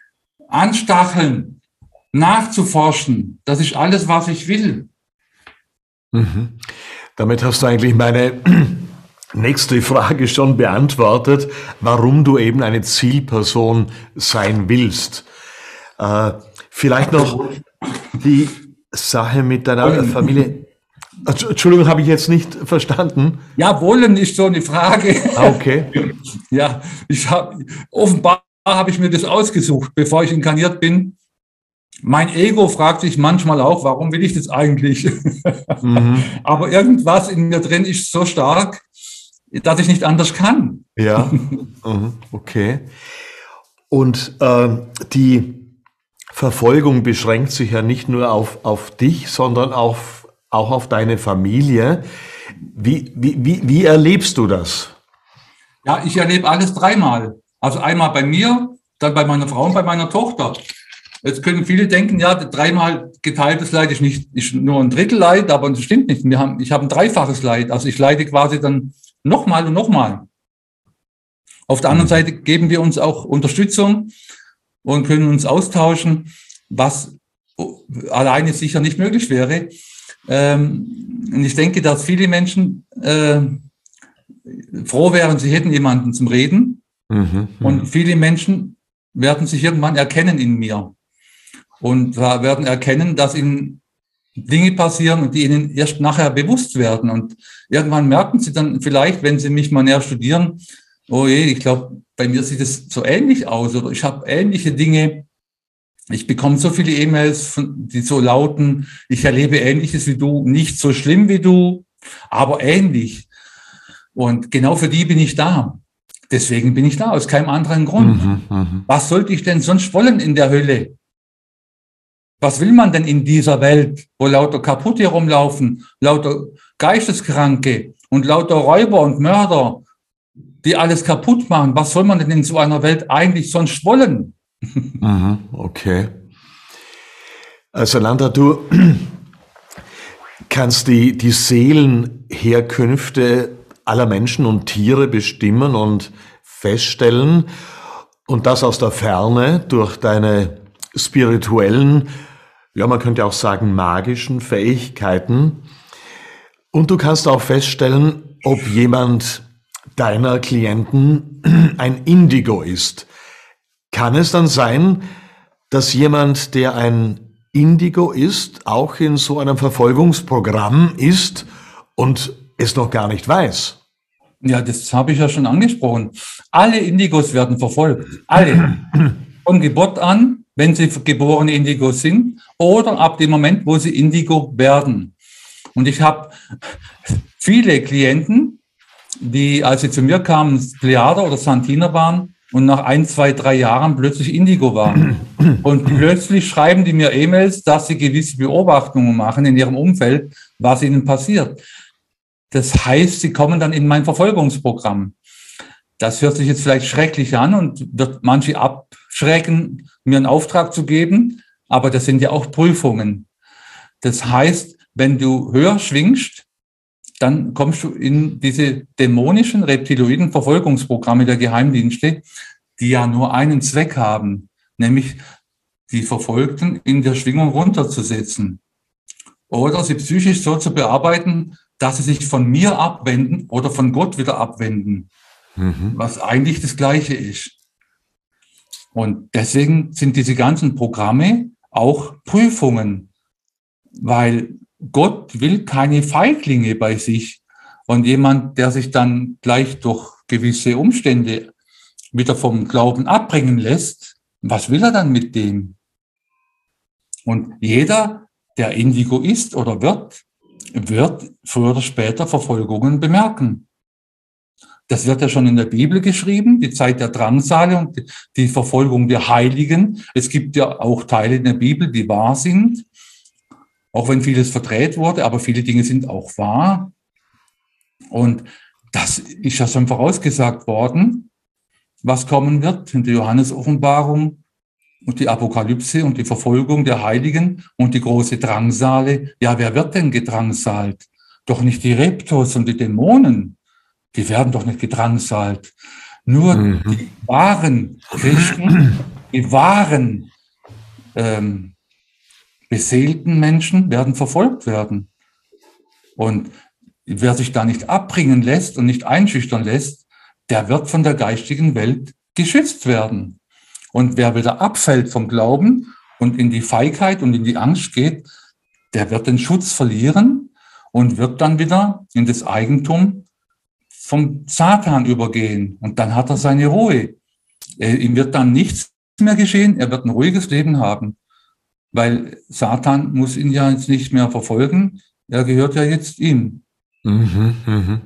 anstacheln, nachzuforschen. Das ist alles, was ich will. Mhm. Damit hast du eigentlich meine nächste Frage schon beantwortet, warum du eben eine Zielperson sein willst. Äh, vielleicht noch die Sache mit deiner Familie. Entschuldigung, habe ich jetzt nicht verstanden. Ja, wollen ist so eine Frage. Ah, okay. Ja, ich habe offenbar habe ich mir das ausgesucht, bevor ich inkarniert bin. Mein Ego fragt sich manchmal auch, warum will ich das eigentlich? Mhm. Aber irgendwas in mir drin ist so stark, dass ich nicht anders kann. Ja, okay. Und äh, die Verfolgung beschränkt sich ja nicht nur auf, auf dich, sondern auf, auch auf deine Familie. Wie, wie, wie, wie erlebst du das? Ja, ich erlebe alles dreimal. Also einmal bei mir, dann bei meiner Frau und bei meiner Tochter. Jetzt können viele denken, ja, dreimal geteiltes Leid ist nicht, ist nur ein Drittel Leid, aber das stimmt nicht. Wir haben, ich habe ein dreifaches Leid. Also ich leide quasi dann nochmal und nochmal. Auf der anderen Seite geben wir uns auch Unterstützung und können uns austauschen, was alleine sicher nicht möglich wäre. Und ich denke, dass viele Menschen äh, froh wären, sie hätten jemanden zum Reden. Mhm, und viele Menschen werden sich irgendwann erkennen in mir und werden erkennen, dass ihnen Dinge passieren und die ihnen erst nachher bewusst werden. Und irgendwann merken sie dann vielleicht, wenn sie mich mal näher studieren, oh je, ich glaube, bei mir sieht es so ähnlich aus oder ich habe ähnliche Dinge. Ich bekomme so viele E-Mails, die so lauten, ich erlebe Ähnliches wie du, nicht so schlimm wie du, aber ähnlich. Und genau für die bin ich da. Deswegen bin ich da, aus keinem anderen Grund. Mhm, mh. Was sollte ich denn sonst wollen in der Hölle? Was will man denn in dieser Welt, wo lauter Kaputte rumlaufen, lauter Geisteskranke und lauter Räuber und Mörder, die alles kaputt machen? Was soll man denn in so einer Welt eigentlich sonst wollen? Mhm, okay. Also Nanda, du kannst die, die Seelenherkünfte aller Menschen und Tiere bestimmen und feststellen und das aus der Ferne durch deine spirituellen, ja man könnte auch sagen magischen Fähigkeiten. Und du kannst auch feststellen, ob jemand deiner Klienten ein Indigo ist. Kann es dann sein, dass jemand, der ein Indigo ist, auch in so einem Verfolgungsprogramm ist und es noch gar nicht weiß? Ja, das habe ich ja schon angesprochen. Alle Indigos werden verfolgt. Alle. Von Geburt an, wenn sie geborene Indigos sind, oder ab dem Moment, wo sie Indigo werden. Und ich habe viele Klienten, die, als sie zu mir kamen, Plejader oder Santiner waren und nach ein, zwei, drei Jahren plötzlich Indigo waren. Und plötzlich schreiben die mir E-Mails, dass sie gewisse Beobachtungen machen in ihrem Umfeld, was ihnen passiert. Das heißt, sie kommen dann in mein Verfolgungsprogramm. Das hört sich jetzt vielleicht schrecklich an und wird manche abschrecken, mir einen Auftrag zu geben, aber das sind ja auch Prüfungen. Das heißt, wenn du höher schwingst, dann kommst du in diese dämonischen, reptiloiden Verfolgungsprogramme der Geheimdienste, die ja nur einen Zweck haben, nämlich die Verfolgten in der Schwingung runterzusetzen oder sie psychisch so zu bearbeiten, dass sie sich von mir abwenden oder von Gott wieder abwenden, mhm. was eigentlich das Gleiche ist. Und deswegen sind diese ganzen Programme auch Prüfungen, weil Gott will keine Feiglinge bei sich. Und jemand, der sich dann gleich durch gewisse Umstände wieder vom Glauben abbringen lässt, was will er dann mit dem? Und jeder, der Indigo ist oder wird, wird früher oder später Verfolgungen bemerken. Das wird ja schon in der Bibel geschrieben, die Zeit der Drangsale und die Verfolgung der Heiligen. Es gibt ja auch Teile in der Bibel, die wahr sind, auch wenn vieles verdreht wurde, aber viele Dinge sind auch wahr. Und das ist ja schon vorausgesagt worden, was kommen wird in der Johannes-Offenbarung und die Apokalypse und die Verfolgung der Heiligen und die große Drangsale. Ja, wer wird denn gedrangsalt? Doch nicht die Reptos und die Dämonen. Die werden doch nicht gedrangsalt. Nur mhm. die wahren Christen, die wahren ähm, beseelten Menschen werden verfolgt werden. Und wer sich da nicht abbringen lässt und nicht einschüchtern lässt, der wird von der geistigen Welt geschützt werden. Und wer wieder abfällt vom Glauben und in die Feigheit und in die Angst geht, der wird den Schutz verlieren und wird dann wieder in das Eigentum vom Satan übergehen. Und dann hat er seine Ruhe. Er, ihm wird dann nichts mehr geschehen, er wird ein ruhiges Leben haben. Weil Satan muss ihn ja jetzt nicht mehr verfolgen, er gehört ja jetzt ihm. Mhm, mhm.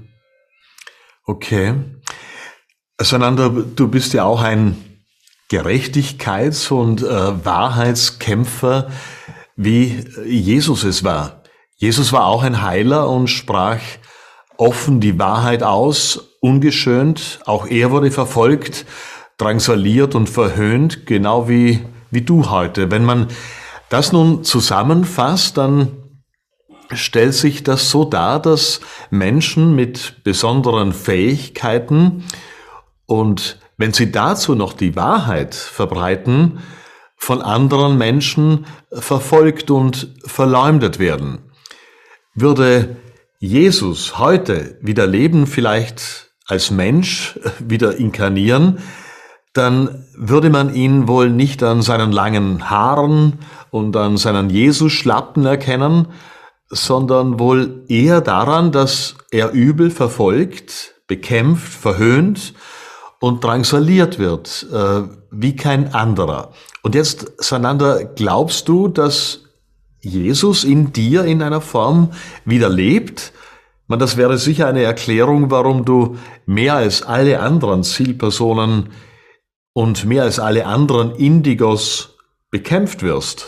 Okay. Sananda, du bist ja auch ein Gerechtigkeits- und äh, Wahrheitskämpfer, wie Jesus es war. Jesus war auch ein Heiler und sprach offen die Wahrheit aus, ungeschönt. Auch er wurde verfolgt, drangsaliert und verhöhnt, genau wie, wie du heute. Wenn man das nun zusammenfasst, dann stellt sich das so dar, dass Menschen mit besonderen Fähigkeiten und wenn sie dazu noch die Wahrheit verbreiten, von anderen Menschen verfolgt und verleumdet werden. Würde Jesus heute wieder leben, vielleicht als Mensch wieder inkarnieren, dann würde man ihn wohl nicht an seinen langen Haaren und an seinen Jesus-Schlappen erkennen, sondern wohl eher daran, dass er übel verfolgt, bekämpft, verhöhnt und drangsaliert wird, äh, wie kein anderer. Und jetzt, Sananda, glaubst du, dass Jesus in dir in einer Form wieder lebt? Man, das wäre sicher eine Erklärung, warum du mehr als alle anderen Zielpersonen und mehr als alle anderen Indigos bekämpft wirst.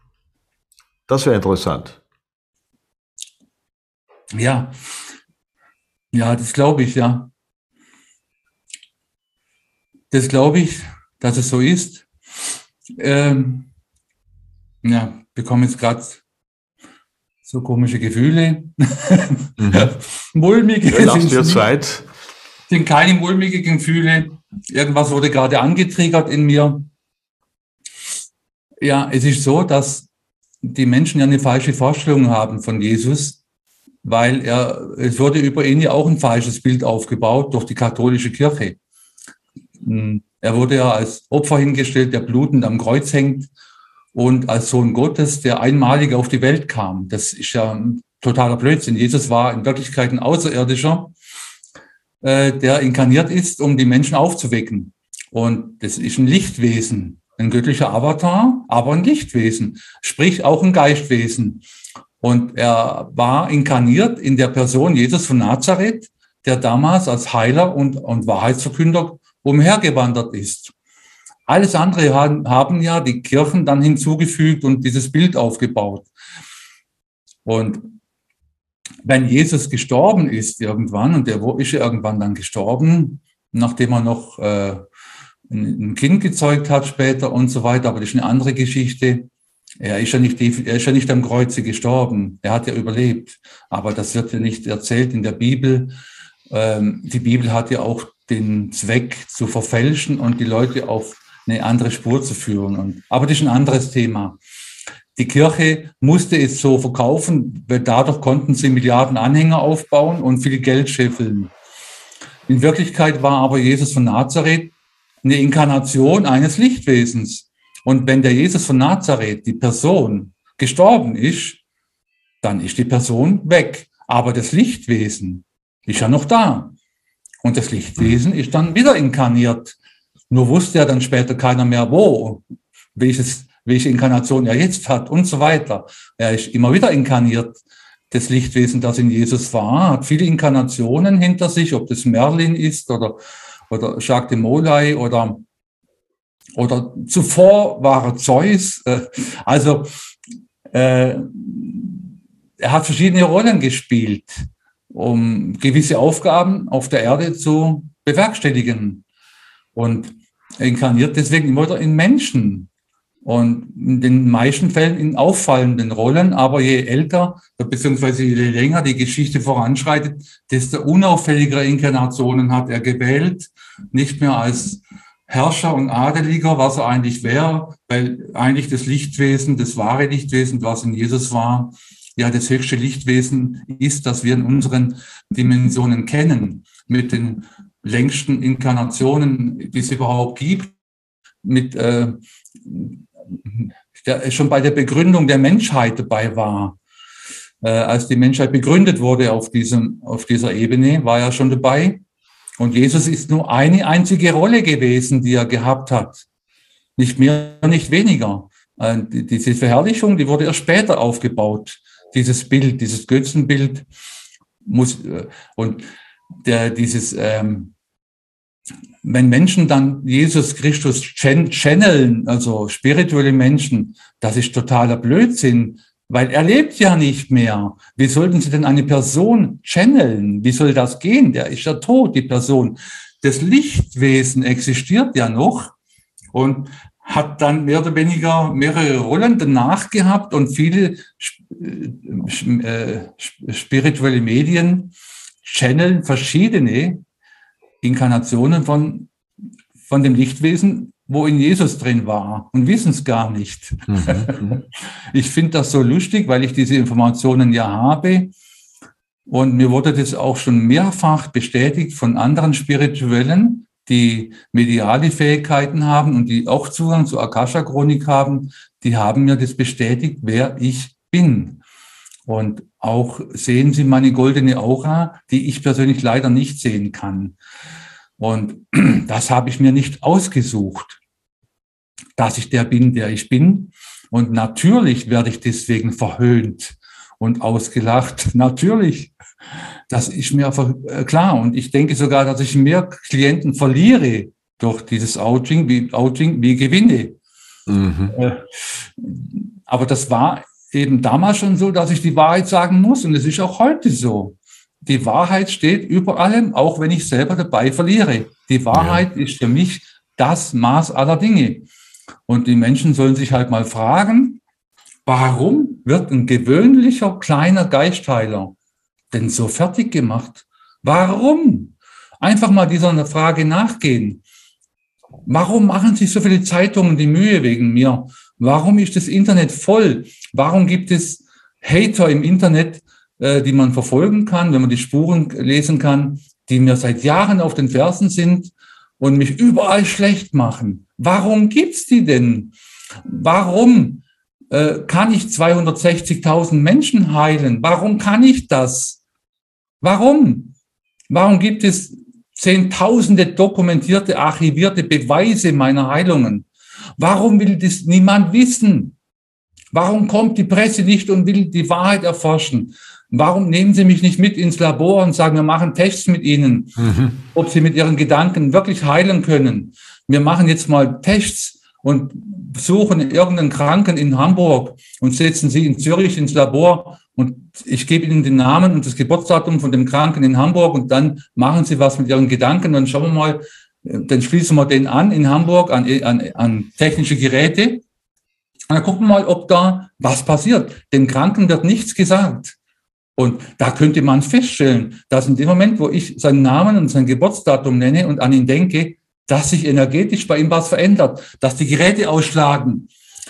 Das wäre interessant. Ja, ja, das glaube ich, ja. Das glaube ich, dass es so ist. Ähm, ja, bekomme jetzt gerade so komische Gefühle. Mhm. Mulmige. Ja, lass dir Zeit. Sind keine mulmigen Gefühle. Irgendwas wurde gerade angetriggert in mir. Ja, es ist so, dass die Menschen ja eine falsche Vorstellung haben von Jesus, weil er, es wurde über ihn ja auch ein falsches Bild aufgebaut durch die katholische Kirche. Er wurde ja als Opfer hingestellt, der blutend am Kreuz hängt und als Sohn Gottes, der einmalig auf die Welt kam. Das ist ja ein totaler Blödsinn. Jesus war in Wirklichkeit ein Außerirdischer, äh, der inkarniert ist, um die Menschen aufzuwecken. Und das ist ein Lichtwesen, ein göttlicher Avatar, aber ein Lichtwesen, sprich auch ein Geistwesen. Und er war inkarniert in der Person Jesus von Nazareth, der damals als Heiler und, und Wahrheitsverkünder umhergewandert ist. Alles andere haben, haben ja die Kirchen dann hinzugefügt und dieses Bild aufgebaut. Und wenn Jesus gestorben ist irgendwann, und er ist ja irgendwann dann gestorben, nachdem er noch äh, ein Kind gezeugt hat später und so weiter, aber das ist eine andere Geschichte. Er ist ja nicht, er ist ja nicht am Kreuze gestorben, er hat ja überlebt, aber das wird ja nicht erzählt in der Bibel. Ähm, die Bibel hat ja auch den Zweck zu verfälschen und die Leute auf eine andere Spur zu führen. Und, aber das ist ein anderes Thema. die Kirche musste es so verkaufen, weil dadurch konnten sie Milliarden Anhänger aufbauen und viel Geld scheffeln. In Wirklichkeit war aber Jesus von Nazareth eine Inkarnation eines Lichtwesens. Und wenn der Jesus von Nazareth, die Person, gestorben ist, dann ist die Person weg. Aber das Lichtwesen ist ja noch da. Und das Lichtwesen ist dann wieder inkarniert. Nur wusste ja dann später keiner mehr, wo, welches, welche Inkarnation er jetzt hat und so weiter. Er ist immer wieder inkarniert. Das Lichtwesen, das in Jesus war, hat viele Inkarnationen hinter sich, ob das Merlin ist oder, oder Jacques de Molay oder, oder zuvor war er Zeus. Also äh, er hat verschiedene Rollen gespielt, um gewisse Aufgaben auf der Erde zu bewerkstelligen. Und er inkarniert deswegen immer wieder in Menschen. Und in den meisten Fällen in auffallenden Rollen, aber je älter, beziehungsweise je länger die Geschichte voranschreitet, desto unauffälligere Inkarnationen hat er gewählt, nicht mehr als Herrscher und Adeliger, was er eigentlich wäre, weil eigentlich das Lichtwesen, das wahre Lichtwesen, was in Jesus war, ja das höchste Lichtwesen ist, das wir in unseren Dimensionen kennen, mit den längsten Inkarnationen, die es überhaupt gibt, mit äh, der schon bei der Begründung der Menschheit dabei war. Äh, als die Menschheit begründet wurde auf diesem, auf dieser Ebene, war er schon dabei. Und Jesus ist nur eine einzige Rolle gewesen, die er gehabt hat. Nicht mehr, nicht weniger. Äh, die, diese Verherrlichung, die wurde erst später aufgebaut. Dieses Bild, dieses Götzenbild muss, äh, und der, dieses, ähm, wenn Menschen dann Jesus Christus channeln, also spirituelle Menschen, das ist totaler Blödsinn, weil er lebt ja nicht mehr. Wie sollten sie denn eine Person channeln? Wie soll das gehen? Der ist ja tot, die Person. Das Lichtwesen existiert ja noch und hat dann mehr oder weniger mehrere Rollen danach gehabt und viele äh, spirituelle Medien channeln verschiedene Inkarnationen von, von dem Lichtwesen, wo in Jesus drin war und wissen es gar nicht. Mhm. Ich finde das so lustig, weil ich diese Informationen ja habe und mir wurde das auch schon mehrfach bestätigt von anderen Spirituellen, die mediale Fähigkeiten haben und die auch Zugang zur Akasha-Chronik haben, die haben mir das bestätigt, wer ich bin. Und auch sehen Sie meine goldene Aura, die ich persönlich leider nicht sehen kann. Und das habe ich mir nicht ausgesucht, dass ich der bin, der ich bin. Und natürlich werde ich deswegen verhöhnt und ausgelacht. Natürlich, das ist mir klar. Und ich denke sogar, dass ich mehr Klienten verliere durch dieses Outing, wie, Outing, wie gewinne. Mhm. Aber das war eben damals schon so, dass ich die Wahrheit sagen muss. Und es ist auch heute so. Die Wahrheit steht über allem, auch wenn ich selber dabei verliere. Die Wahrheit ja. ist für mich das Maß aller Dinge. Und die Menschen sollen sich halt mal fragen, warum wird ein gewöhnlicher kleiner Geistheiler denn so fertig gemacht? Warum? Einfach mal dieser Frage nachgehen. Warum machen sich so viele Zeitungen die Mühe wegen mir? Warum ist das Internet voll? Warum gibt es Hater im Internet, äh, die man verfolgen kann, wenn man die Spuren lesen kann, die mir seit Jahren auf den Fersen sind und mich überall schlecht machen? Warum gibt's die denn? Warum äh, kann ich zweihundertsechzigtausend Menschen heilen? Warum kann ich das? Warum? Warum gibt es zehntausende dokumentierte, archivierte Beweise meiner Heilungen? Warum will das niemand wissen? Warum kommt die Presse nicht und will die Wahrheit erforschen? Warum nehmen Sie mich nicht mit ins Labor und sagen, wir machen Tests mit Ihnen, mhm. ob Sie mit Ihren Gedanken wirklich heilen können? Wir machen jetzt mal Tests und suchen irgendeinen Kranken in Hamburg und setzen Sie in Zürich ins Labor und ich gebe Ihnen den Namen und das Geburtsdatum von dem Kranken in Hamburg und dann machen Sie was mit Ihren Gedanken und dann schauen wir mal, dann schließen wir den an in Hamburg an, an, an technische Geräte und dann gucken wir mal, ob da was passiert. Dem Kranken wird nichts gesagt. Und da könnte man feststellen, dass in dem Moment, wo ich seinen Namen und sein Geburtsdatum nenne und an ihn denke, dass sich energetisch bei ihm was verändert, dass die Geräte ausschlagen.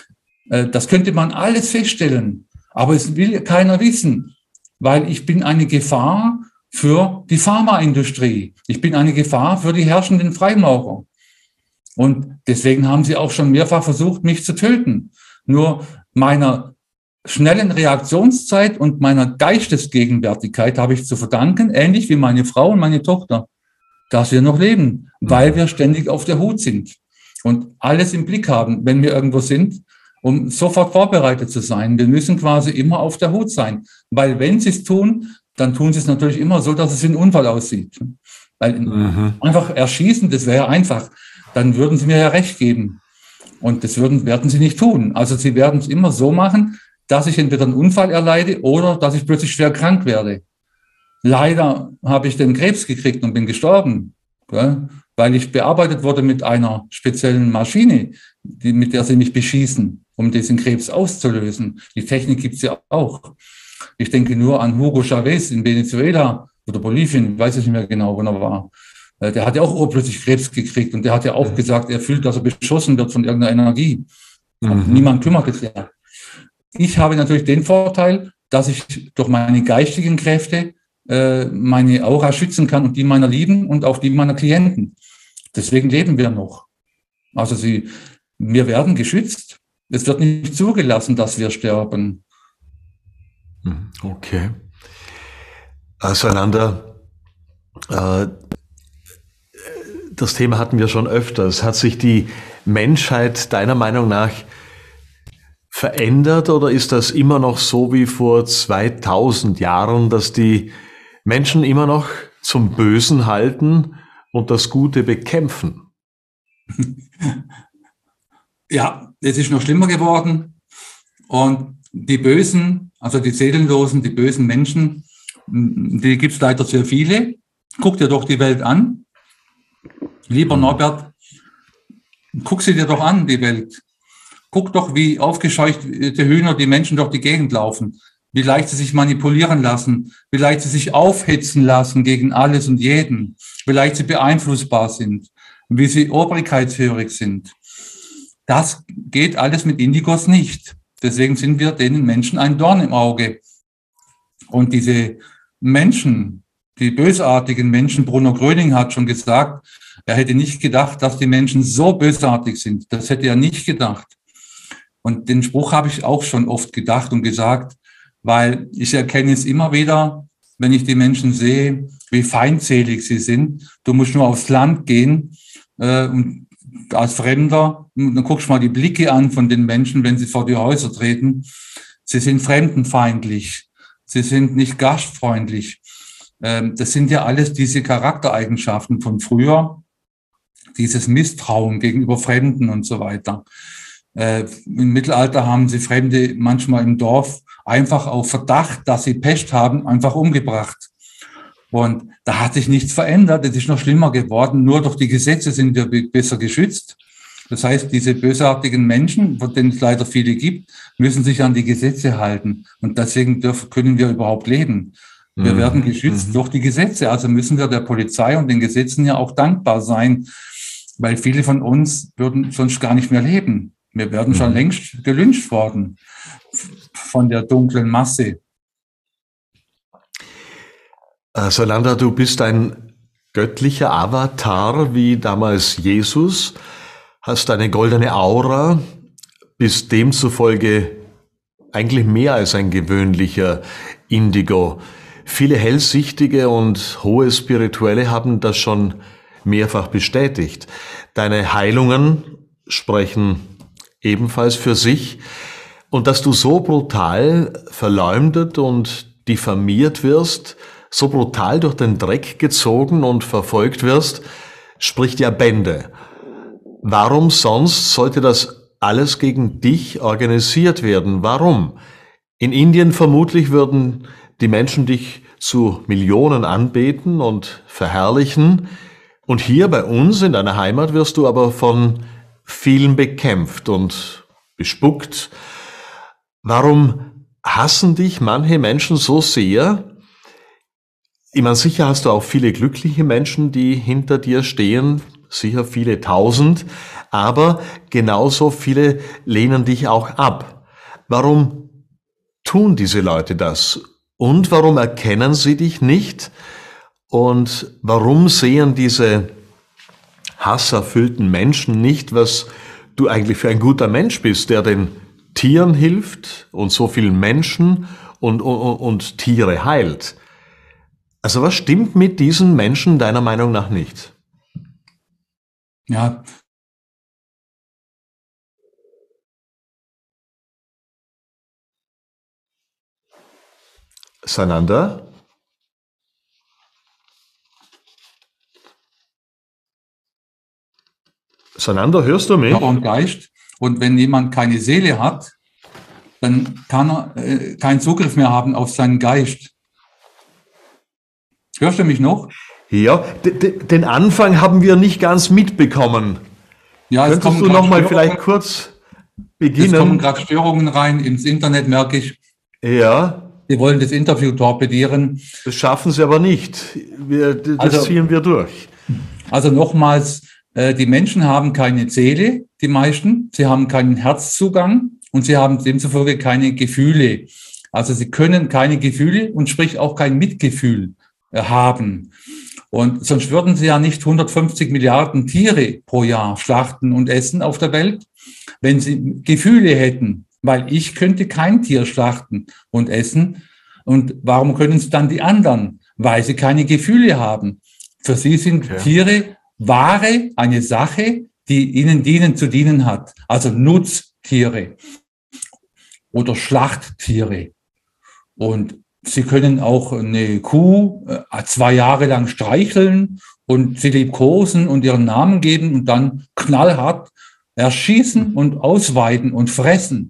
Das könnte man alles feststellen, aber es will keiner wissen, weil ich bin eine Gefahr für die Pharmaindustrie. Ich bin eine Gefahr für die herrschenden Freimaurer. Und deswegen haben sie auch schon mehrfach versucht, mich zu töten. Nur meiner schnellen Reaktionszeit und meiner Geistesgegenwärtigkeit habe ich zu verdanken, ähnlich wie meine Frau und meine Tochter, dass wir noch leben, weil wir ständig auf der Hut sind und alles im Blick haben, wenn wir irgendwo sind, um sofort vorbereitet zu sein. Wir müssen quasi immer auf der Hut sein, weil wenn sie es tun, dann tun sie es natürlich immer so, dass es wie ein Unfall aussieht. Weil mhm. einfach erschießen, das wäre einfach, dann würden sie mir ja recht geben. Und das würden, werden sie nicht tun. Also sie werden es immer so machen, dass ich entweder einen Unfall erleide oder dass ich plötzlich schwer krank werde. Leider habe ich den Krebs gekriegt und bin gestorben, ja, weil ich bearbeitet wurde mit einer speziellen Maschine, die, mit der sie mich beschießen, um diesen Krebs auszulösen. Die Technik gibt es ja auch. Ich denke nur an Hugo Chavez in Venezuela oder Bolivien, weiß ich nicht mehr genau, wo er war. Der hat ja auch urplötzlich Krebs gekriegt und der hat ja auch gesagt, er fühlt, dass er beschossen wird von irgendeiner Energie. Mhm. Niemand kümmert sich ja. Ich habe natürlich den Vorteil, dass ich durch meine geistigen Kräfte äh, meine Aura schützen kann und die meiner Lieben und auch die meiner Klienten. Deswegen leben wir noch. Also sie, wir werden geschützt. Es wird nicht zugelassen, dass wir sterben. Okay. Auseinander. Äh, das Thema hatten wir schon öfters. Hat sich die Menschheit deiner Meinung nach verändert oder ist das immer noch so wie vor zweitausend Jahren, dass die Menschen immer noch zum Bösen halten und das Gute bekämpfen? Ja, es ist noch schlimmer geworden und die Bösen, also die Seelenlosen, die bösen Menschen, die gibt es leider sehr viele. Guck dir doch die Welt an. Lieber Norbert, guck sie dir doch an, die Welt. Guck doch, wie aufgescheuchte Hühner die Menschen durch die Gegend laufen, wie leicht sie sich manipulieren lassen, wie leicht sie sich aufhetzen lassen gegen alles und jeden, wie leicht sie beeinflussbar sind, wie sie obrigkeitshörig sind. Das geht alles mit Indigos nicht. Deswegen sind wir denen Menschen ein Dorn im Auge. Und diese Menschen, die bösartigen Menschen, Bruno Gröning hat schon gesagt, er hätte nicht gedacht, dass die Menschen so bösartig sind. Das hätte er nicht gedacht. Und den Spruch habe ich auch schon oft gedacht und gesagt, weil ich erkenne es immer wieder, wenn ich die Menschen sehe, wie feindselig sie sind. Du musst nur aufs Land gehen äh, und als Fremder, dann guckst du mal die Blicke an von den Menschen, wenn sie vor die Häuser treten. Sie sind fremdenfeindlich. Sie sind nicht gastfreundlich. Ähm, das sind ja alles diese Charaktereigenschaften von früher. Dieses Misstrauen gegenüber Fremden und so weiter. Äh, im Mittelalter haben sie Fremde manchmal im Dorf einfach auf Verdacht, dass sie Pest haben, einfach umgebracht. Und da hat sich nichts verändert. Es ist noch schlimmer geworden. Nur durch die Gesetze sind wir besser geschützt. Das heißt, diese bösartigen Menschen, von denen es leider viele gibt, müssen sich an die Gesetze halten. Und deswegen dürfen, können wir überhaupt leben. Wir mhm. werden geschützt mhm. durch die Gesetze. Also müssen wir der Polizei und den Gesetzen ja auch dankbar sein, weil viele von uns würden sonst gar nicht mehr leben. Wir werden schon längst gelyncht worden von der dunklen Masse. Solander, du bist ein göttlicher Avatar wie damals Jesus, hast eine goldene Aura, bist demzufolge eigentlich mehr als ein gewöhnlicher Indigo. Viele Hellsichtige und hohe Spirituelle haben das schon mehrfach bestätigt. Deine Heilungen sprechen ebenfalls für sich. Und dass du so brutal verleumdet und diffamiert wirst, so brutal durch den Dreck gezogen und verfolgt wirst, spricht ja Bände. Warum sonst sollte das alles gegen dich organisiert werden? Warum? In Indien vermutlich würden die Menschen dich zu Millionen anbeten und verherrlichen. Und hier bei uns in deiner Heimat wirst du aber von vielen bekämpft und bespuckt. Warum hassen dich manche Menschen so sehr? Ich meine, sicher hast du auch viele glückliche Menschen, die hinter dir stehen, sicher viele tausend, Aber genauso viele lehnen dich auch ab. Warum tun diese Leute das? Und warum erkennen sie dich nicht? Und warum sehen diese hasserfüllten Menschen nicht, was du eigentlich für ein guter Mensch bist, der den Tieren hilft und so vielen Menschen und, und, und Tiere heilt? Also was stimmt mit diesen Menschen deiner Meinung nach nicht? Ja. Sananda? Sananda, hörst du mich? Körper und Geist. Und wenn jemand keine Seele hat, dann kann er äh, keinen Zugriff mehr haben auf seinen Geist. Hörst du mich noch? Ja, den Anfang haben wir nicht ganz mitbekommen. Ja, es Könntest du noch mal vielleicht kurz beginnen? Es kommen gerade Störungen rein ins Internet, merke ich. Ja. Die wollen das Interview torpedieren. Das schaffen sie aber nicht. Wir, das also, ziehen wir durch. Also nochmals, äh, die Menschen haben keine Seele, die meisten. Sie haben keinen Herzzugang und sie haben demzufolge keine Gefühle. Also sie können keine Gefühle und sprich auch kein Mitgefühl äh, haben. Und sonst würden sie ja nicht hundertfünfzig Milliarden Tiere pro Jahr schlachten und essen auf der Welt, wenn sie Gefühle hätten. Weil ich könnte kein Tier schlachten und essen. Und warum können es dann die anderen? Weil sie keine Gefühle haben. Für sie sind okay. Tiere Ware, eine Sache, die ihnen dienen zu dienen hat. Also Nutztiere oder Schlachttiere. Und sie können auch eine Kuh zwei Jahre lang streicheln und sie liebkosen und ihren Namen geben und dann knallhart erschießen und ausweiden und fressen.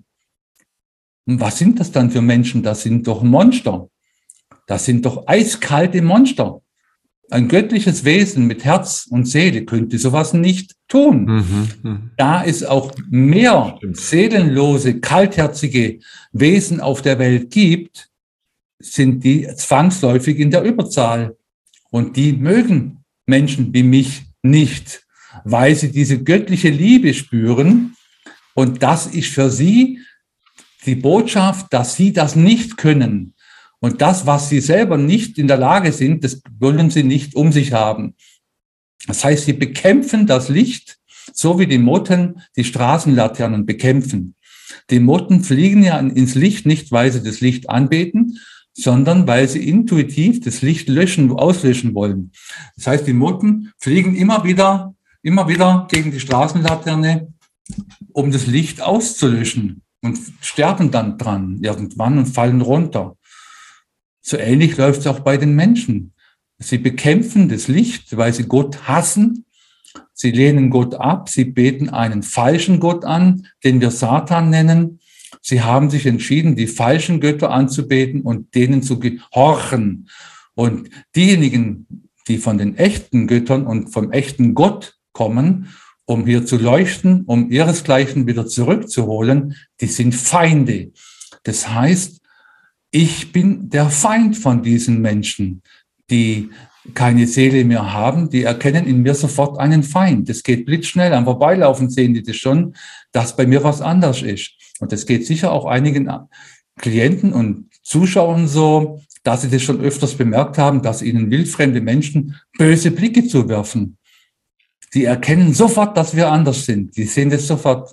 Und was sind das dann für Menschen? Das sind doch Monster. Das sind doch eiskalte Monster. Ein göttliches Wesen mit Herz und Seele könnte sowas nicht tun. Mhm, mh. Da es auch mehr Stimmt. seelenlose, kaltherzige Wesen auf der Welt gibt, sind die zwangsläufig in der Überzahl. Und die mögen Menschen wie mich nicht, weil sie diese göttliche Liebe spüren. Und das ist für sie die Botschaft, dass sie das nicht können. Und das, was sie selber nicht in der Lage sind, das wollen sie nicht um sich haben. Das heißt, sie bekämpfen das Licht, so wie die Motten die Straßenlaternen bekämpfen. Die Motten fliegen ja ins Licht nicht, weil sie das Licht anbeten, sondern weil sie intuitiv das Licht löschen, auslöschen wollen. Das heißt, die Motten fliegen immer wieder, immer wieder gegen die Straßenlaterne, um das Licht auszulöschen. Und sterben dann dran irgendwann und fallen runter. So ähnlich läuft es auch bei den Menschen. Sie bekämpfen das Licht, weil sie Gott hassen. Sie lehnen Gott ab. Sie beten einen falschen Gott an, den wir Satan nennen. Sie haben sich entschieden, die falschen Götter anzubeten und denen zu gehorchen. Und diejenigen, die von den echten Göttern und vom echten Gott kommen, um hier zu leuchten, um ihresgleichen wieder zurückzuholen, die sind Feinde. Das heißt, ich bin der Feind von diesen Menschen, die keine Seele mehr haben, die erkennen in mir sofort einen Feind. Das geht blitzschnell, am Vorbeilaufen sehen die das schon, dass bei mir was anders ist. Und das geht sicher auch einigen Klienten und Zuschauern so, dass sie das schon öfters bemerkt haben, dass ihnen wildfremde Menschen böse Blicke zuwerfen. Die erkennen sofort, dass wir anders sind. Die sehen das sofort.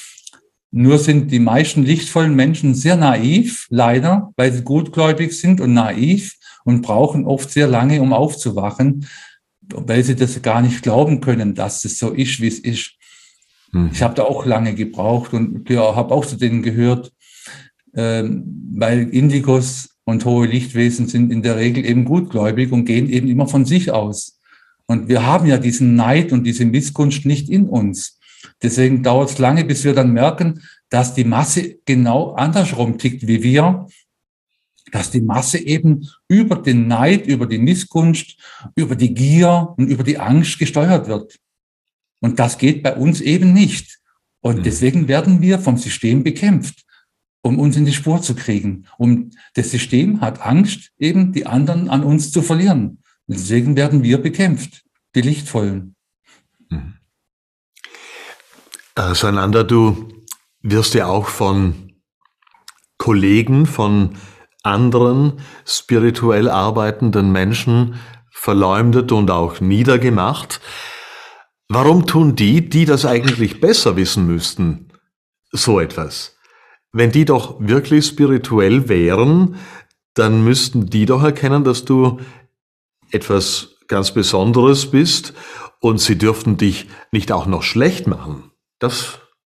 Nur sind die meisten lichtvollen Menschen sehr naiv, leider, weil sie gutgläubig sind und naiv und brauchen oft sehr lange, um aufzuwachen, weil sie das gar nicht glauben können, dass es so ist, wie es ist. Hm. Ich habe da auch lange gebraucht und ja, habe auch zu denen gehört, ähm, weil Indigos und hohe Lichtwesen sind in der Regel eben gutgläubig und gehen eben immer von sich aus. Und wir haben ja diesen Neid und diese Missgunst nicht in uns. Deswegen dauert es lange, bis wir dann merken, dass die Masse genau andersrum tickt wie wir, dass die Masse eben über den Neid, über die Missgunst, über die Gier und über die Angst gesteuert wird. Und das geht bei uns eben nicht. Und deswegen werden wir vom System bekämpft, um uns in die Spur zu kriegen. Und das System hat Angst, eben die anderen an uns zu verlieren. Und deswegen werden wir bekämpft, die Lichtvollen. Äh, Sananda, du wirst ja auch von Kollegen, von anderen spirituell arbeitenden Menschen verleumdet und auch niedergemacht. Warum tun die, die das eigentlich besser wissen müssten, so etwas? Wenn die doch wirklich spirituell wären, dann müssten die doch erkennen, dass du etwas ganz Besonderes bist und sie dürften dich nicht auch noch schlecht machen. Das,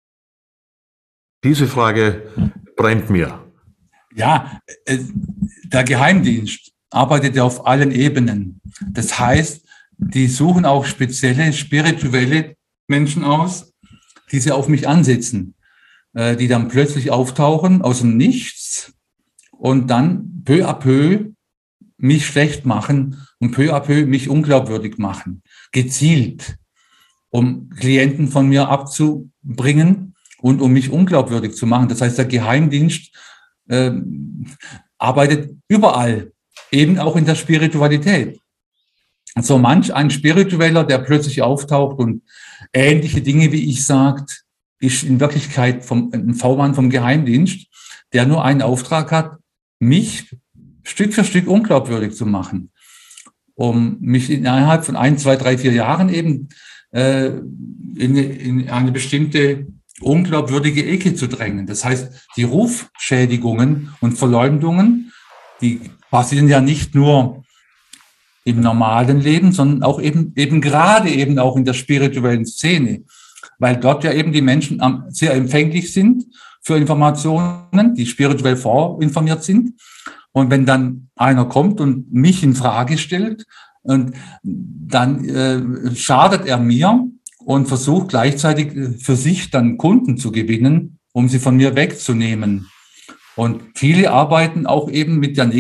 diese Frage brennt mir. Ja, der Geheimdienst arbeitet ja auf allen Ebenen. Das heißt, die suchen auch spezielle spirituelle Menschen aus, die sie auf mich ansetzen, die dann plötzlich auftauchen aus dem Nichts und dann peu à peu mich schlecht machen und peu à peu mich unglaubwürdig machen, gezielt, um Klienten von mir abzubringen und um mich unglaubwürdig zu machen. Das heißt, der Geheimdienst äh, arbeitet überall, eben auch in der Spiritualität. So manch ein Spiritueller, der plötzlich auftaucht und ähnliche Dinge wie ich sagt, ist in Wirklichkeit vom, ein V-Mann vom Geheimdienst, der nur einen Auftrag hat, mich Stück für Stück unglaubwürdig zu machen, um mich innerhalb von ein, zwei, drei, vier Jahren eben äh, in, in eine bestimmte unglaubwürdige Ecke zu drängen. Das heißt, die Rufschädigungen und Verleumdungen, die passieren ja nicht nur im normalen Leben, sondern auch eben, eben gerade eben auch in der spirituellen Szene, weil dort ja eben die Menschen sehr empfänglich sind für Informationen, die spirituell vorinformiert sind. Und wenn dann einer kommt und mich in Frage stellt, und dann äh, schadet er mir und versucht gleichzeitig für sich dann Kunden zu gewinnen, um sie von mir wegzunehmen. Und viele arbeiten auch eben mit der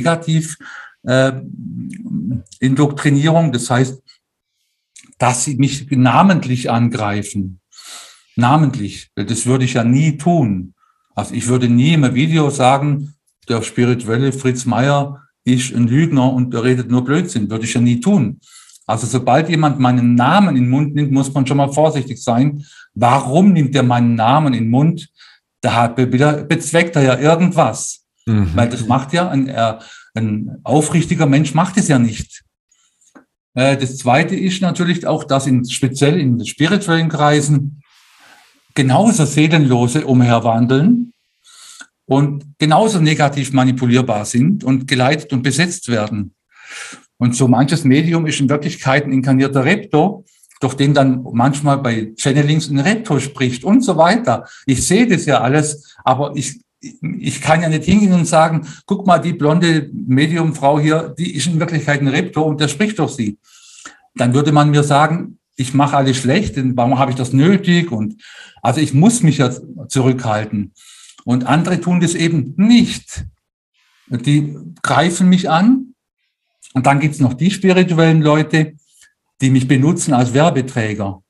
Negativ-Indoktrinierung, äh, das heißt, dass sie mich namentlich angreifen. Namentlich. Das würde ich ja nie tun. Also ich würde nie im Video sagen, der spirituelle Fritz Meier ist ein Lügner und der redet nur Blödsinn. Würde ich ja nie tun. Also sobald jemand meinen Namen in den Mund nimmt, muss man schon mal vorsichtig sein. Warum nimmt er meinen Namen in den Mund? Da bezweckt er ja irgendwas. Mhm. Weil das macht ja, ein, ein aufrichtiger Mensch macht es ja nicht. Das Zweite ist natürlich auch, dass in, speziell in den spirituellen Kreisen genauso Seelenlose umherwandeln und genauso negativ manipulierbar sind und geleitet und besetzt werden. Und so manches Medium ist in Wirklichkeit ein inkarnierter Repto, durch den dann manchmal bei Channelings ein Repto spricht und so weiter. Ich sehe das ja alles, aber ich, ich kann ja nicht hingehen und sagen, guck mal, die blonde Mediumfrau hier, die ist in Wirklichkeit ein Repto und der spricht durch sie. Dann würde man mir sagen, ich mache alles schlecht, denn warum habe ich das nötig? Und also ich muss mich ja zurückhalten. Und andere tun das eben nicht. Die greifen mich an. Und dann gibt's noch die spirituellen Leute, die mich benutzen als Werbeträger.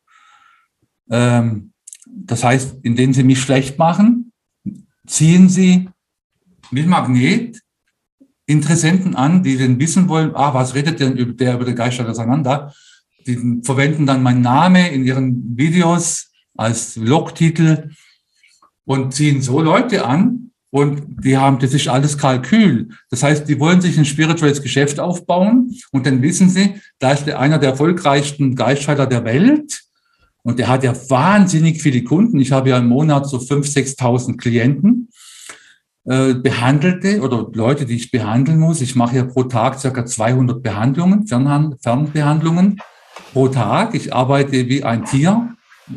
Ähm, das heißt, indem sie mich schlecht machen, ziehen sie mit Magnet Interessenten an, die dann wissen wollen, ah, was redet denn über der über den Geister der Sananda? Die verwenden dann meinen Namen in ihren Videos als Logtitel und ziehen so Leute an und die haben, das ist alles Kalkül. Das heißt, die wollen sich ein spirituelles Geschäft aufbauen und dann wissen sie, da ist der, einer der erfolgreichsten Geistheiler der Welt und der hat ja wahnsinnig viele Kunden. Ich habe ja im Monat so fünftausend, sechstausend Klienten, äh, Behandelte oder Leute, die ich behandeln muss. Ich mache ja pro Tag circa zweihundert Behandlungen, Fernhand- Fernbehandlungen pro Tag. Ich arbeite wie ein Tier.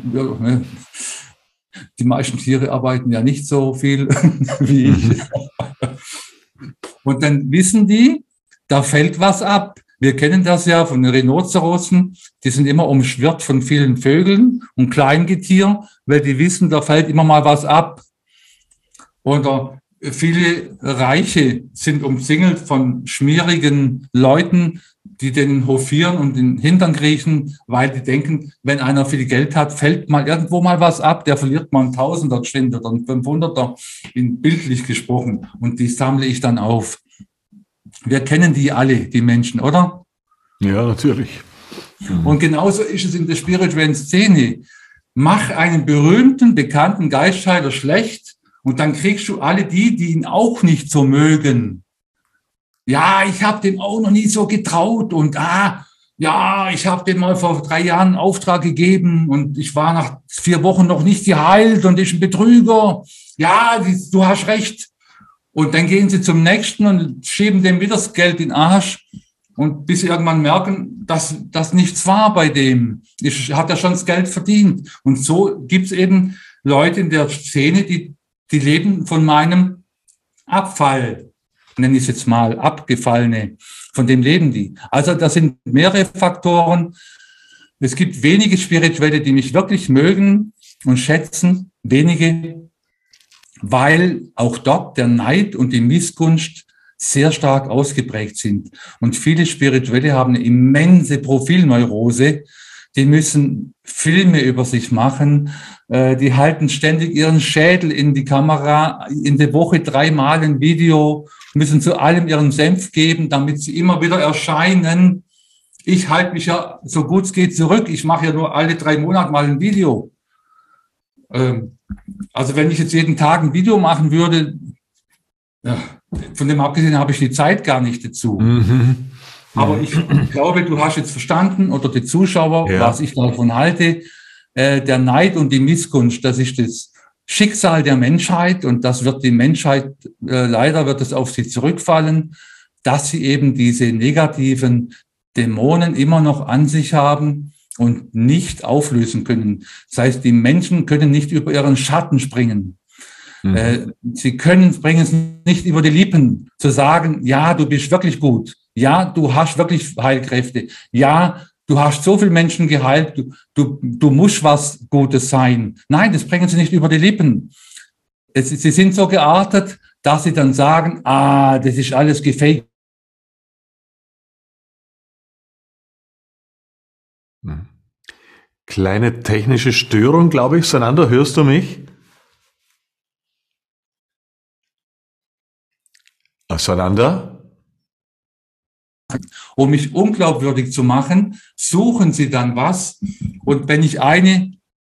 Die meisten Tiere arbeiten ja nicht so viel wie ich. Und dann wissen die, da fällt was ab. Wir kennen das ja von den Rhinozerosen. Die sind immer umschwirrt von vielen Vögeln und Kleingetier, weil die wissen, da fällt immer mal was ab. Oder viele Reiche sind umzingelt von schmierigen Leuten, die den hofieren und den Hintern kriechen, weil die denken, wenn einer viel Geld hat, fällt mal irgendwo mal was ab, der verliert mal einen Tausender geschwind oder einen Fünfhunderter, in bildlich gesprochen. Und die sammle ich dann auf. Wir kennen die alle, die Menschen, oder? Ja, natürlich. Mhm. Und genauso ist es in der spirituellen Szene. mach einen berühmten, bekannten Geistschreiber schlecht und dann kriegst du alle die, die ihn auch nicht so mögen. Ja, ich habe dem auch noch nie so getraut und ah, ja, ich habe dem mal vor drei Jahren einen Auftrag gegeben und ich war nach vier Wochen noch nicht geheilt und ist ein Betrüger. Ja, du hast recht. Und dann gehen sie zum nächsten und schieben dem wieder das Geld in den Arsch. Und bis sie irgendwann merken, dass das nichts war bei dem. Ich hat ja schon das Geld verdient. Und so gibt's eben Leute in der Szene, die, die leben von meinem Abfall. Nenne ich es jetzt mal, Abgefallene. Von dem leben die. Also das sind mehrere Faktoren. Es gibt wenige Spirituelle, die mich wirklich mögen und schätzen. Wenige, weil auch dort der Neid und die Missgunst sehr stark ausgeprägt sind. Und viele Spirituelle haben eine immense Profilneurose. Die müssen Filme über sich machen. Die halten ständig ihren Schädel in die Kamera. In der Woche dreimal ein Video, müssen zu allem ihren Senf geben, damit sie immer wieder erscheinen. Ich halte mich ja so gut es geht zurück. Ich mache ja nur alle drei Monate mal ein Video. Also wenn ich jetzt jeden Tag ein Video machen würde, ja, von dem abgesehen habe ich die Zeit gar nicht dazu. Mhm. Aber ich glaube, du hast jetzt verstanden, oder die Zuschauer, ja, was ich davon halte. Äh, der Neid und die Missgunst, das ist das Schicksal der Menschheit und das wird die Menschheit, äh, leider wird es auf sie zurückfallen, dass sie eben diese negativen Dämonen immer noch an sich haben und nicht auflösen können. Das heißt, die Menschen können nicht über ihren Schatten springen. Mhm. Äh, sie können, bringen es nicht über die Lippen, zu sagen, ja, du bist wirklich gut. Ja, du hast wirklich Heilkräfte. Ja, du hast so viele Menschen geheilt. Du, du, du musst was Gutes sein. Nein, das bringen sie nicht über die Lippen. Es, sie sind so geartet, dass sie dann sagen, ah, das ist alles gefaked. Kleine technische Störung, glaube ich. Sananda, hörst du mich? Sananda? Um mich unglaubwürdig zu machen, suchen sie dann was. Und wenn ich eine...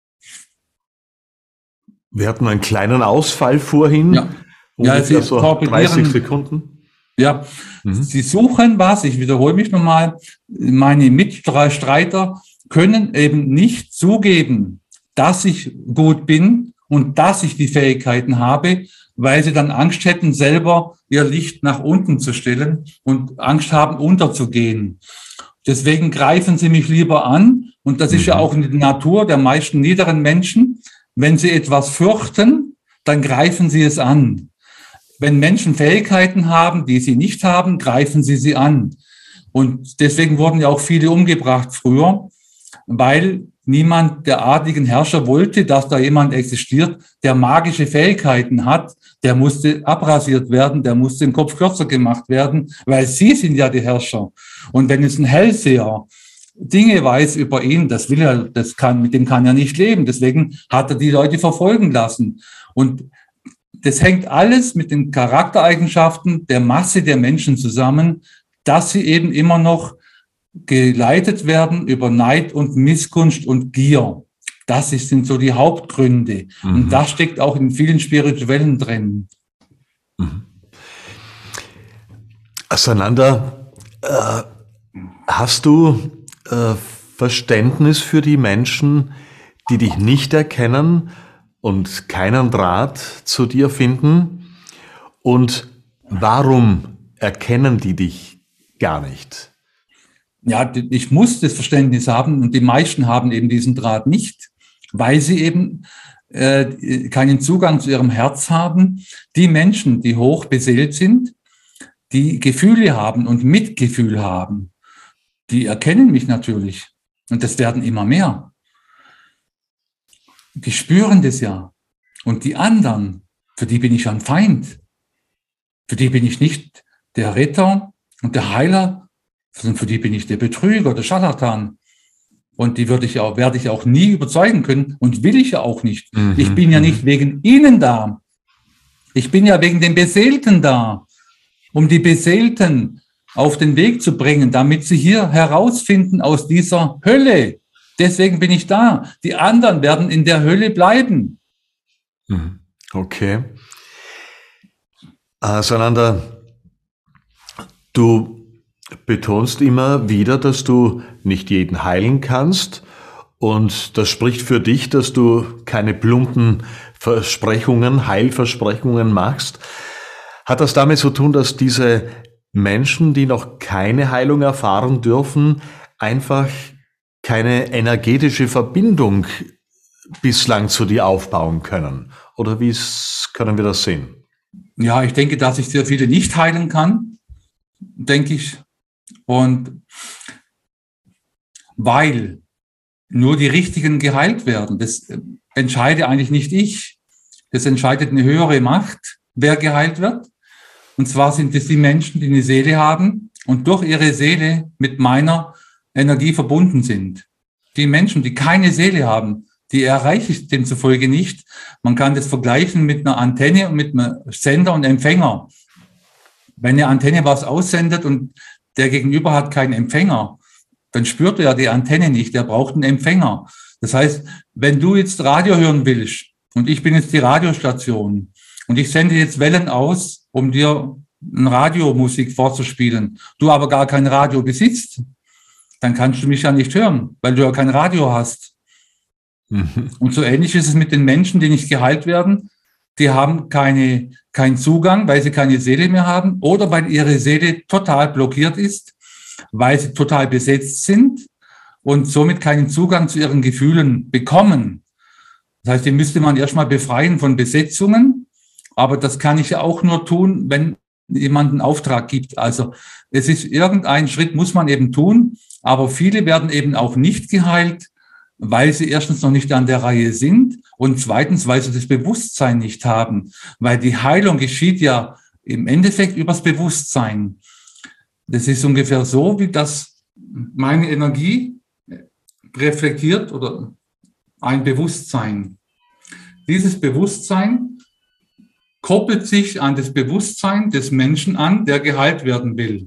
Wir hatten einen kleinen Ausfall vorhin. Ja, ja, sie so dreißig Sekunden. Ja, mhm. Sie suchen was, ich wiederhole mich nochmal, meine Mitstreiter können eben nicht zugeben, dass ich gut bin und dass ich die Fähigkeiten habe, weil sie dann Angst hätten, selber ihr Licht nach unten zu stellen und Angst haben, unterzugehen. Deswegen greifen sie mich lieber an. Und das ist ja auch in der Natur der meisten niederen Menschen. Wenn sie etwas fürchten, dann greifen sie es an. Wenn Menschen Fähigkeiten haben, die sie nicht haben, greifen sie sie an. Und deswegen wurden ja auch viele umgebracht früher, weil niemand der adligen Herrscher wollte, dass da jemand existiert, der magische Fähigkeiten hat. Der musste abrasiert werden, der musste den Kopf kürzer gemacht werden, weil sie sind ja die Herrscher. Und wenn jetzt ein Hellseher Dinge weiß über ihn, das will er, das kann, mit dem kann er nicht leben. Deswegen hat er die Leute verfolgen lassen. Und das hängt alles mit den Charaktereigenschaften der Masse der Menschen zusammen, dass sie eben immer noch geleitet werden über Neid und Missgunst und Gier. Das sind so die Hauptgründe. Mhm. Und das steckt auch in vielen Spirituellen drin. Mhm. Sananda, äh, hast du äh, Verständnis für die Menschen, die dich nicht erkennen und keinen Draht zu dir finden? Und warum erkennen die dich gar nicht? Ja, ich muss das Verständnis haben und die meisten haben eben diesen Draht nicht, weil sie eben äh, keinen Zugang zu ihrem Herz haben. Die Menschen, die hoch beseelt sind, die Gefühle haben und Mitgefühl haben, die erkennen mich natürlich und das werden immer mehr. Die spüren das ja. Und die anderen, für die bin ich ein Feind. Für die bin ich nicht der Retter und der Heiler, sondern für die bin ich der Betrüger, der Scharlatan. Und die würde ich auch, werde ich auch nie überzeugen können und will ich ja auch nicht. Mhm. Ich bin ja nicht wegen ihnen da. Ich bin ja wegen den Beseelten da, um die Beseelten auf den Weg zu bringen, damit sie hier herausfinden aus dieser Hölle, Deswegen bin ich da. Die anderen werden in der Hölle bleiben. Okay. Äh, Sananda, du betonst immer wieder, dass du nicht jeden heilen kannst. Und das spricht für dich, dass du keine plumpen Versprechungen, Heilversprechungen machst. Hat das damit zu tun, dass diese Menschen, die noch keine Heilung erfahren dürfen, einfach keine energetische Verbindung bislang zu dir aufbauen können? Oder wie können wir das sehen? Ja, ich denke, dass ich sehr viele nicht heilen kann, denke ich. Und weil nur die Richtigen geheilt werden, das entscheide eigentlich nicht ich. Das entscheidet eine höhere Macht, wer geheilt wird. Und zwar sind es die Menschen, die eine Seele haben und durch ihre Seele mit meiner Energie verbunden sind. Die Menschen, die keine Seele haben, die erreiche ich demzufolge nicht. Man kann das vergleichen mit einer Antenne und mit einem Sender und Empfänger. Wenn eine Antenne was aussendet und der Gegenüber hat keinen Empfänger, dann spürt er ja die Antenne nicht, der braucht einen Empfänger. Das heißt, wenn du jetzt Radio hören willst und ich bin jetzt die Radiostation und ich sende jetzt Wellen aus, um dir eine Radiomusik vorzuspielen, du aber gar kein Radio besitzt, dann kannst du mich ja nicht hören, weil du ja kein Radio hast. Mhm. Und so ähnlich ist es mit den Menschen, die nicht geheilt werden. Die haben keine, keinen Zugang, weil sie keine Seele mehr haben oder weil ihre Seele total blockiert ist, weil sie total besetzt sind und somit keinen Zugang zu ihren Gefühlen bekommen. Das heißt, die müsste man erstmal befreien von Besetzungen, aber das kann ich ja auch nur tun, wenn jemand einen Auftrag gibt. Also es ist irgendein Schritt, muss man eben tun, aber viele werden eben auch nicht geheilt, weil sie erstens noch nicht an der Reihe sind und zweitens, weil sie das Bewusstsein nicht haben, weil die Heilung geschieht ja im Endeffekt übers Bewusstsein. Das ist ungefähr so, wie das meine Energie reflektiert oder ein Bewusstsein. Dieses Bewusstsein koppelt sich an das Bewusstsein des Menschen an, der geheilt werden will.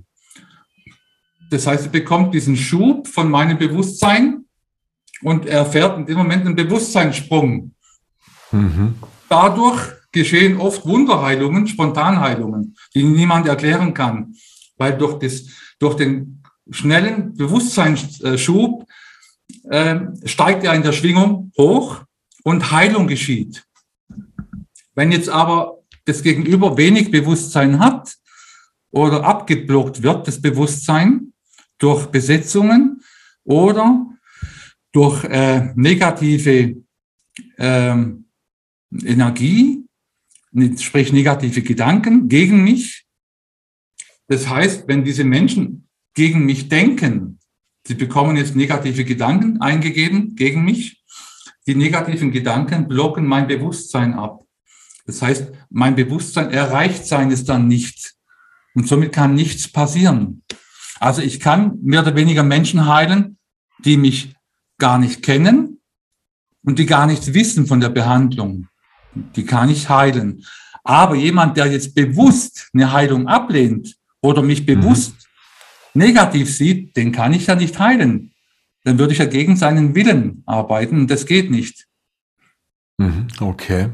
Das heißt, er bekommt diesen Schub von meinem Bewusstsein und er erfährt in dem Moment einen Bewusstseinssprung. Mhm. Dadurch geschehen oft Wunderheilungen, Spontanheilungen, die niemand erklären kann, weil durch, das, durch den schnellen Bewusstseinsschub äh, steigt er in der Schwingung hoch und Heilung geschieht. Wenn jetzt aber das Gegenüber wenig Bewusstsein hat oder abgeblockt wird, das Bewusstsein durch Besetzungen oder durch äh, negative äh, Energie, sprich negative Gedanken gegen mich. Das heißt, wenn diese Menschen gegen mich denken, sie bekommen jetzt negative Gedanken eingegeben gegen mich, die negativen Gedanken blocken mein Bewusstsein ab. Das heißt, mein Bewusstsein erreicht seines dann nicht und somit kann nichts passieren. Also ich kann mehr oder weniger Menschen heilen, die mich gar nicht kennen und die gar nichts wissen von der Behandlung. Die kann ich heilen. Aber jemand, der jetzt bewusst eine Heilung ablehnt oder mich bewusst mhm. negativ sieht, den kann ich ja nicht heilen. Dann würde ich ja gegen seinen Willen arbeiten und das geht nicht. Okay.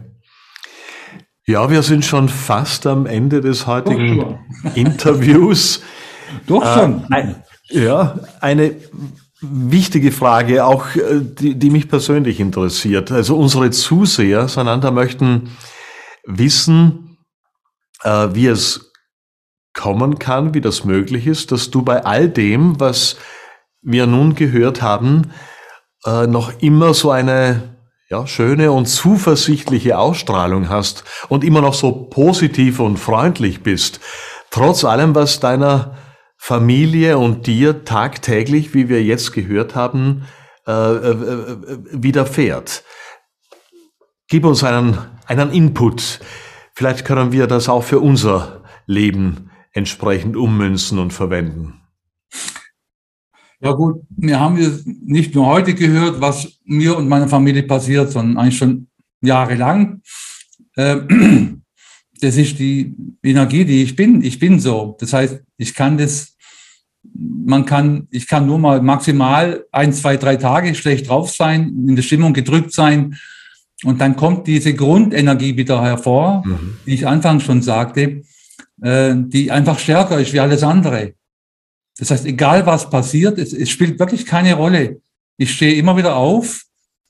Ja, wir sind schon fast am Ende des heutigen Interviews. Doch schon. Äh, ein, ja, eine wichtige Frage, auch die, die mich persönlich interessiert. Also unsere Zuseher, Sananda, möchten wissen, äh, wie es kommen kann, wie das möglich ist, dass du bei all dem, was wir nun gehört haben, äh, noch immer so eine ja, schöne und zuversichtliche Ausstrahlung hast und immer noch so positiv und freundlich bist, trotz allem, was deiner Familie und dir tagtäglich, wie wir jetzt gehört haben, äh, äh, widerfährt. Gib uns einen, einen Input. Vielleicht können wir das auch für unser Leben entsprechend ummünzen und verwenden. Ja gut, wir haben jetzt nicht nur heute gehört, was mir und meiner Familie passiert, sondern eigentlich schon jahrelang. Das ist die Energie, die ich bin. Ich bin so. Das heißt, ich kann das man kann, ich kann nur mal maximal ein, zwei, drei Tage schlecht drauf sein, in der Stimmung gedrückt sein. Und dann kommt diese Grundenergie wieder hervor, mhm. die ich anfangs schon sagte, äh, die einfach stärker ist wie alles andere. Das heißt, egal was passiert, es, es spielt wirklich keine Rolle. Ich stehe immer wieder auf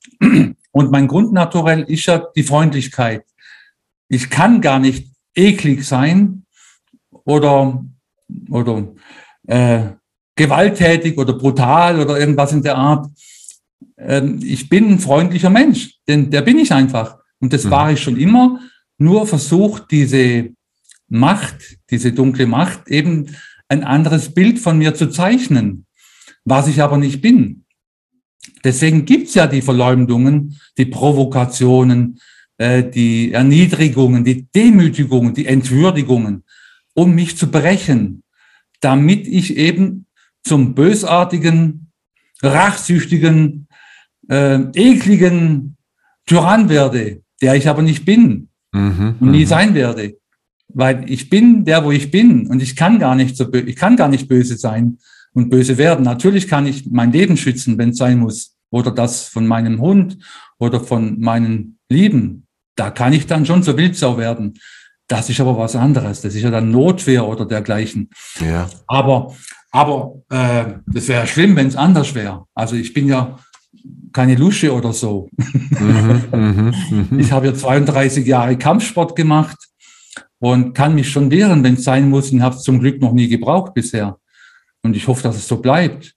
und mein Grundnaturell ist ja die Freundlichkeit. Ich kann gar nicht eklig sein oder, oder äh, gewalttätig oder brutal oder irgendwas in der Art. Ähm, ich bin ein freundlicher Mensch, denn der bin ich einfach. Und das mhm. war ich schon immer, nur versucht diese Macht, diese dunkle Macht, eben ein anderes Bild von mir zu zeichnen, was ich aber nicht bin. Deswegen gibt's ja die Verleumdungen, die Provokationen, äh, die Erniedrigungen, die Demütigungen, die Entwürdigungen, um mich zu brechen, damit ich eben zum bösartigen, rachsüchtigen, äh, ekligen Tyrann werde, der ich aber nicht bin mhm, und nie sein werde. Weil ich bin der, wo ich bin und ich kann gar nicht so bö- ich kann gar nicht böse sein und böse werden. Natürlich kann ich mein Leben schützen, wenn es sein muss, oder das von meinem Hund oder von meinen Lieben. Da kann ich dann schon zur Wildsau werden. Das ist aber was anderes. Das ist ja dann Notwehr oder dergleichen. Ja. Aber, aber äh, das wäre schlimm, wenn es anders wäre. Also ich bin ja keine Lusche oder so. Mhm, mhm, mhm. Ich habe ja zweiunddreißig Jahre Kampfsport gemacht und kann mich schon wehren, wenn es sein muss. Und habe es zum Glück noch nie gebraucht bisher. Und ich hoffe, dass es so bleibt.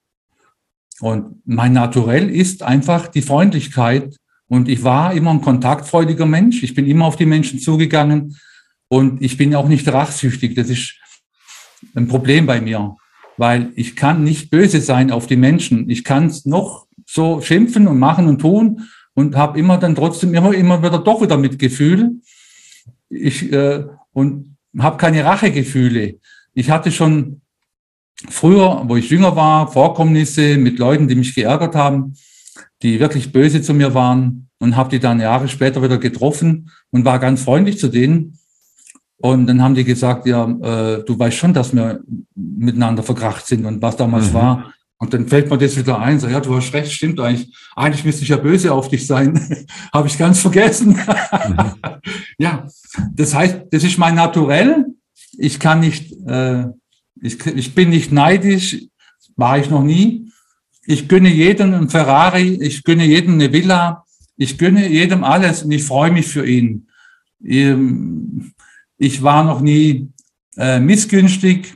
Und mein Naturell ist einfach die Freundlichkeit. Und ich war immer ein kontaktfreudiger Mensch. Ich bin immer auf die Menschen zugegangen. Und ich bin auch nicht rachsüchtig. Das ist ein Problem bei mir. Weil ich kann nicht böse sein auf die Menschen. Ich kann es noch so schimpfen und machen und tun. Und habe immer dann trotzdem immer, immer wieder doch wieder Mitgefühl. Ich, äh, und habe keine Rachegefühle. Ich hatte schon früher, wo ich jünger war, Vorkommnisse mit Leuten, die mich geärgert haben, die wirklich böse zu mir waren, und habe die dann Jahre später wieder getroffen und war ganz freundlich zu denen. Und dann haben die gesagt, ja, äh, du weißt schon, dass wir miteinander verkracht sind und was damals mhm. war. Und dann fällt mir das wieder ein, so, ja, du hast recht, stimmt eigentlich. Eigentlich müsste ich ja böse auf dich sein. Habe ich ganz vergessen. Mhm. Ja, das heißt, das ist mein Naturell. Ich kann nicht, äh, ich, ich bin nicht neidisch, war ich noch nie. Ich gönne jedem einen Ferrari, ich gönne jedem eine Villa, ich gönne jedem alles und ich freue mich für ihn. Ich war noch nie äh, missgünstig.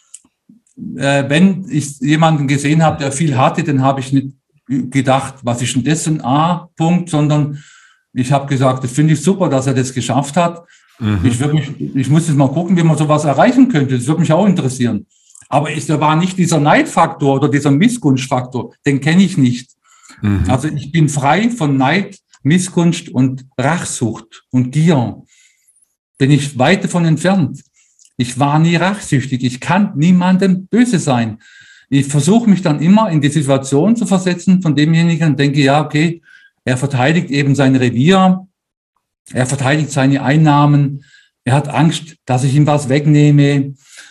Äh, wenn ich jemanden gesehen habe, der viel hatte, dann habe ich nicht gedacht, was ist denn das ein A-Punkt, sondern ich habe gesagt, das finde ich super, dass er das geschafft hat. Mhm. Ich, würd mich, ich muss jetzt mal gucken, wie man sowas erreichen könnte. Das würde mich auch interessieren. Aber es war nicht dieser Neidfaktor oder dieser Missgunstfaktor, den kenne ich nicht. Mhm. Also ich bin frei von Neid, Missgunst und Rachsucht und Gier. Bin ich weit davon entfernt. Ich war nie rachsüchtig. Ich kann niemandem böse sein. Ich versuche mich dann immer in die Situation zu versetzen von demjenigen und denke, ja, okay, er verteidigt eben sein Revier, er verteidigt seine Einnahmen, er hat Angst, dass ich ihm was wegnehme.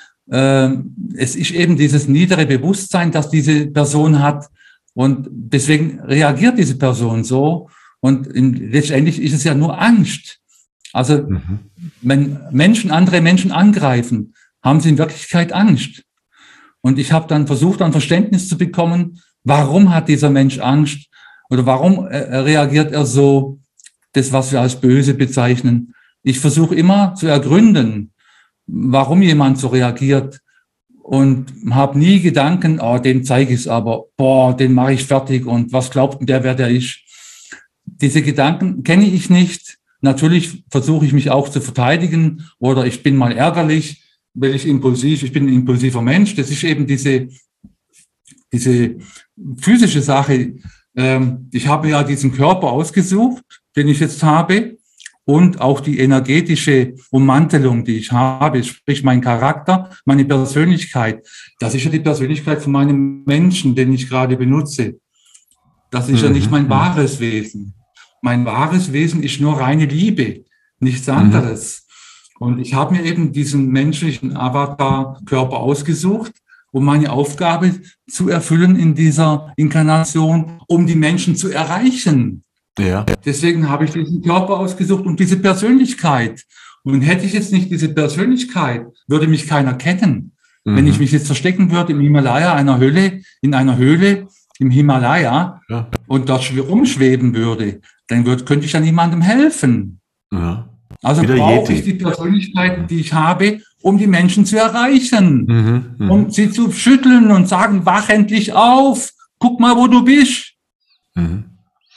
Es ist eben dieses niedere Bewusstsein, das diese Person hat, und deswegen reagiert diese Person so, und letztendlich ist es ja nur Angst. Also mhm. wenn Menschen andere Menschen angreifen, haben sie in Wirklichkeit Angst. Und ich habe dann versucht, ein Verständnis zu bekommen, warum hat dieser Mensch Angst oder warum äh, reagiert er so, das, was wir als böse bezeichnen. Ich versuche immer zu ergründen, warum jemand so reagiert, und habe nie Gedanken, oh, dem zeige ich es aber, boah, den mache ich fertig und was glaubt denn der, wer der ist. Diese Gedanken kenne ich nicht. Natürlich versuche ich mich auch zu verteidigen, oder ich bin mal ärgerlich, weil ich impulsiv, ich bin ein impulsiver Mensch. Das ist eben diese, diese physische Sache. Ich habe ja diesen Körper ausgesucht, den ich jetzt habe, und auch die energetische Ummantelung, die ich habe, sprich mein Charakter, meine Persönlichkeit. Das ist ja die Persönlichkeit von meinem Menschen, den ich gerade benutze. Das ist mhm. ja nicht mein wahres Wesen. Mein wahres Wesen ist nur reine Liebe, nichts anderes. Mhm. Und ich habe mir eben diesen menschlichen Avatar-Körper ausgesucht um meine Aufgabe zu erfüllen in dieser Inkarnation, um die Menschen zu erreichen. Ja. Deswegen habe ich diesen Körper ausgesucht und diese Persönlichkeit. Und hätte ich jetzt nicht diese Persönlichkeit, würde mich keiner kennen. Mhm. Wenn ich mich jetzt verstecken würde im Himalaya, einer Höhle, in einer Höhle im Himalaya, ja, und dort rumschweben würde, dann würde, könnte ich ja niemandem helfen. Ja. Also brauche ich die Persönlichkeiten, die ich habe, um die Menschen zu erreichen, mhm, mh. um sie zu schütteln und sagen, wach endlich auf, guck mal, wo du bist. Mhm.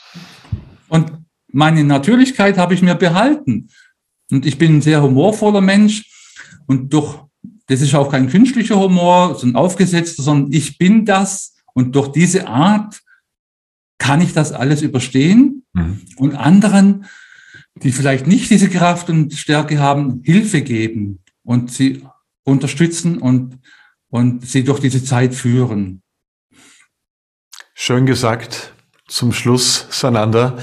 Und meine Natürlichkeit habe ich mir behalten. Und ich bin ein sehr humorvoller Mensch. Und durch, das ist auch kein künstlicher Humor, sondern aufgesetzter, sondern ich bin das. Und durch diese Art kann ich das alles überstehen, mhm, und anderen, die vielleicht nicht diese Kraft und Stärke haben, Hilfe geben und sie unterstützen und, und sie durch diese Zeit führen. Schön gesagt. Zum Schluss, Sananda.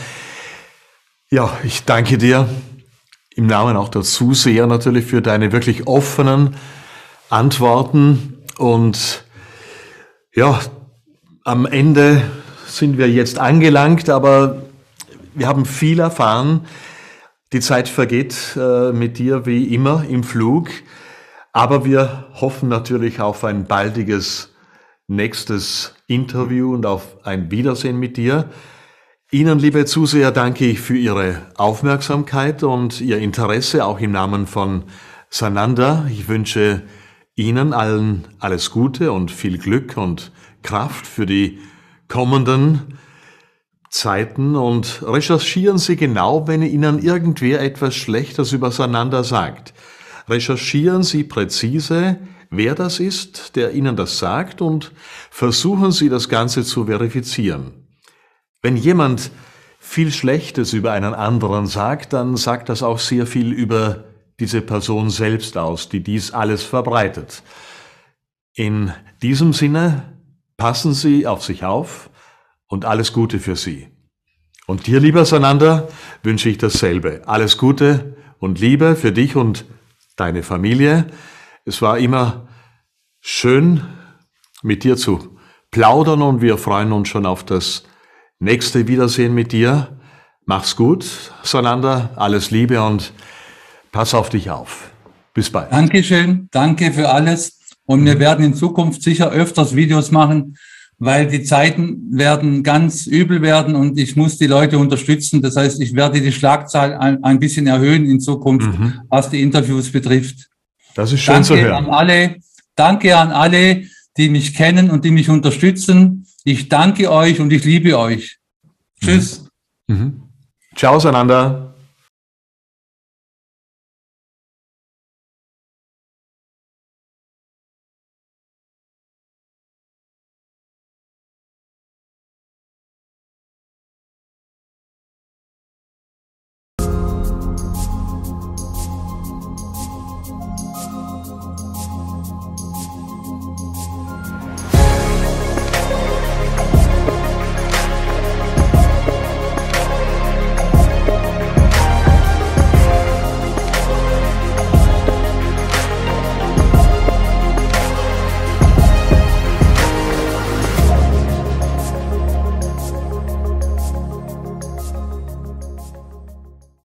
Ja, ich danke dir im Namen auch der Zuseher natürlich für deine wirklich offenen Antworten. Und ja, am Ende sind wir jetzt angelangt, aber wir haben viel erfahren. Die Zeit vergeht äh, mit dir wie immer im Flug, aber wir hoffen natürlich auf ein baldiges nächstes Interview und auf ein Wiedersehen mit dir. Ihnen, liebe Zuseher, danke ich für Ihre Aufmerksamkeit und Ihr Interesse, auch im Namen von Sananda. Ich wünsche Ihnen allen alles Gute und viel Glück und Kraft für die kommenden Zeiten und recherchieren Sie genau, wenn Ihnen irgendwer etwas Schlechtes über Sananda sagt. Recherchieren Sie präzise, wer das ist, der Ihnen das sagt, und versuchen Sie, das Ganze zu verifizieren. Wenn jemand viel Schlechtes über einen anderen sagt, dann sagt das auch sehr viel über diese Person selbst aus, die dies alles verbreitet. In diesem Sinne, passen Sie auf sich auf und alles Gute für Sie. Und dir, lieber Sananda, wünsche ich dasselbe. Alles Gute und Liebe für dich und deine Familie. Es war immer schön, mit dir zu plaudern, und wir freuen uns schon auf das nächste Wiedersehen mit dir. Mach's gut, Sananda, alles Liebe und pass auf dich auf. Bis bald. Dankeschön, danke für alles. Und wir werden in Zukunft sicher öfters Videos machen, weil die Zeiten werden ganz übel werden und ich muss die Leute unterstützen. Das heißt, ich werde die Schlagzahl ein, ein bisschen erhöhen in Zukunft, mhm, was die Interviews betrifft. Das ist schön danke zu hören. An alle, danke an alle, die mich kennen und die mich unterstützen. Ich danke euch und ich liebe euch. Tschüss. Mhm. Mhm. Ciao, Sananda.